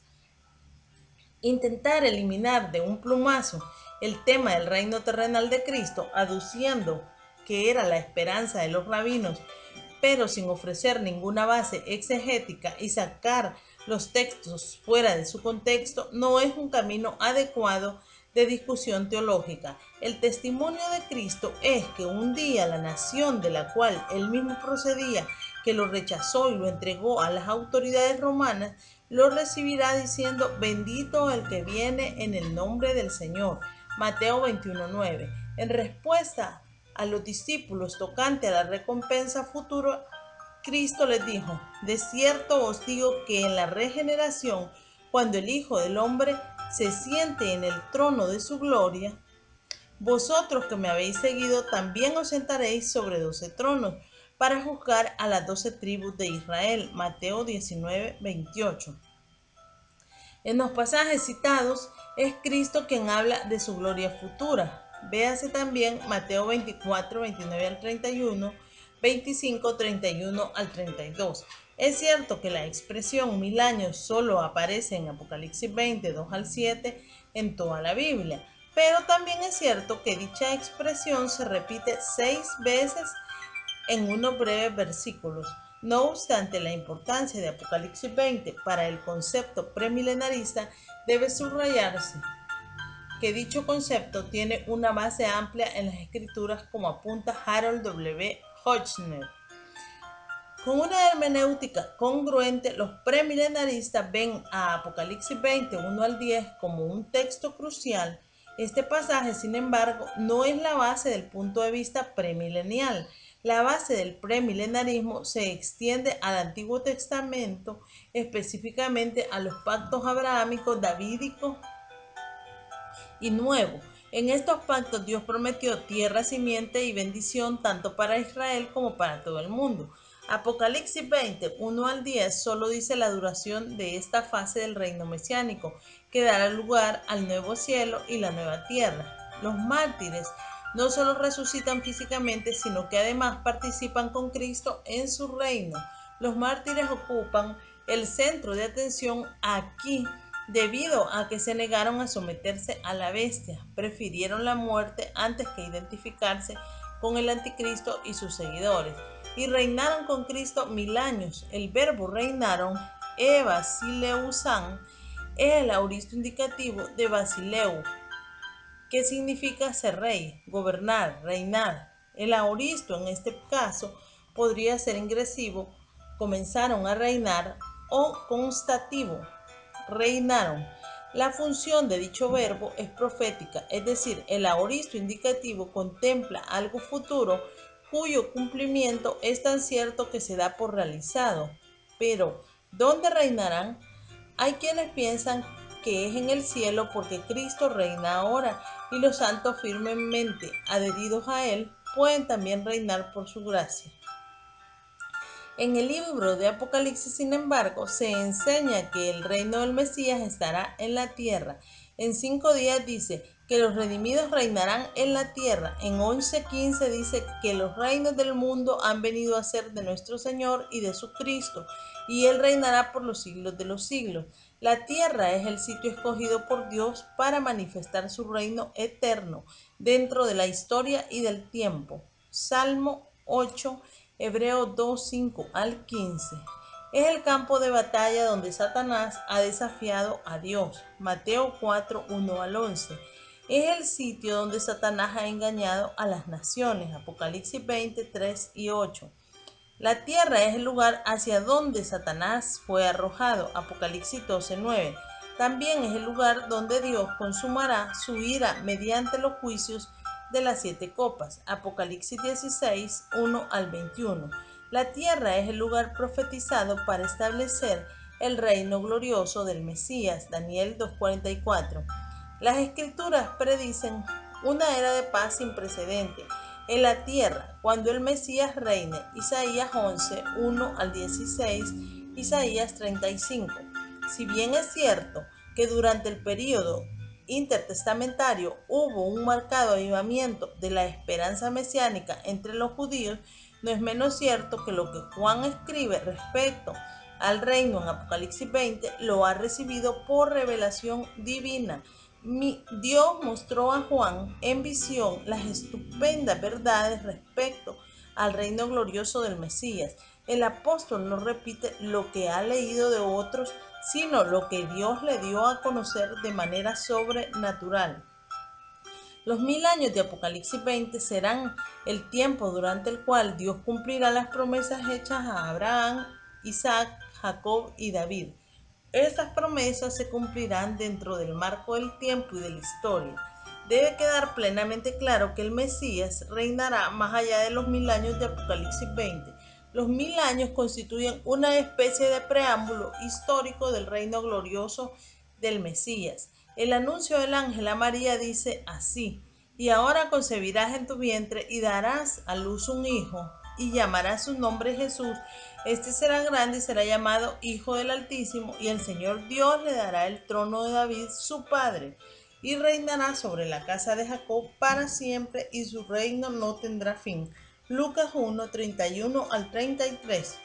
S1: Intentar eliminar de un plumazo el tema del reino terrenal de Cristo, aduciendo que era la esperanza de los rabinos, pero sin ofrecer ninguna base exegética y sacar los textos fuera de su contexto, no es un camino adecuado de discusión teológica. El testimonio de Cristo es que un día la nación de la cual él mismo procedía, que lo rechazó y lo entregó a las autoridades romanas, lo recibirá diciendo: bendito el que viene en el nombre del Señor. Mateo 21:9. En respuesta a los discípulos tocante a la recompensa futura, Cristo les dijo: de cierto os digo que en la regeneración, cuando el Hijo del Hombre se siente en el trono de su gloria, vosotros que me habéis seguido también os sentaréis sobre 12 tronos para juzgar a las 12 tribus de Israel. Mateo 19:28. En los pasajes citados es Cristo quien habla de su gloria futura. Véase también Mateo 24, 29 al 31, 25, 31 al 32. Es cierto que la expresión 1000 años solo aparece en Apocalipsis 20, 2 al 7 en toda la Biblia, pero también es cierto que dicha expresión se repite 6 veces en unos breves versículos. No obstante, la importancia de Apocalipsis 20 para el concepto premilenarista debe subrayarse que dicho concepto tiene una base amplia en las escrituras, como apunta Harold W. Hochner. Con una hermenéutica congruente, los premilenaristas ven a Apocalipsis 20, 1 al 10 como un texto crucial. Este pasaje, sin embargo, no es la base del punto de vista premilenial. La base del premilenarismo se extiende al Antiguo Testamento, específicamente a los pactos abrahámicos, davídicos y nuevo. En estos pactos Dios prometió tierra, simiente y bendición tanto para Israel como para todo el mundo. Apocalipsis 20, 1 al 10 solo dice la duración de esta fase del reino mesiánico, que dará lugar al nuevo cielo y la nueva tierra. Los mártires no solo resucitan físicamente, sino que además participan con Cristo en su reino. Los mártires ocupan el centro de atención aquí, debido a que se negaron a someterse a la bestia, prefirieron la muerte antes que identificarse con el anticristo y sus seguidores, y reinaron con Cristo 1000 años. El verbo reinaron, basileusán, es el auristo indicativo de basileu, que significa ser rey, gobernar, reinar. El auristo en este caso podría ser ingresivo, comenzaron a reinar, o constativo, reinaron. La función de dicho verbo es profética, es decir, el aoristo indicativo contempla algo futuro cuyo cumplimiento es tan cierto que se da por realizado. Pero, ¿dónde reinarán? Hay quienes piensan que es en el cielo porque Cristo reina ahora y los santos firmemente adheridos a él pueden también reinar por su gracia. En el libro de Apocalipsis, sin embargo, se enseña que el reino del Mesías estará en la tierra. En 5 días dice que los redimidos reinarán en la tierra. En 11:15 dice que los reinos del mundo han venido a ser de nuestro Señor y de su Cristo. y él reinará por los siglos de los siglos. La tierra es el sitio escogido por Dios para manifestar su reino eterno dentro de la historia y del tiempo. Salmo 8, Hebreos 2, 5 al 15. Es el campo de batalla donde Satanás ha desafiado a Dios. Mateo 4, 1 al 11. Es el sitio donde Satanás ha engañado a las naciones. Apocalipsis 20, 3 y 8. La tierra es el lugar hacia donde Satanás fue arrojado. Apocalipsis 12, 9. También es el lugar donde Dios consumará su ira mediante los juicios de las 7 copas. Apocalipsis 16, 1 al 21. La tierra es el lugar profetizado para establecer el reino glorioso del Mesías. Daniel 2:44. Las escrituras predicen una era de paz sin precedente en la tierra cuando el Mesías reine. Isaías 11, 1 al 16, Isaías 35. Si bien es cierto que durante el período intertestamentario hubo un marcado avivamiento de la esperanza mesiánica entre los judíos, no es menos cierto que lo que Juan escribe respecto al reino en Apocalipsis 20 lo ha recibido por revelación divina. Dios mostró a Juan en visión las estupendas verdades respecto al reino glorioso del Mesías. El apóstol no repite lo que ha leído de otros, sino lo que Dios le dio a conocer de manera sobrenatural. Los 1000 años de Apocalipsis 20 serán el tiempo durante el cual Dios cumplirá las promesas hechas a Abraham, Isaac, Jacob y David. Estas promesas se cumplirán dentro del marco del tiempo y de la historia. Debe quedar plenamente claro que el Mesías reinará más allá de los 1000 años de Apocalipsis 20. Los 1000 años constituyen una especie de preámbulo histórico del reino glorioso del Mesías. El anuncio del ángel a María dice así: y ahora concebirás en tu vientre y darás a luz un hijo, y llamarás su nombre Jesús. Este será grande y será llamado Hijo del Altísimo, y el Señor Dios le dará el trono de David, su padre, y reinará sobre la casa de Jacob para siempre, y su reino no tendrá fin. Lucas 1, 31 al 33.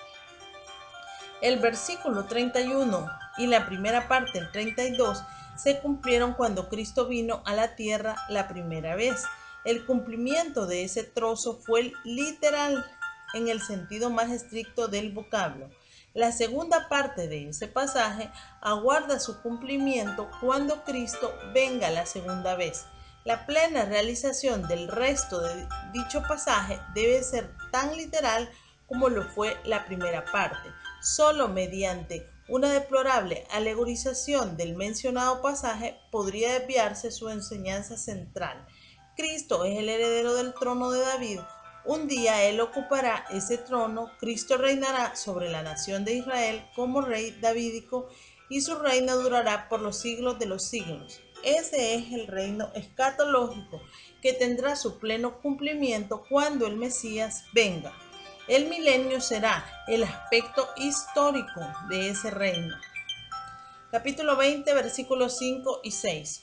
S1: El versículo 31 y la primera parte del 32 se cumplieron cuando Cristo vino a la tierra la primera vez. El cumplimiento de ese trozo fue literal en el sentido más estricto del vocablo. La segunda parte de ese pasaje aguarda su cumplimiento cuando Cristo venga la segunda vez. La plena realización del resto de dicho pasaje debe ser tan literal como lo fue la primera parte. Solo mediante una deplorable alegorización del mencionado pasaje podría desviarse su enseñanza central. Cristo es el heredero del trono de David. Un día él ocupará ese trono. Cristo reinará sobre la nación de Israel como rey davídico y su reino durará por los siglos de los siglos. Ese es el reino escatológico que tendrá su pleno cumplimiento cuando el Mesías venga. El milenio será el aspecto histórico de ese reino. Capítulo 20, versículos 5 y 6.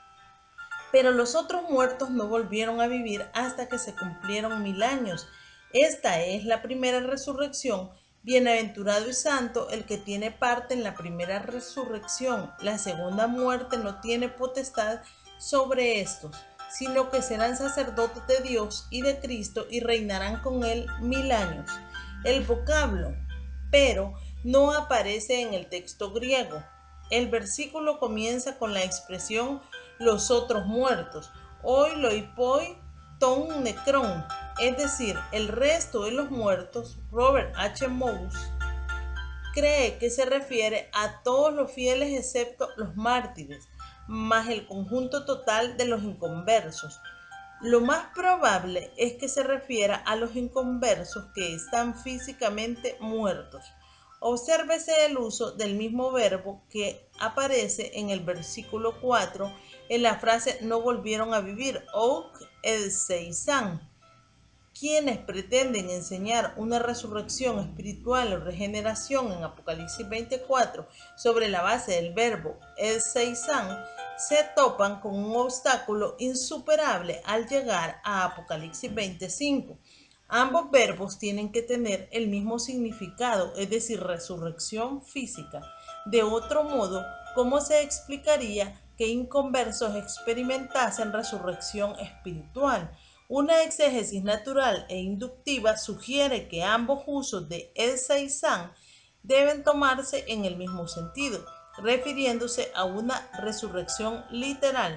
S1: Pero los otros muertos no volvieron a vivir hasta que se cumplieron 1000 años. Esta es la primera resurrección. Bienaventurado y santo el que tiene parte en la primera resurrección. La segunda muerte no tiene potestad sobre estos, sino que serán sacerdotes de Dios y de Cristo y reinarán con él 1000 años. El vocablo pero no aparece en el texto griego. El versículo comienza con la expresión los otros muertos, oiloipoi ton necron, es decir, el resto de los muertos. Robert H. Mouse cree que se refiere a todos los fieles excepto los mártires, más el conjunto total de los inconversos. Lo más probable es que se refiera a los inconversos que están físicamente muertos. Obsérvese el uso del mismo verbo que aparece en el versículo 4 en la frase no volvieron a vivir, ouk edseisan. Quienes pretenden enseñar una resurrección espiritual o regeneración en Apocalipsis 24 sobre la base del verbo edseisan se topan con un obstáculo insuperable al llegar a Apocalipsis 25. Ambos verbos tienen que tener el mismo significado, es decir, resurrección física. De otro modo, ¿cómo se explicaría que inconversos experimentasen resurrección espiritual? Una exégesis natural e inductiva sugiere que ambos usos de Elsa y San deben tomarse en el mismo sentido, refiriéndose a una resurrección literal.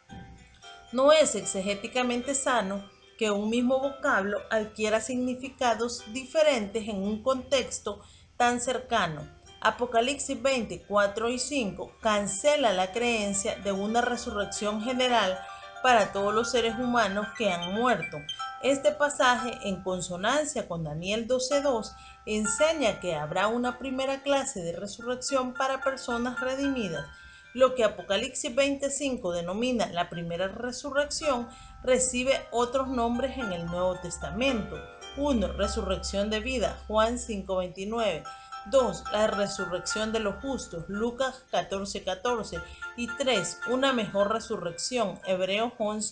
S1: No es exegéticamente sano que un mismo vocablo adquiera significados diferentes en un contexto tan cercano. Apocalipsis 20, 4 y 5 cancela la creencia de una resurrección general para todos los seres humanos que han muerto. Este pasaje, en consonancia con Daniel 12:2, enseña que habrá una primera clase de resurrección para personas redimidas. Lo que Apocalipsis 25 denomina la primera resurrección recibe otros nombres en el Nuevo Testamento. 1. Resurrección de vida, Juan 5:29. 2. La resurrección de los justos, Lucas 14:14. Y 3. Una mejor resurrección, Hebreos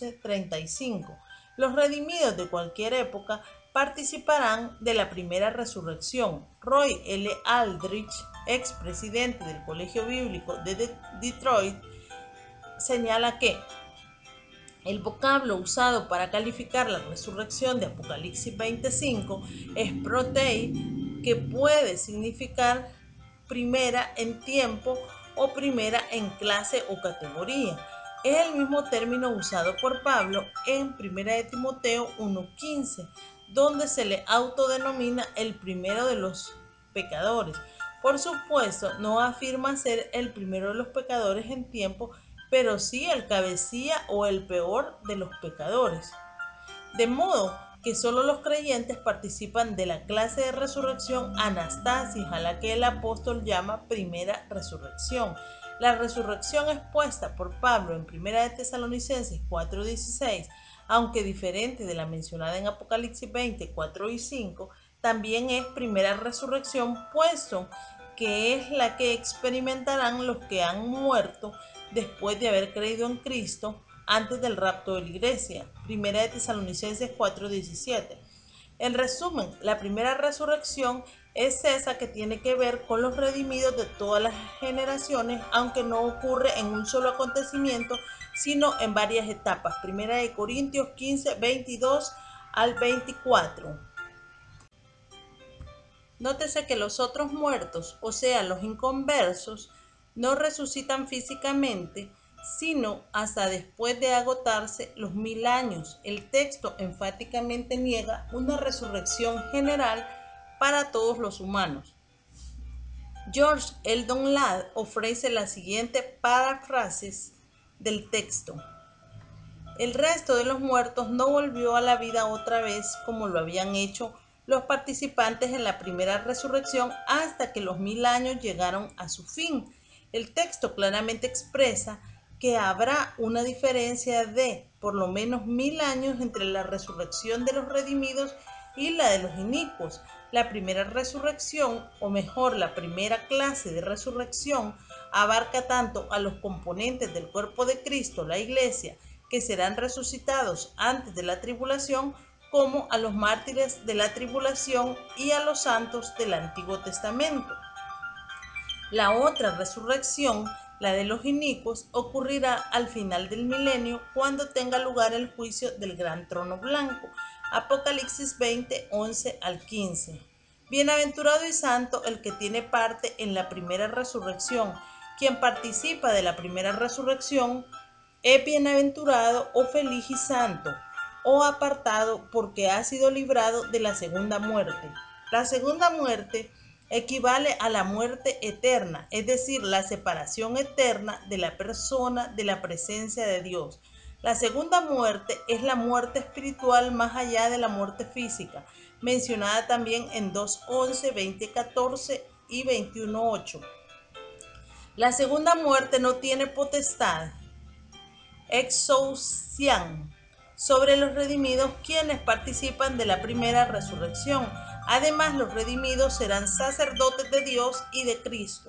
S1: 11:35. Los redimidos de cualquier época participarán de la primera resurrección. Roy L. Aldrich, expresidente del Colegio Bíblico de Detroit, señala que el vocablo usado para calificar la resurrección de Apocalipsis 25 es protei, que puede significar primera en tiempo o primera en clase o categoría. Es el mismo término usado por Pablo en 1 de Timoteo 1:15, donde se le autodenomina el primero de los pecadores. Por supuesto, no afirma ser el primero de los pecadores en tiempo, pero sí el cabecilla o el peor de los pecadores. De modo que solo los creyentes participan de la clase de resurrección anastasis, a la que el apóstol llama primera resurrección. La resurrección expuesta por Pablo en 1 de Tesalonicenses 4:16, aunque diferente de la mencionada en Apocalipsis 20, 4 y 5, también es primera resurrección, puesto que es la que experimentarán los que han muerto después de haber creído en Cristo antes del rapto de la iglesia. 1 de Tesalonicenses 4:17. En resumen, la primera resurrección es esa que tiene que ver con los redimidos de todas las generaciones, aunque no ocurre en un solo acontecimiento, sino en varias etapas. 1 de Corintios 15, 22 al 24. Nótese que los otros muertos, o sea, los inconversos, no resucitan físicamente, sino hasta después de agotarse los 1000 años. El texto enfáticamente niega una resurrección general para todos los humanos. George Eldon Ladd ofrece la siguiente paráfrasis del texto. El resto de los muertos no volvió a la vida otra vez como lo habían hecho los participantes en la primera resurrección hasta que los 1000 años llegaron a su fin. El texto claramente expresa que habrá una diferencia de por lo menos 1000 años entre la resurrección de los redimidos y la de los inicuos. La primera resurrección, o mejor, la primera clase de resurrección, abarca tanto a los componentes del cuerpo de Cristo, la Iglesia, que serán resucitados antes de la tribulación, como a los mártires de la tribulación y a los santos del Antiguo Testamento. La otra resurrección, la de los inicuos, ocurrirá al final del milenio, cuando tenga lugar el juicio del gran trono blanco. Apocalipsis 20, 11 al 15. Bienaventurado y santo el que tiene parte en la primera resurrección. Quien participa de la primera resurrección es bienaventurado o feliz y santo, o apartado, porque ha sido librado de la segunda muerte. La segunda muerte equivale a la muerte eterna, es decir, la separación eterna de la persona de la presencia de Dios. La segunda muerte es la muerte espiritual más allá de la muerte física, mencionada también en 2:11, 20:14 y 21:8. La segunda muerte no tiene potestad exousian sobre los redimidos, quienes participan de la primera resurrección. Además, los redimidos serán sacerdotes de Dios y de Cristo.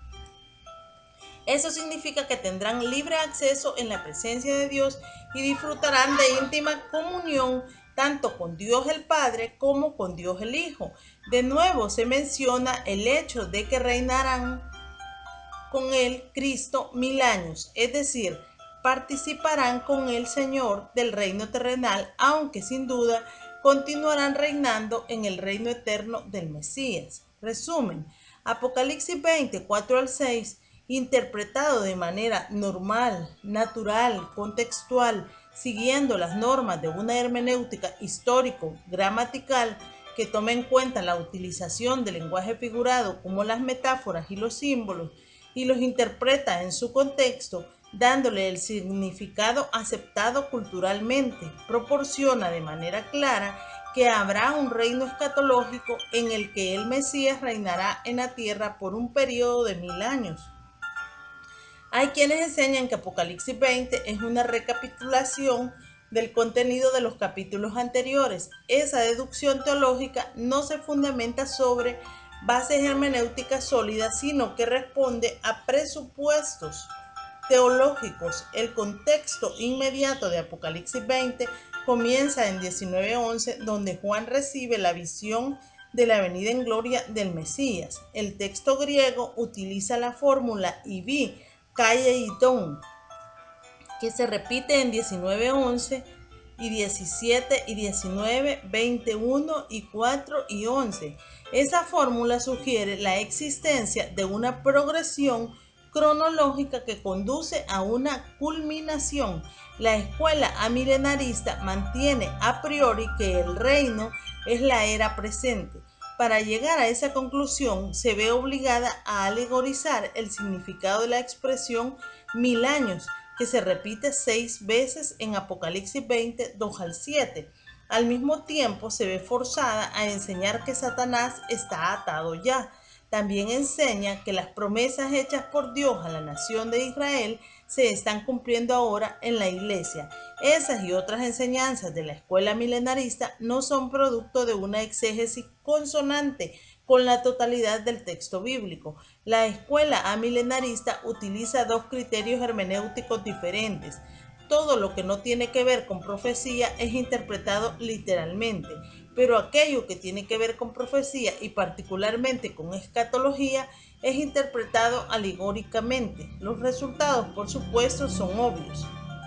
S1: Eso significa que tendrán libre acceso en la presencia de Dios y disfrutarán de íntima comunión tanto con Dios el Padre como con Dios el Hijo. De nuevo se menciona el hecho de que reinarán con él Cristo 1000 años, es decir, participarán con el Señor del reino terrenal, aunque sin duda continuarán reinando en el reino eterno del Mesías. Resumen, Apocalipsis 20, 4 al 6, interpretado de manera normal, natural, contextual, siguiendo las normas de una hermenéutica histórico-gramatical que tome en cuenta la utilización del lenguaje figurado como las metáforas y los símbolos, y los interpreta en su contexto, dándole el significado aceptado culturalmente, proporciona de manera clara que habrá un reino escatológico en el que el Mesías reinará en la tierra por un periodo de 1000 años. Hay quienes enseñan que Apocalipsis 20 es una recapitulación del contenido de los capítulos anteriores. Esa deducción teológica no se fundamenta sobre bases hermenéuticas sólidas, sino que responde a presupuestos teológicos. El contexto inmediato de Apocalipsis 20 comienza en 19:11, donde Juan recibe la visión de la venida en gloria del Mesías. El texto griego utiliza la fórmula ibi, kaieiton, que se repite en 19:11 y 17 y 19, 21 y 4 y 11. Esa fórmula sugiere la existencia de una progresión cronológica que conduce a una culminación. La escuela amilenarista mantiene a priori que el reino es la era presente. Para llegar a esa conclusión, se ve obligada a alegorizar el significado de la expresión 1000 años, que se repite 6 veces en Apocalipsis 20, 2 al 7. Al mismo tiempo, se ve forzada a enseñar que Satanás está atado ya. También enseña que las promesas hechas por Dios a la nación de Israel se están cumpliendo ahora en la iglesia. Esas y otras enseñanzas de la escuela milenarista no son producto de una exégesis consonante con la totalidad del texto bíblico. La escuela amilenarista utiliza dos criterios hermenéuticos diferentes. Todo lo que no tiene que ver con profecía es interpretado literalmente, pero aquello que tiene que ver con profecía y particularmente con escatología es interpretado alegóricamente. Los resultados, por supuesto, son obvios.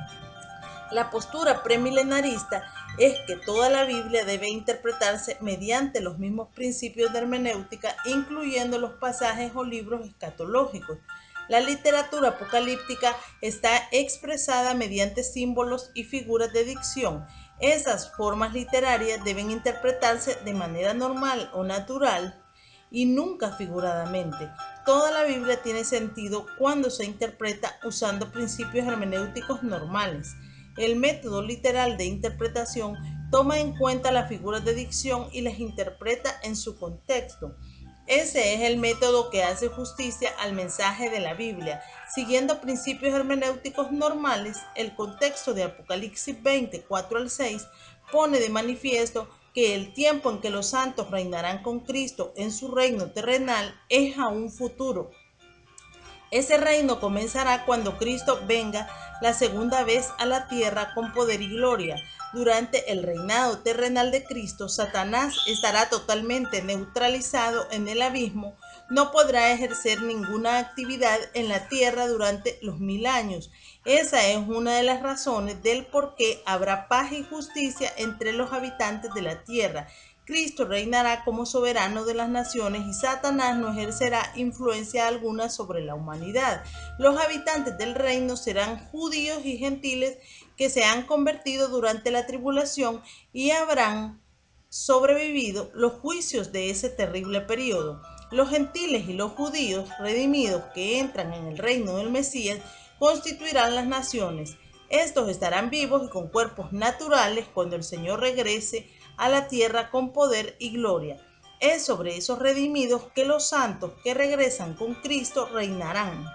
S1: La postura premilenarista es que toda la Biblia debe interpretarse mediante los mismos principios de hermenéutica, incluyendo los pasajes o libros escatológicos. La literatura apocalíptica está expresada mediante símbolos y figuras de dicción. Esas formas literarias deben interpretarse de manera normal o natural y nunca figuradamente. Toda la Biblia tiene sentido cuando se interpreta usando principios hermenéuticos normales. El método literal de interpretación toma en cuenta las figuras de dicción y las interpreta en su contexto. Ese es el método que hace justicia al mensaje de la Biblia. Siguiendo principios hermenéuticos normales, el contexto de Apocalipsis 20, 4 al 6 pone de manifiesto que el tiempo en que los santos reinarán con Cristo en su reino terrenal es aún futuro. Ese reino comenzará cuando Cristo venga la segunda vez a la tierra con poder y gloria. Durante el reinado terrenal de Cristo, Satanás estará totalmente neutralizado en el abismo, no podrá ejercer ninguna actividad en la tierra durante los 1000 años. Esa es una de las razones del por qué habrá paz y justicia entre los habitantes de la tierra. Cristo reinará como soberano de las naciones y Satanás no ejercerá influencia alguna sobre la humanidad. Los habitantes del reino serán judíos y gentiles que se han convertido durante la tribulación y habrán sobrevivido los juicios de ese terrible periodo. Los gentiles y los judíos redimidos que entran en el reino del Mesías constituirán las naciones. Estos estarán vivos y con cuerpos naturales cuando el Señor regrese a la tierra con poder y gloria. Es sobre esos redimidos que los santos que regresan con Cristo reinarán.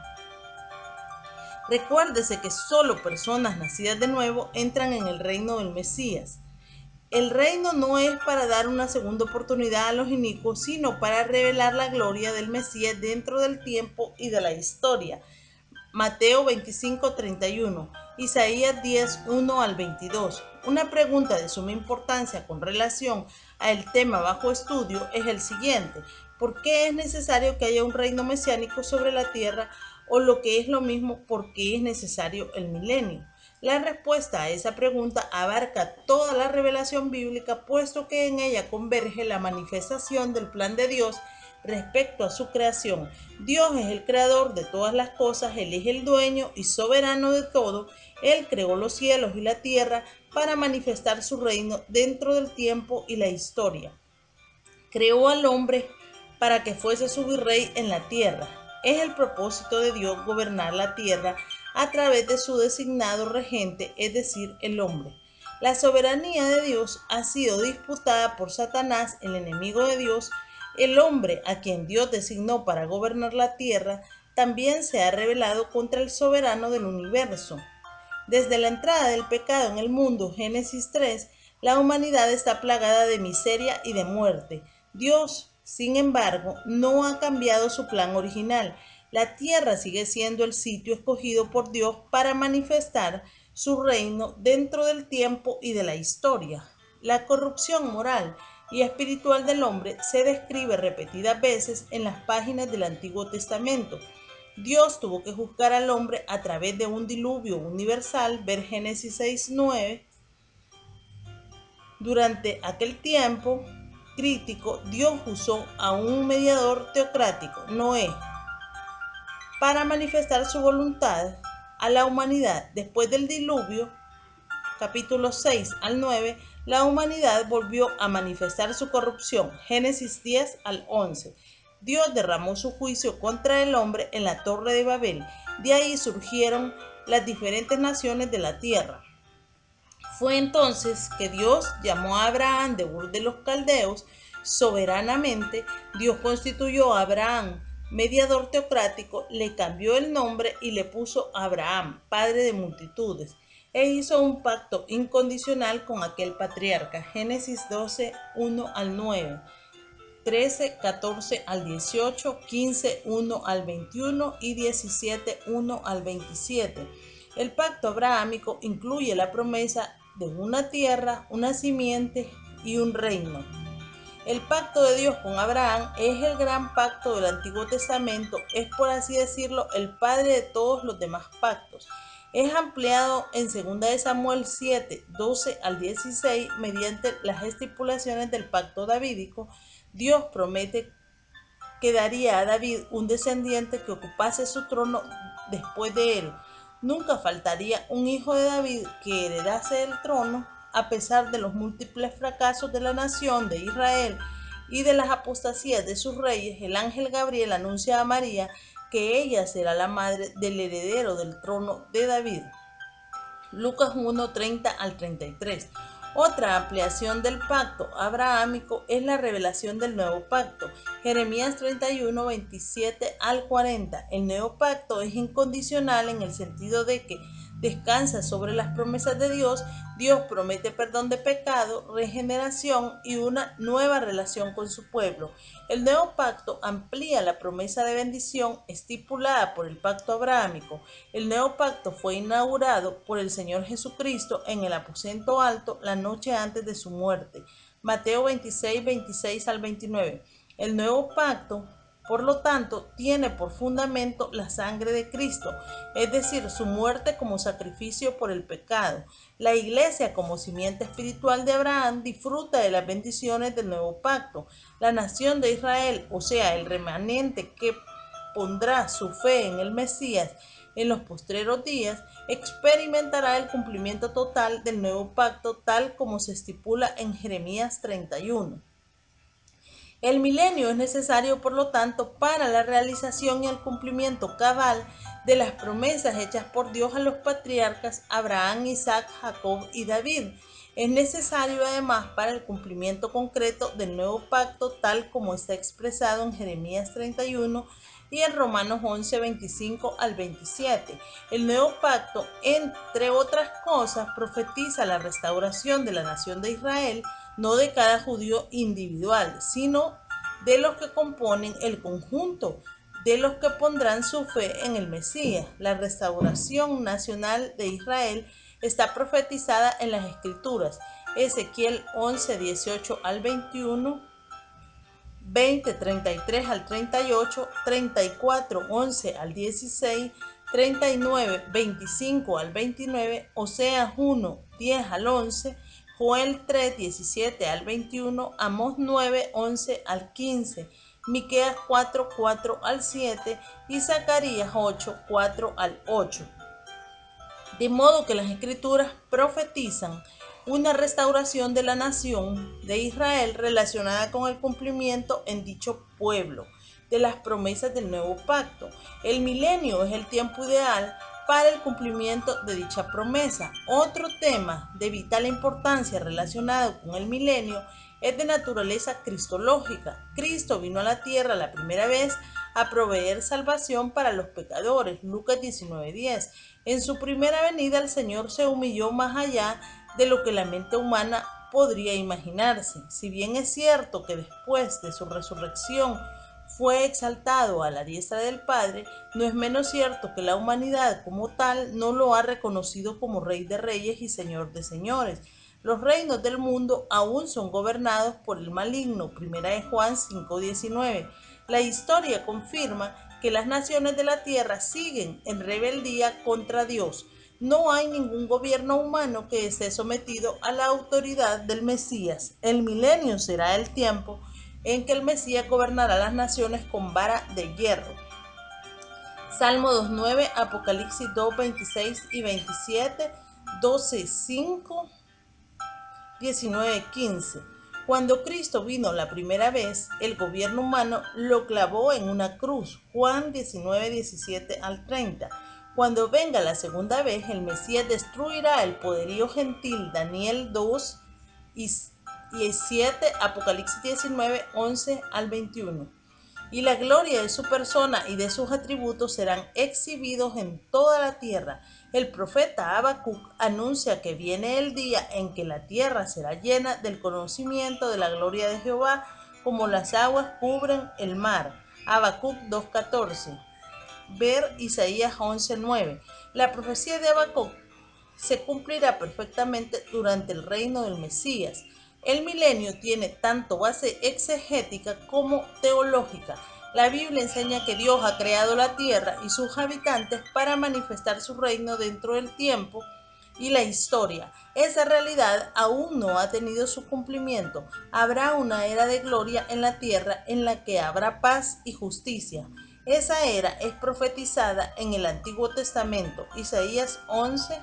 S1: Recuérdese que solo personas nacidas de nuevo entran en el reino del Mesías. El reino no es para dar una segunda oportunidad a los inicuos, sino para revelar la gloria del Mesías dentro del tiempo y de la historia. Mateo 25:31, Isaías 10:1 al 22. Una pregunta de suma importancia con relación al tema bajo estudio es el siguiente: ¿por qué es necesario que haya un reino mesiánico sobre la tierra? O lo que es lo mismo, ¿por qué es necesario el milenio? La respuesta a esa pregunta abarca toda la revelación bíblica, puesto que en ella converge la manifestación del plan de Dios respecto a su creación. Dios es el creador de todas las cosas, Él es el dueño y soberano de todo. Él creó los cielos y la tierra para manifestar su reino dentro del tiempo y la historia. Creó al hombre para que fuese su virrey en la tierra. Es el propósito de Dios gobernar la tierra a través de su designado regente, es decir, el hombre. La soberanía de Dios ha sido disputada por Satanás, el enemigo de Dios. El hombre, a quien Dios designó para gobernar la tierra, también se ha rebelado contra el soberano del universo. Desde la entrada del pecado en el mundo, Génesis 3, la humanidad está plagada de miseria y de muerte. Dios, sin embargo, no ha cambiado su plan original. La tierra sigue siendo el sitio escogido por Dios para manifestar su reino dentro del tiempo y de la historia. La corrupción moral y espiritual del hombre se describe repetidas veces en las páginas del Antiguo Testamento. Dios tuvo que juzgar al hombre a través de un diluvio universal, ver Génesis 6:9. Durante aquel tiempo crítico, Dios usó a un mediador teocrático, Noé, para manifestar su voluntad a la humanidad. Después del diluvio, capítulos 6 al 9, la humanidad volvió a manifestar su corrupción, Génesis 10 al 11. Dios derramó su juicio contra el hombre en la Torre de Babel. De ahí surgieron las diferentes naciones de la tierra. Fue entonces que Dios llamó a Abraham de Ur de los Caldeos. Soberanamente, Dios constituyó a Abraham mediador teocrático, le cambió el nombre y le puso Abraham, padre de multitudes, e hizo un pacto incondicional con aquel patriarca. Génesis 12, 1 al 9. 13, 14 al 18, 15, 1 al 21 y 17, 1 al 27. El pacto abrahámico incluye la promesa de una tierra, una simiente y un reino. El pacto de Dios con Abraham es el gran pacto del Antiguo Testamento, es por así decirlo el padre de todos los demás pactos. Es ampliado en 2 Samuel 7, 12 al 16 mediante las estipulaciones del pacto davídico. Dios promete que daría a David un descendiente que ocupase su trono después de él. Nunca faltaría un hijo de David que heredase el trono. A pesar de los múltiples fracasos de la nación de Israel y de las apostasías de sus reyes, el ángel Gabriel anuncia a María que ella será la madre del heredero del trono de David. Lucas 1, 30 al 33. Otra ampliación del pacto abrahámico es la revelación del nuevo pacto. Jeremías 31, 27 al 40. El nuevo pacto es incondicional en el sentido de que descansa sobre las promesas de Dios. Dios promete perdón de pecado, regeneración y una nueva relación con su pueblo. El nuevo pacto amplía la promesa de bendición estipulada por el pacto abrahámico. El nuevo pacto fue inaugurado por el Señor Jesucristo en el aposento alto la noche antes de su muerte. Mateo 26, 26 al 29. El nuevo pacto, por lo tanto, tiene por fundamento la sangre de Cristo, es decir, su muerte como sacrificio por el pecado. La Iglesia, como simiente espiritual de Abraham, disfruta de las bendiciones del nuevo pacto. La nación de Israel, o sea, el remanente que pondrá su fe en el Mesías en los postreros días, experimentará el cumplimiento total del nuevo pacto tal como se estipula en Jeremías 31. El milenio es necesario, por lo tanto, para la realización y el cumplimiento cabal de las promesas hechas por Dios a los patriarcas Abraham, Isaac, Jacob y David. Es necesario además para el cumplimiento concreto del nuevo pacto tal como está expresado en Jeremías 31 y en Romanos 11, 25 al 27. El nuevo pacto, entre otras cosas, profetiza la restauración de la nación de Israel, no de cada judío individual, sino de los que componen el conjunto de los que pondrán su fe en el Mesías. La restauración nacional de Israel está profetizada en las Escrituras. Ezequiel 11, 18 al 21, 20, 33 al 38, 34, 11 al 16, 39, 25 al 29, Oseas 1, 10 al 11, Joel 3, 17 al 21, Amós 9, 11 al 15, Miqueas 4, 4 al 7 y Zacarías 8, 4 al 8. De modo que las Escrituras profetizan una restauración de la nación de Israel relacionada con el cumplimiento en dicho pueblo de las promesas del nuevo pacto. El milenio es el tiempo ideal para el cumplimiento de dicha promesa. Otro tema de vital importancia relacionado con el milenio es de naturaleza cristológica. Cristo vino a la tierra la primera vez a proveer salvación para los pecadores. Lucas 19:10. En su primera venida el Señor se humilló más allá de lo que la mente humana podría imaginarse. Si bien es cierto que después de su resurrección fue exaltado a la diestra del Padre, no es menos cierto que la humanidad como tal no lo ha reconocido como Rey de Reyes y Señor de Señores. Los reinos del mundo aún son gobernados por el maligno. Primera de Juan 5:19. La historia confirma que las naciones de la tierra siguen en rebeldía contra Dios. No hay ningún gobierno humano que esté sometido a la autoridad del Mesías. El milenio será el tiempo en que el Mesías gobernará las naciones con vara de hierro. Salmo 2:9, Apocalipsis 2:26 y 27, 12:5, 19:15. Cuando Cristo vino la primera vez, el gobierno humano lo clavó en una cruz. Juan 19:17 al 30. Cuando venga la segunda vez, el Mesías destruirá el poderío gentil. Daniel 2 y 7, Apocalipsis 19, 11 al 21. Y la gloria de su persona y de sus atributos serán exhibidos en toda la tierra. El profeta Habacuc anuncia que viene el día en que la tierra será llena del conocimiento de la gloria de Jehová, como las aguas cubren el mar. Habacuc 2:14. Ver Isaías 11:9. La profecía de Habacuc se cumplirá perfectamente durante el reino del Mesías. El milenio tiene tanto base exegética como teológica. La Biblia enseña que Dios ha creado la tierra y sus habitantes para manifestar su reino dentro del tiempo y la historia. Esa realidad aún no ha tenido su cumplimiento. Habrá una era de gloria en la tierra en la que habrá paz y justicia. Esa era es profetizada en el Antiguo Testamento. Isaías 11,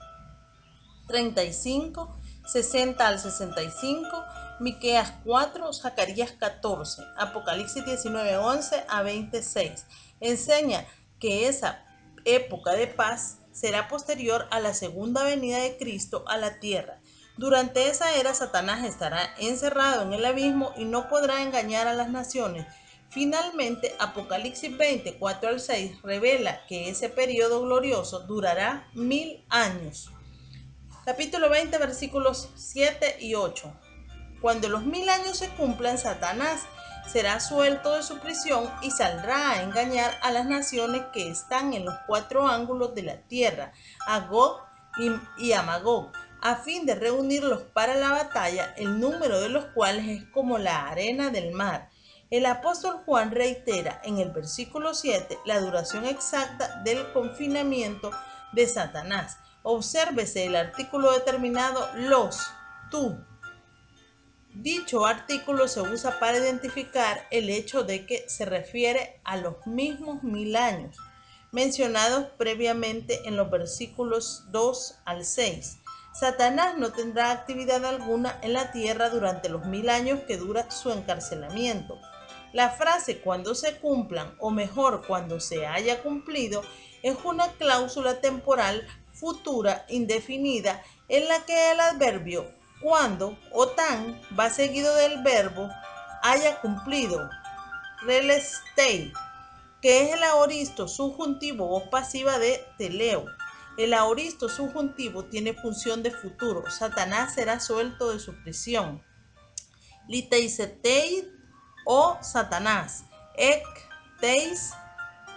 S1: 35, 60 al 65, Miqueas 4, Zacarías 14, Apocalipsis 19, 11 a 26. Enseña que esa época de paz será posterior a la segunda venida de Cristo a la tierra. Durante esa era, Satanás estará encerrado en el abismo y no podrá engañar a las naciones. Finalmente, Apocalipsis 20, 4 al 6 revela que ese periodo glorioso durará 1000 años. Capítulo 20, versículos 7 y 8. Cuando los 1000 años se cumplan, Satanás será suelto de su prisión y saldrá a engañar a las naciones que están en los 4 ángulos de la tierra, a Gog y a Magog, a fin de reunirlos para la batalla, el número de los cuales es como la arena del mar. El apóstol Juan reitera en el versículo 7 la duración exacta del confinamiento de Satanás. Obsérvese el artículo determinado los, tú. Dicho artículo se usa para identificar el hecho de que se refiere a los mismos 1000 años mencionados previamente en los versículos 2 al 6. Satanás no tendrá actividad alguna en la tierra durante los 1000 años que dura su encarcelamiento. La frase cuando se cumplan, o mejor cuando se haya cumplido, es una cláusula temporal futura indefinida en la que el adverbio cuando o tan va seguido del verbo haya cumplido. Relestei, que es el aoristo subjuntivo voz pasiva de teleo. El aoristo subjuntivo tiene función de futuro. Satanás será suelto de su prisión. Liteisetei o Satanás. Ek teis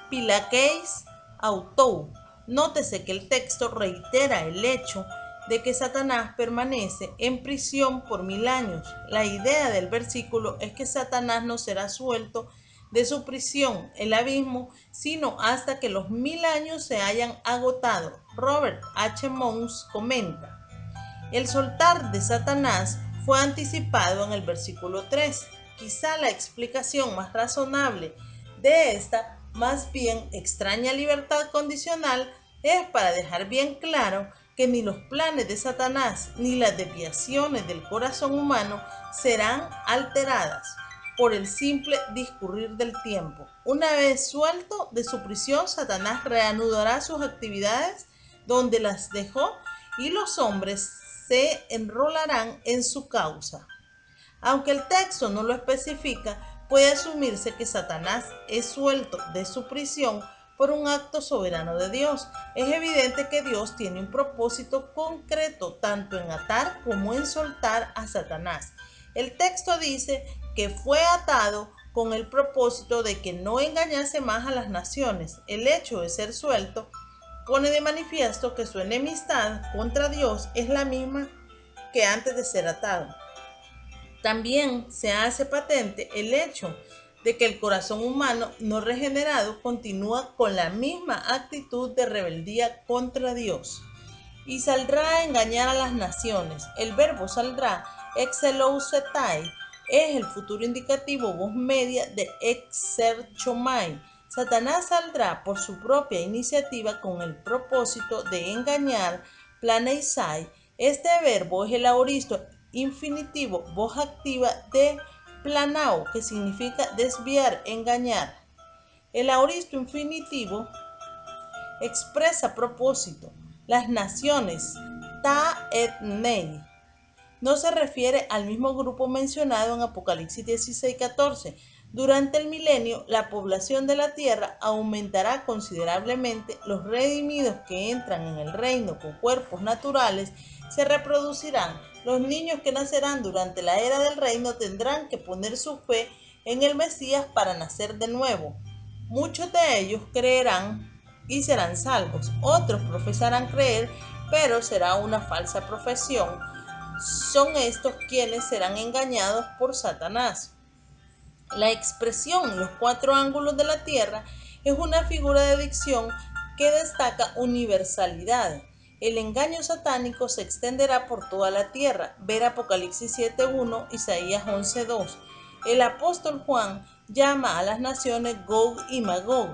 S1: pilakeis autou. Nótese que el texto reitera el hecho de que Satanás permanece en prisión por 1000 años. La idea del versículo es que Satanás no será suelto de su prisión, el abismo, sino hasta que los 1000 años se hayan agotado. Robert H. Mons comenta: el soltar de Satanás fue anticipado en el versículo 3. Quizá la explicación más razonable de esta más bien extraña libertad condicional es para dejar bien claro que ni los planes de Satanás ni las desviaciones del corazón humano serán alteradas por el simple discurrir del tiempo. Una vez suelto de su prisión, Satanás reanudará sus actividades donde las dejó y los hombres se enrolarán en su causa. Aunque el texto no lo especifica, puede asumirse que Satanás es suelto de su prisión por un acto soberano de Dios. Es evidente que Dios tiene un propósito concreto tanto en atar como en soltar a Satanás. El texto dice que fue atado con el propósito de que no engañase más a las naciones. El hecho de ser suelto pone de manifiesto que su enemistad contra Dios es la misma que antes de ser atado. También se hace patente el hecho de que el corazón humano no regenerado continúa con la misma actitud de rebeldía contra Dios. Y saldrá a engañar a las naciones. El verbo saldrá, exelousetai, es el futuro indicativo voz media de exerchomai. Satanás saldrá por su propia iniciativa con el propósito de engañar, planeisai. Este verbo es el aoristo infinitivo voz activa de planao, que significa desviar, engañar. El aoristo infinitivo expresa propósito. Las naciones, ta et nei, no se refiere al mismo grupo mencionado en Apocalipsis 16:14. Durante el milenio, la población de la tierra aumentará considerablemente. Los redimidos que entran en el reino con cuerpos naturales se reproducirán. Los niños que nacerán durante la era del reino tendrán que poner su fe en el Mesías para nacer de nuevo. Muchos de ellos creerán y serán salvos. Otros profesarán creer, pero será una falsa profesión. Son estos quienes serán engañados por Satanás. La expresión los 4 ángulos de la tierra es una figura de dicción que destaca universalidad. El engaño satánico se extenderá por toda la tierra. Ver Apocalipsis 7:1, Isaías 11:2. El apóstol Juan llama a las naciones Gog y Magog.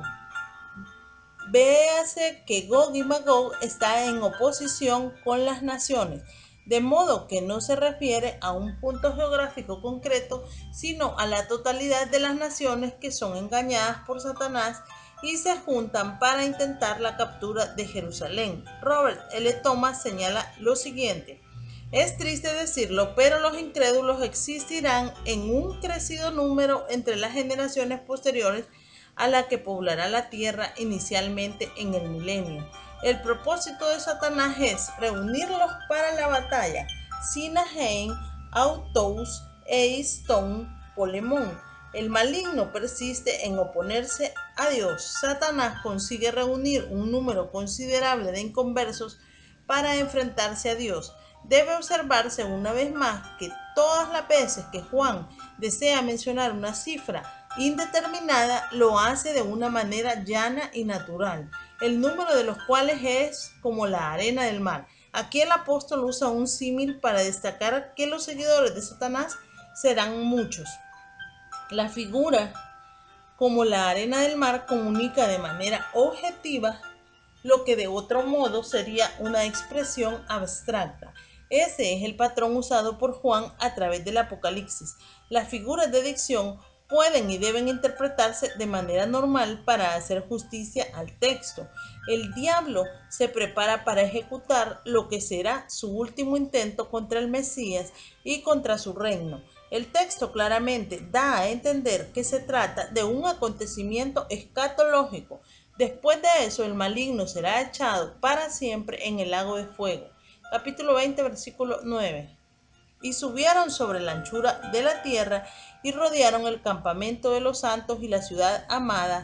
S1: Véase que Gog y Magog está en oposición con las naciones, de modo que no se refiere a un punto geográfico concreto, sino a la totalidad de las naciones que son engañadas por Satanás y se juntan para intentar la captura de Jerusalén. Robert L. Thomas señala lo siguiente: es triste decirlo, pero los incrédulos existirán en un crecido número entre las generaciones posteriores a la que poblará la tierra inicialmente en el milenio. El propósito de Satanás es reunirlos para la batalla. Sinahein, Autos, Eiston, Polemón. El maligno persiste en oponerse a Dios. Satanás consigue reunir un número considerable de inconversos para enfrentarse a Dios. Debe observarse una vez más que todas las veces que Juan desea mencionar una cifra indeterminada, lo hace de una manera llana y natural, el número de los cuales es como la arena del mar. Aquí el apóstol usa un símil para destacar que los seguidores de Satanás serán muchos. La figura como la arena del mar comunica de manera objetiva lo que de otro modo sería una expresión abstracta. Ese es el patrón usado por Juan a través del Apocalipsis. Las figuras de dicción pueden y deben interpretarse de manera normal para hacer justicia al texto. El diablo se prepara para ejecutar lo que será su último intento contra el Mesías y contra su reino. El texto claramente da a entender que se trata de un acontecimiento escatológico. Después de eso, el maligno será echado para siempre en el lago de fuego. Capítulo 20, versículo 9. Y subieron sobre la anchura de la tierra y rodearon el campamento de los santos y la ciudad amada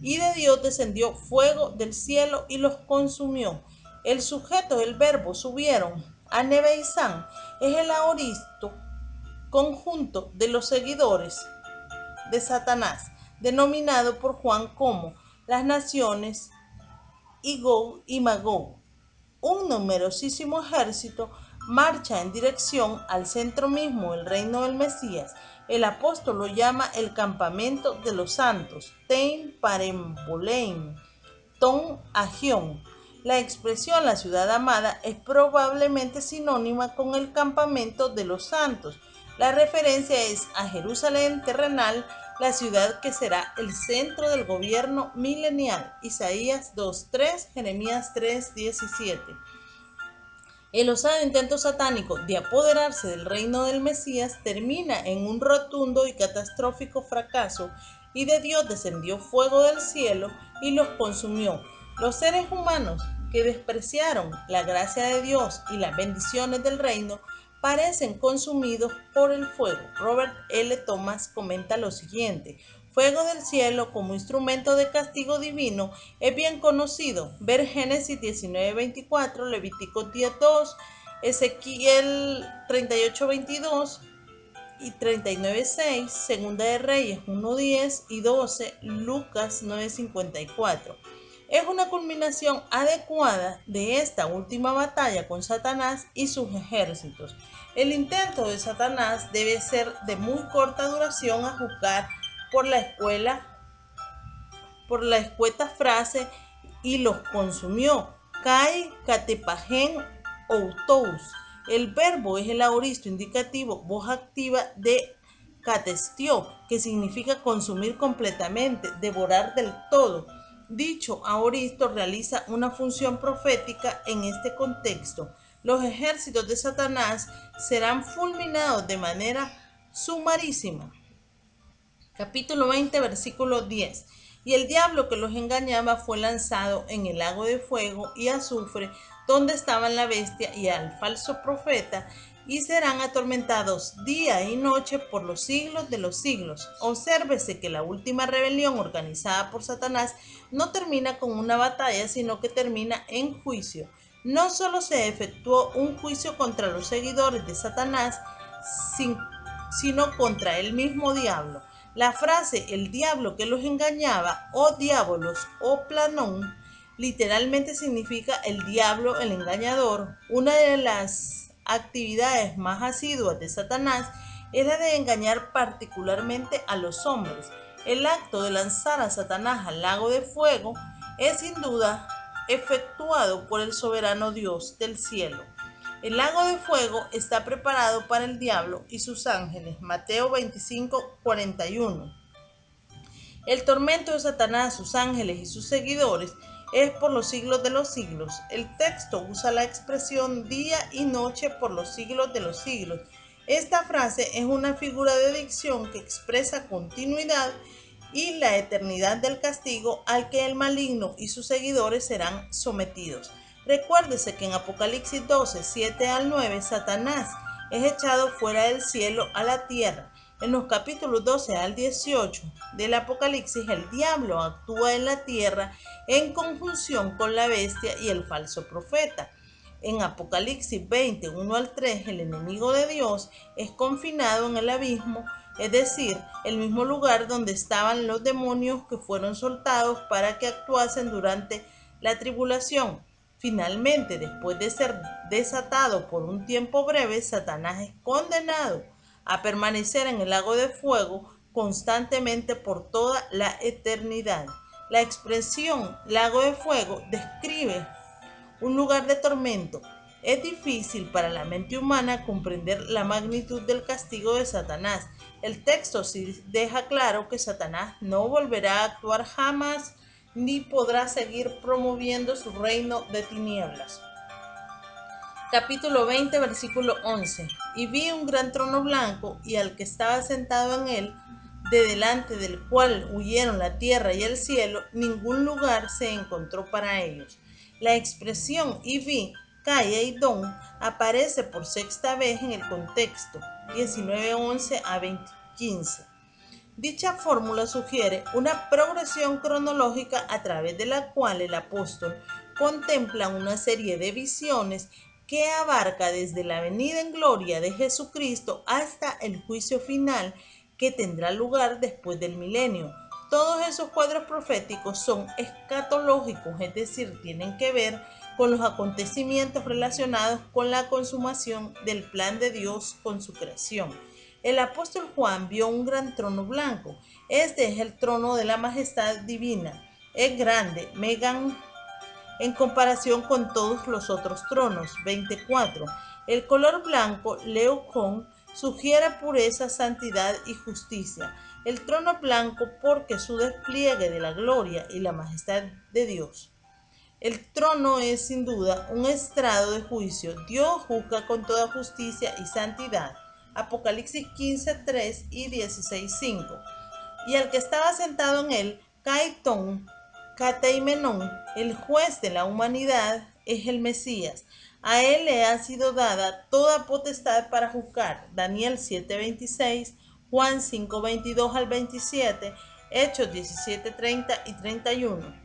S1: y de Dios descendió fuego del cielo y los consumió. El sujeto del verbo subieron a Nebeizán es el aoristo conjunto de los seguidores de Satanás, denominado por Juan como las naciones y Gog y Magog. Un numerosísimo ejército marcha en dirección al centro mismo del reino del Mesías. El apóstol lo llama el campamento de los santos, Tein Paremboleim, Ton Agión. La expresión la ciudad amada es probablemente sinónima con el campamento de los santos. La referencia es a Jerusalén terrenal, la ciudad que será el centro del gobierno milenial. Isaías 2:3, Jeremías 3:17. El osado intento satánico de apoderarse del reino del Mesías termina en un rotundo y catastrófico fracaso, y de Dios descendió fuego del cielo y los consumió. Los seres humanos que despreciaron la gracia de Dios y las bendiciones del reino parecen consumidos por el fuego. Robert L. Thomas comenta lo siguiente: fuego del cielo como instrumento de castigo divino es bien conocido. Ver Génesis 19:24, Levítico 10:2, Ezequiel 38:22 y 39:6, Segunda de Reyes 1:10 y 12, Lucas 9:54. Es una culminación adecuada de esta última batalla con Satanás y sus ejércitos. El intento de Satanás debe ser de muy corta duración a juzgar por la escueta frase "y los consumió", Kai Katepagen Outous. El verbo es el aoristo indicativo, voz activa de katestió, que significa consumir completamente, devorar del todo. Dicho aoristo realiza una función profética en este contexto. Los ejércitos de Satanás serán fulminados de manera sumarísima. Capítulo 20, versículo 10. Y el diablo que los engañaba fue lanzado en el lago de fuego y azufre, donde estaban la bestia y el falso profeta, y serán atormentados día y noche por los siglos de los siglos. Obsérvese que la última rebelión organizada por Satanás no termina con una batalla, sino que termina en juicio. No solo se efectuó un juicio contra los seguidores de Satanás, sino contra el mismo diablo. La frase "el diablo que los engañaba" o diabolos o planón literalmente significa el diablo, el engañador. Una de las actividades más asiduas de Satanás es la de engañar particularmente a los hombres. El acto de lanzar a Satanás al lago de fuego es sin duda efectuado por el soberano Dios del cielo. El lago de fuego está preparado para el diablo y sus ángeles. Mateo 25:41. El tormento de Satanás, sus ángeles y sus seguidores es por los siglos de los siglos. El texto usa la expresión día y noche por los siglos de los siglos. Esta frase es una figura de dicción que expresa continuidad y la eternidad del castigo al que el maligno y sus seguidores serán sometidos. Recuérdese que en Apocalipsis 12, 7 al 9, Satanás es echado fuera del cielo a la tierra. En los capítulos 12 al 18 del Apocalipsis, el diablo actúa en la tierra en conjunción con la bestia y el falso profeta. En Apocalipsis 20, 1 al 3, el enemigo de Dios es confinado en el abismo, es decir, el mismo lugar donde estaban los demonios que fueron soltados para que actuasen durante la tribulación. Finalmente, después de ser desatado por un tiempo breve, Satanás es condenado a permanecer en el lago de fuego constantemente por toda la eternidad. La expresión lago de fuego describe un lugar de tormento. Es difícil para la mente humana comprender la magnitud del castigo de Satanás. El texto sí deja claro que Satanás no volverá a actuar jamás ni podrá seguir promoviendo su reino de tinieblas. Capítulo 20, versículo 11. Y vi un gran trono blanco y al que estaba sentado en él, de delante del cual huyeron la tierra y el cielo, ningún lugar se encontró para ellos. La expresión "y vi", Calle y Don aparece por sexta vez en el contexto, 19:11 a 20:15. Dicha fórmula sugiere una progresión cronológica a través de la cual el apóstol contempla una serie de visiones que abarca desde la venida en gloria de Jesucristo hasta el juicio final que tendrá lugar después del milenio. Todos esos cuadros proféticos son escatológicos, es decir, tienen que ver con los acontecimientos relacionados con la consumación del plan de Dios con su creación. El apóstol Juan vio un gran trono blanco. Este es el trono de la majestad divina. Es grande, megan en comparación con todos los otros tronos. 24. El color blanco, leucón, sugiere pureza, santidad y justicia. El trono blanco porque su despliegue de la gloria y la majestad de Dios. El trono es sin duda un estrado de juicio. Dios juzga con toda justicia y santidad. Apocalipsis 15:3 y 16:5. Y el que estaba sentado en él, Cateimenón, el juez de la humanidad, es el Mesías. A él le ha sido dada toda potestad para juzgar. Daniel 7:26, Juan 5:22 al 27, Hechos 17:30 y 31.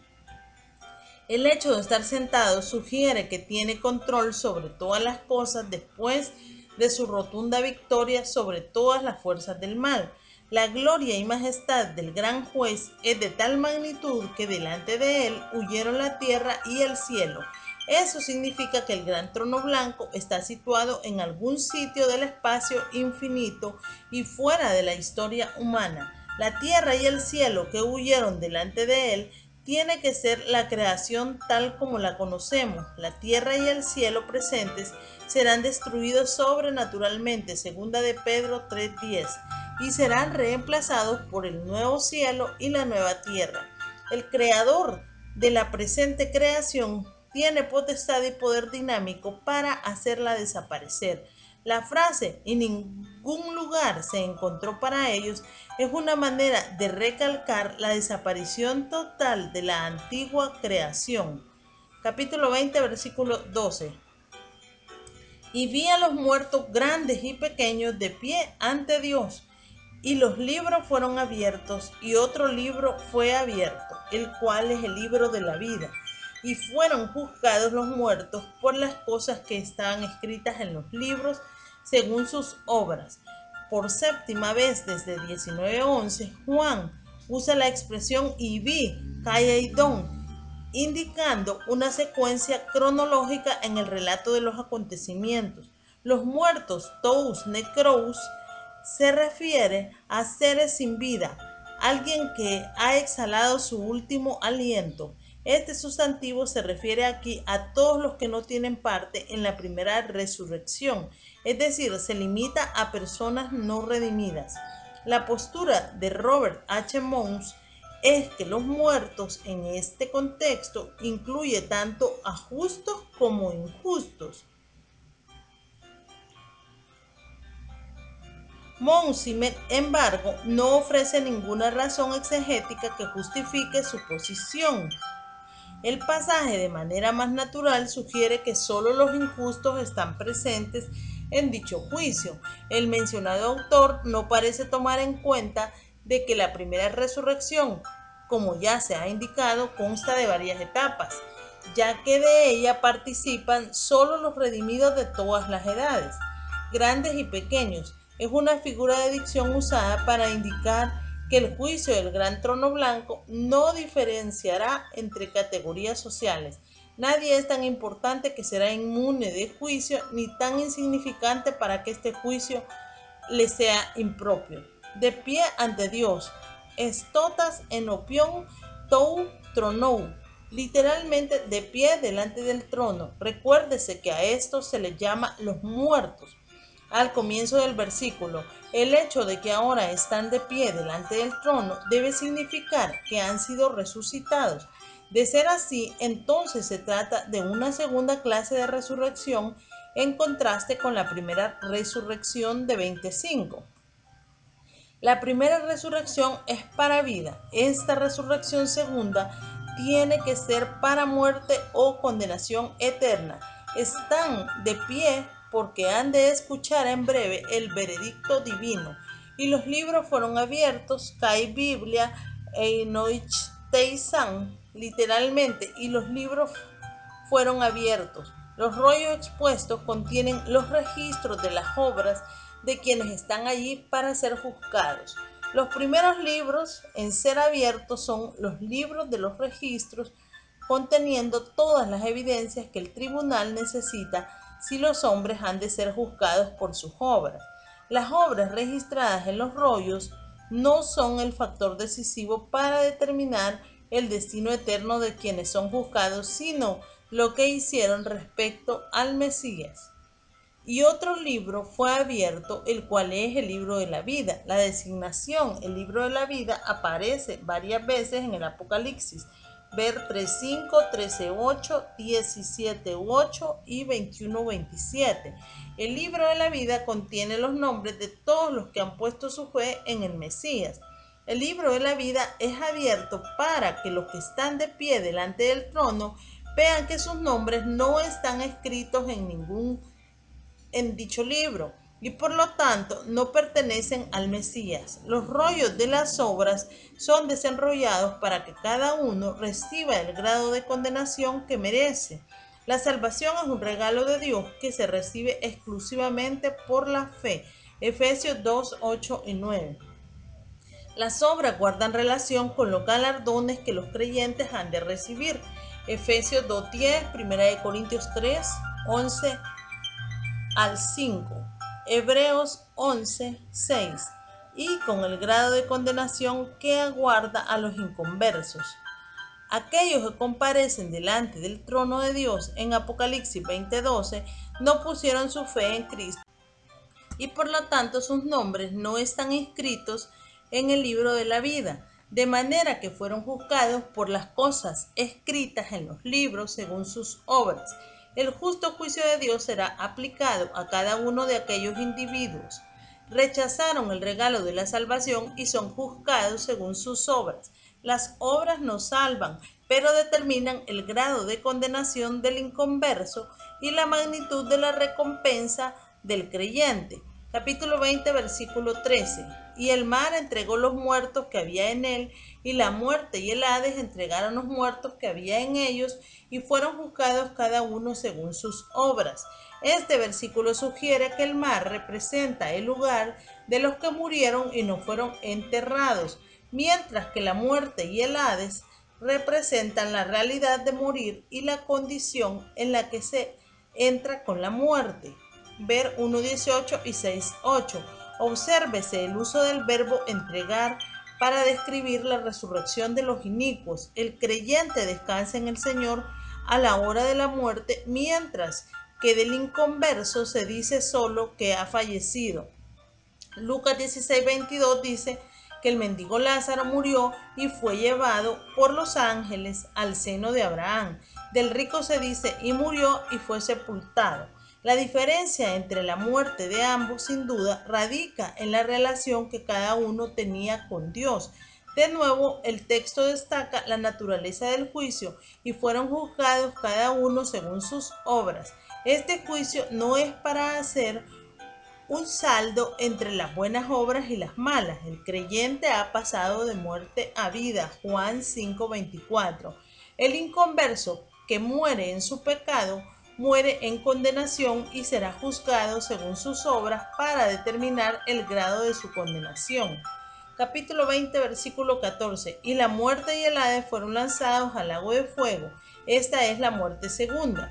S1: El hecho de estar sentado sugiere que tiene control sobre todas las cosas después de su rotunda victoria sobre todas las fuerzas del mal. La gloria y majestad del gran juez es de tal magnitud que delante de él huyeron la tierra y el cielo. Eso significa que el gran trono blanco está situado en algún sitio del espacio infinito y fuera de la historia humana. La tierra y el cielo que huyeron delante de él tiene que ser la creación tal como la conocemos. La tierra y el cielo presentes serán destruidos sobrenaturalmente, segunda de Pedro 3:10, y serán reemplazados por el nuevo cielo y la nueva tierra. El creador de la presente creación tiene potestad y poder dinámico para hacerla desaparecer. La frase "en ningún lugar se encontró para ellos" es una manera de recalcar la desaparición total de la antigua creación. Capítulo 20, versículo 12. Y vi a los muertos grandes y pequeños de pie ante Dios, y los libros fueron abiertos, y otro libro fue abierto, el cual es el libro de la vida. Y fueron juzgados los muertos por las cosas que estaban escritas en los libros según sus obras. Por séptima vez desde 19:11, Juan usa la expresión y vi, Kaiaidon, indicando una secuencia cronológica en el relato de los acontecimientos. Los muertos, tous necrous, se refiere a seres sin vida, alguien que ha exhalado su último aliento. Este sustantivo se refiere aquí a todos los que no tienen parte en la primera resurrección, es decir, se limita a personas no redimidas. La postura de Robert H. Mounce es que los muertos en este contexto incluye tanto a justos como injustos. Mounce, sin embargo, no ofrece ninguna razón exegética que justifique su posición. El pasaje, de manera más natural, sugiere que solo los injustos están presentes en dicho juicio. El mencionado autor no parece tomar en cuenta de que la primera resurrección, como ya se ha indicado, consta de varias etapas, ya que de ella participan solo los redimidos de todas las edades, grandes y pequeños. Es una figura de dicción usada para indicar que el juicio del gran trono blanco no diferenciará entre categorías sociales. Nadie es tan importante que será inmune de juicio, ni tan insignificante para que este juicio le sea impropio. De pie ante Dios, estotas enopion tou tronou, literalmente de pie delante del trono. Recuérdese que a estos se les llama los muertos. Al comienzo del versículo, el hecho de que ahora están de pie delante del trono debe significar que han sido resucitados. De ser así, entonces se trata de una segunda clase de resurrección en contraste con la primera resurrección de 25. La primera resurrección es para vida. Esta resurrección segunda tiene que ser para muerte o condenación eterna. Están de pie porque han de escuchar en breve el veredicto divino. y los libros fueron abiertos, Kai Biblia, Noich-Teisan, literalmente, y los libros fueron abiertos. Los rollos expuestos contienen los registros de las obras de quienes están allí para ser juzgados. Los primeros libros en ser abiertos son los libros de los registros, conteniendo todas las evidencias que el tribunal necesita si los hombres han de ser juzgados por sus obras. Las obras registradas en los rollos no son el factor decisivo para determinar el destino eterno de quienes son juzgados, sino lo que hicieron respecto al Mesías. Y otro libro fue abierto, el cual es el libro de la vida. La designación, el libro de la vida, aparece varias veces en el Apocalipsis. Ver 3.5, 13.8, 17.8 y 21.27. El libro de la vida contiene los nombres de todos los que han puesto su fe en el Mesías. El libro de la vida es abierto para que los que están de pie delante del trono vean que sus nombres no están escritos en dicho libro y por lo tanto no pertenecen al Mesías. Los rollos de las obras son desenrollados para que cada uno reciba el grado de condenación que merece. La salvación es un regalo de Dios que se recibe exclusivamente por la fe. Efesios 2, 8 y 9. Las obras guardan relación con los galardones que los creyentes han de recibir. Efesios 2.10, 1 Corintios 3, 11 al 5, Hebreos 11, 6, y con el grado de condenación que aguarda a los inconversos. Aquellos que comparecen delante del trono de Dios en Apocalipsis 20:12 no pusieron su fe en Cristo y por lo tanto sus nombres no están inscritos en el libro de la vida, de manera que fueron juzgados por las cosas escritas en los libros según sus obras. El justo juicio de Dios será aplicado a cada uno de aquellos individuos. Rechazaron el regalo de la salvación y son juzgados según sus obras. Las obras no salvan, pero determinan el grado de condenación del inconverso y la magnitud de la recompensa del creyente. Capítulo 20, versículo 13. Y el mar entregó los muertos que había en él, y la muerte y el Hades entregaron los muertos que había en ellos, y fueron juzgados cada uno según sus obras. Este versículo sugiere que el mar representa el lugar de los que murieron y no fueron enterrados, mientras que la muerte y el Hades representan la realidad de morir y la condición en la que se entra con la muerte. Ver 1.18 y 6.8. Obsérvese el uso del verbo entregar para describir la resurrección de los inicuos. El creyente descansa en el Señor a la hora de la muerte, mientras que del inconverso se dice solo que ha fallecido. Lucas 16:22 dice que el mendigo Lázaro murió y fue llevado por los ángeles al seno de Abraham. Del rico se dice y murió y fue sepultado. La diferencia entre la muerte de ambos, sin duda, radica en la relación que cada uno tenía con Dios. De nuevo, el texto destaca la naturaleza del juicio y fueron juzgados cada uno según sus obras. Este juicio no es para hacer un saldo entre las buenas obras y las malas. El creyente ha pasado de muerte a vida. Juan 5:24. El inconverso que muere en su pecado muere en condenación y será juzgado según sus obras para determinar el grado de su condenación. Capítulo 20, versículo 14. Y la muerte y el Hades fueron lanzados al lago de fuego. Esta es la muerte segunda.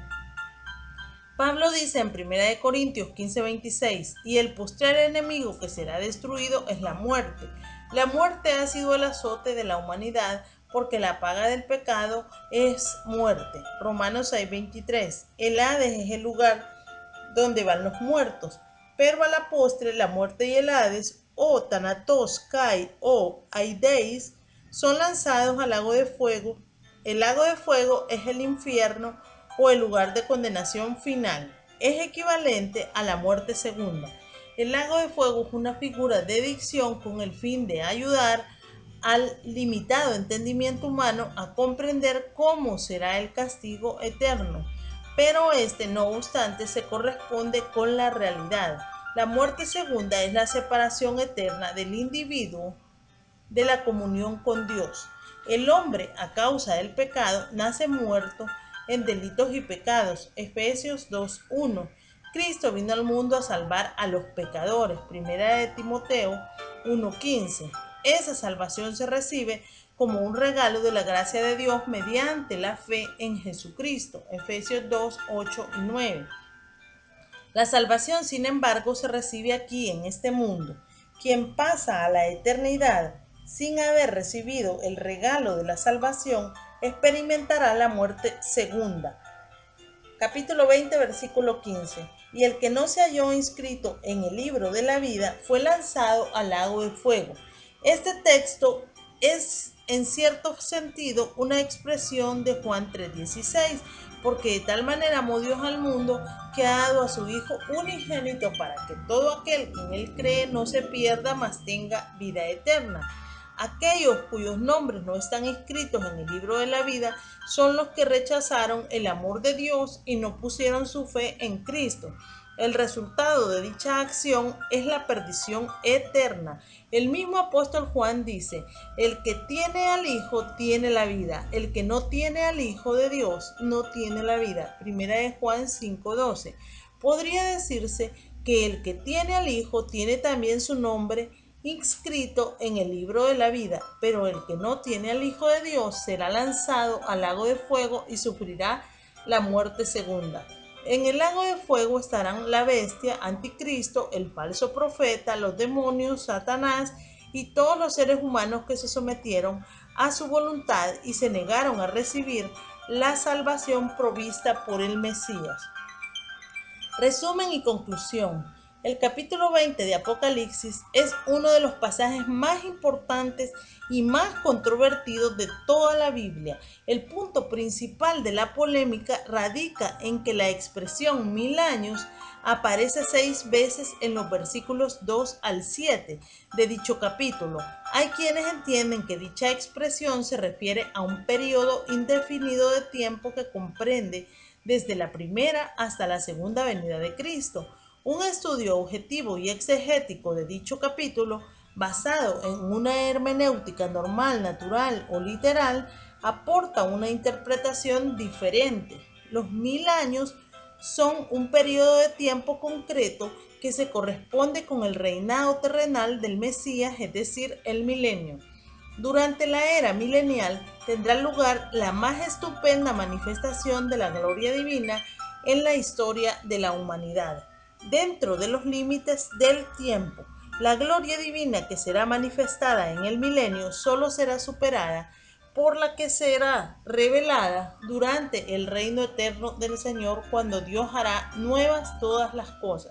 S1: Pablo dice en 1 Corintios 15:26, y el postrer enemigo que será destruido es la muerte. La muerte ha sido el azote de la humanidad porque la paga del pecado es muerte. Romanos 6:23. El Hades es el lugar donde van los muertos, pero a la postre la muerte y el Hades, o Thanatos, Kai o Aideis, son lanzados al lago de fuego. El lago de fuego es el infierno o el lugar de condenación final. Es equivalente a la muerte segunda. El lago de fuego es una figura de dicción con el fin de ayudar al limitado entendimiento humano a comprender cómo será el castigo eterno, pero este no obstante se corresponde con la realidad. La muerte segunda es la separación eterna del individuo de la comunión con Dios. El hombre, a causa del pecado, nace muerto en delitos y pecados. Efesios 2:1. Cristo vino al mundo a salvar a los pecadores. Primera de Timoteo 1:15. Esa salvación se recibe como un regalo de la gracia de Dios mediante la fe en Jesucristo. Efesios 2:8 y 9. La salvación, sin embargo, se recibe aquí en este mundo. Quien pasa a la eternidad sin haber recibido el regalo de la salvación experimentará la muerte segunda. Capítulo 20, versículo 15. Y el que no se halló inscrito en el libro de la vida fue lanzado al lago de fuego. Este texto es en cierto sentido una expresión de Juan 3:16, porque de tal manera amó Dios al mundo que ha dado a su Hijo unigénito para que todo aquel que en él cree no se pierda, mas tenga vida eterna. Aquellos cuyos nombres no están inscritos en el libro de la vida son los que rechazaron el amor de Dios y no pusieron su fe en Cristo. El resultado de dicha acción es la perdición eterna. El mismo apóstol Juan dice: el que tiene al Hijo tiene la vida, el que no tiene al Hijo de Dios no tiene la vida. Primera de Juan 5:12. Podría decirse que el que tiene al Hijo tiene también su nombre inscrito en el libro de la vida, pero el que no tiene al Hijo de Dios será lanzado al lago de fuego y sufrirá la muerte segunda. En el lago de fuego estarán la bestia, anticristo, el falso profeta, los demonios, Satanás y todos los seres humanos que se sometieron a su voluntad y se negaron a recibir la salvación provista por el Mesías. Resumen y conclusión. El capítulo 20 de Apocalipsis es uno de los pasajes más importantes y más controvertidos de toda la Biblia. El punto principal de la polémica radica en que la expresión 1000 años aparece 6 veces en los versículos 2 al 7 de dicho capítulo. Hay quienes entienden que dicha expresión se refiere a un periodo indefinido de tiempo que comprende desde la primera hasta la segunda venida de Cristo. Un estudio objetivo y exegético de dicho capítulo, basado en una hermenéutica normal, natural o literal, aporta una interpretación diferente. Los 1000 años son un periodo de tiempo concreto que se corresponde con el reinado terrenal del Mesías, es decir, el milenio. Durante la era milenial tendrá lugar la más estupenda manifestación de la gloria divina en la historia de la humanidad. Dentro de los límites del tiempo, la gloria divina que será manifestada en el milenio solo será superada por la que será revelada durante el reino eterno del Señor, cuando Dios hará nuevas todas las cosas.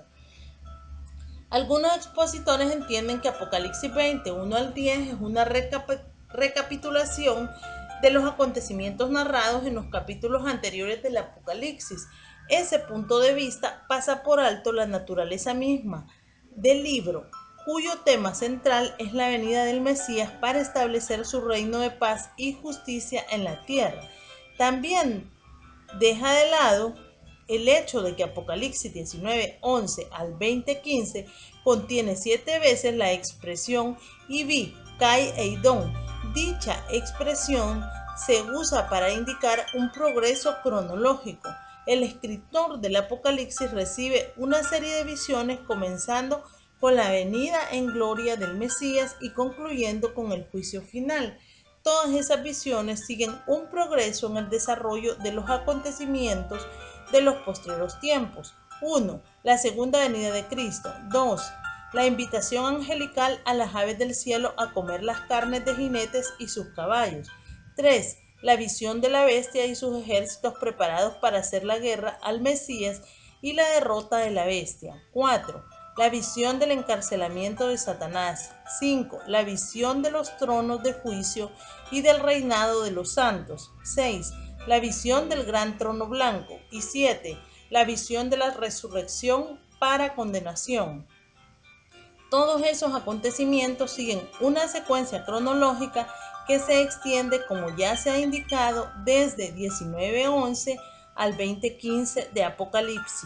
S1: Algunos expositores entienden que Apocalipsis 20, 1 al 10 es una recapitulación de los acontecimientos narrados en los capítulos anteriores del Apocalipsis. Ese punto de vista pasa por alto la naturaleza misma del libro, cuyo tema central es la venida del Mesías para establecer su reino de paz y justicia en la tierra. También deja de lado el hecho de que Apocalipsis 19, 11 al 20, 15 contiene 7 veces la expresión Ibi, Kai e Idón. Dicha expresión se usa para indicar un progreso cronológico. El escritor del Apocalipsis recibe una serie de visiones comenzando con la venida en gloria del Mesías y concluyendo con el juicio final. Todas esas visiones siguen un progreso en el desarrollo de los acontecimientos de los postreros tiempos. 1. La segunda venida de Cristo. 2. La invitación angelical a las aves del cielo a comer las carnes de jinetes y sus caballos. 3. La visión de la bestia y sus ejércitos preparados para hacer la guerra al Mesías y la derrota de la bestia. 4. La visión del encarcelamiento de Satanás. 5. La visión de los tronos de juicio y del reinado de los santos. 6. La visión del gran trono blanco. Y 7. La visión de la resurrección para condenación. Todos esos acontecimientos siguen una secuencia cronológica que se extiende, como ya se ha indicado, desde 19:11 al 20:15 de Apocalipsis.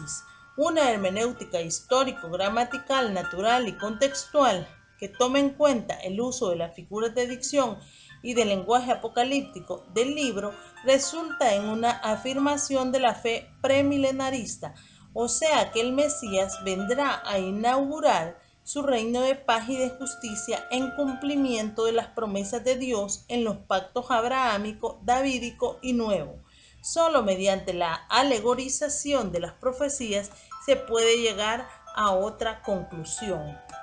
S1: Una hermenéutica histórico-gramatical, natural y contextual que tome en cuenta el uso de las figuras de dicción y del lenguaje apocalíptico del libro resulta en una afirmación de la fe premilenarista, o sea que el Mesías vendrá a inaugurar su reino de paz y de justicia en cumplimiento de las promesas de Dios en los pactos abrahámico, davídico y nuevo. Solo mediante la alegorización de las profecías se puede llegar a otra conclusión.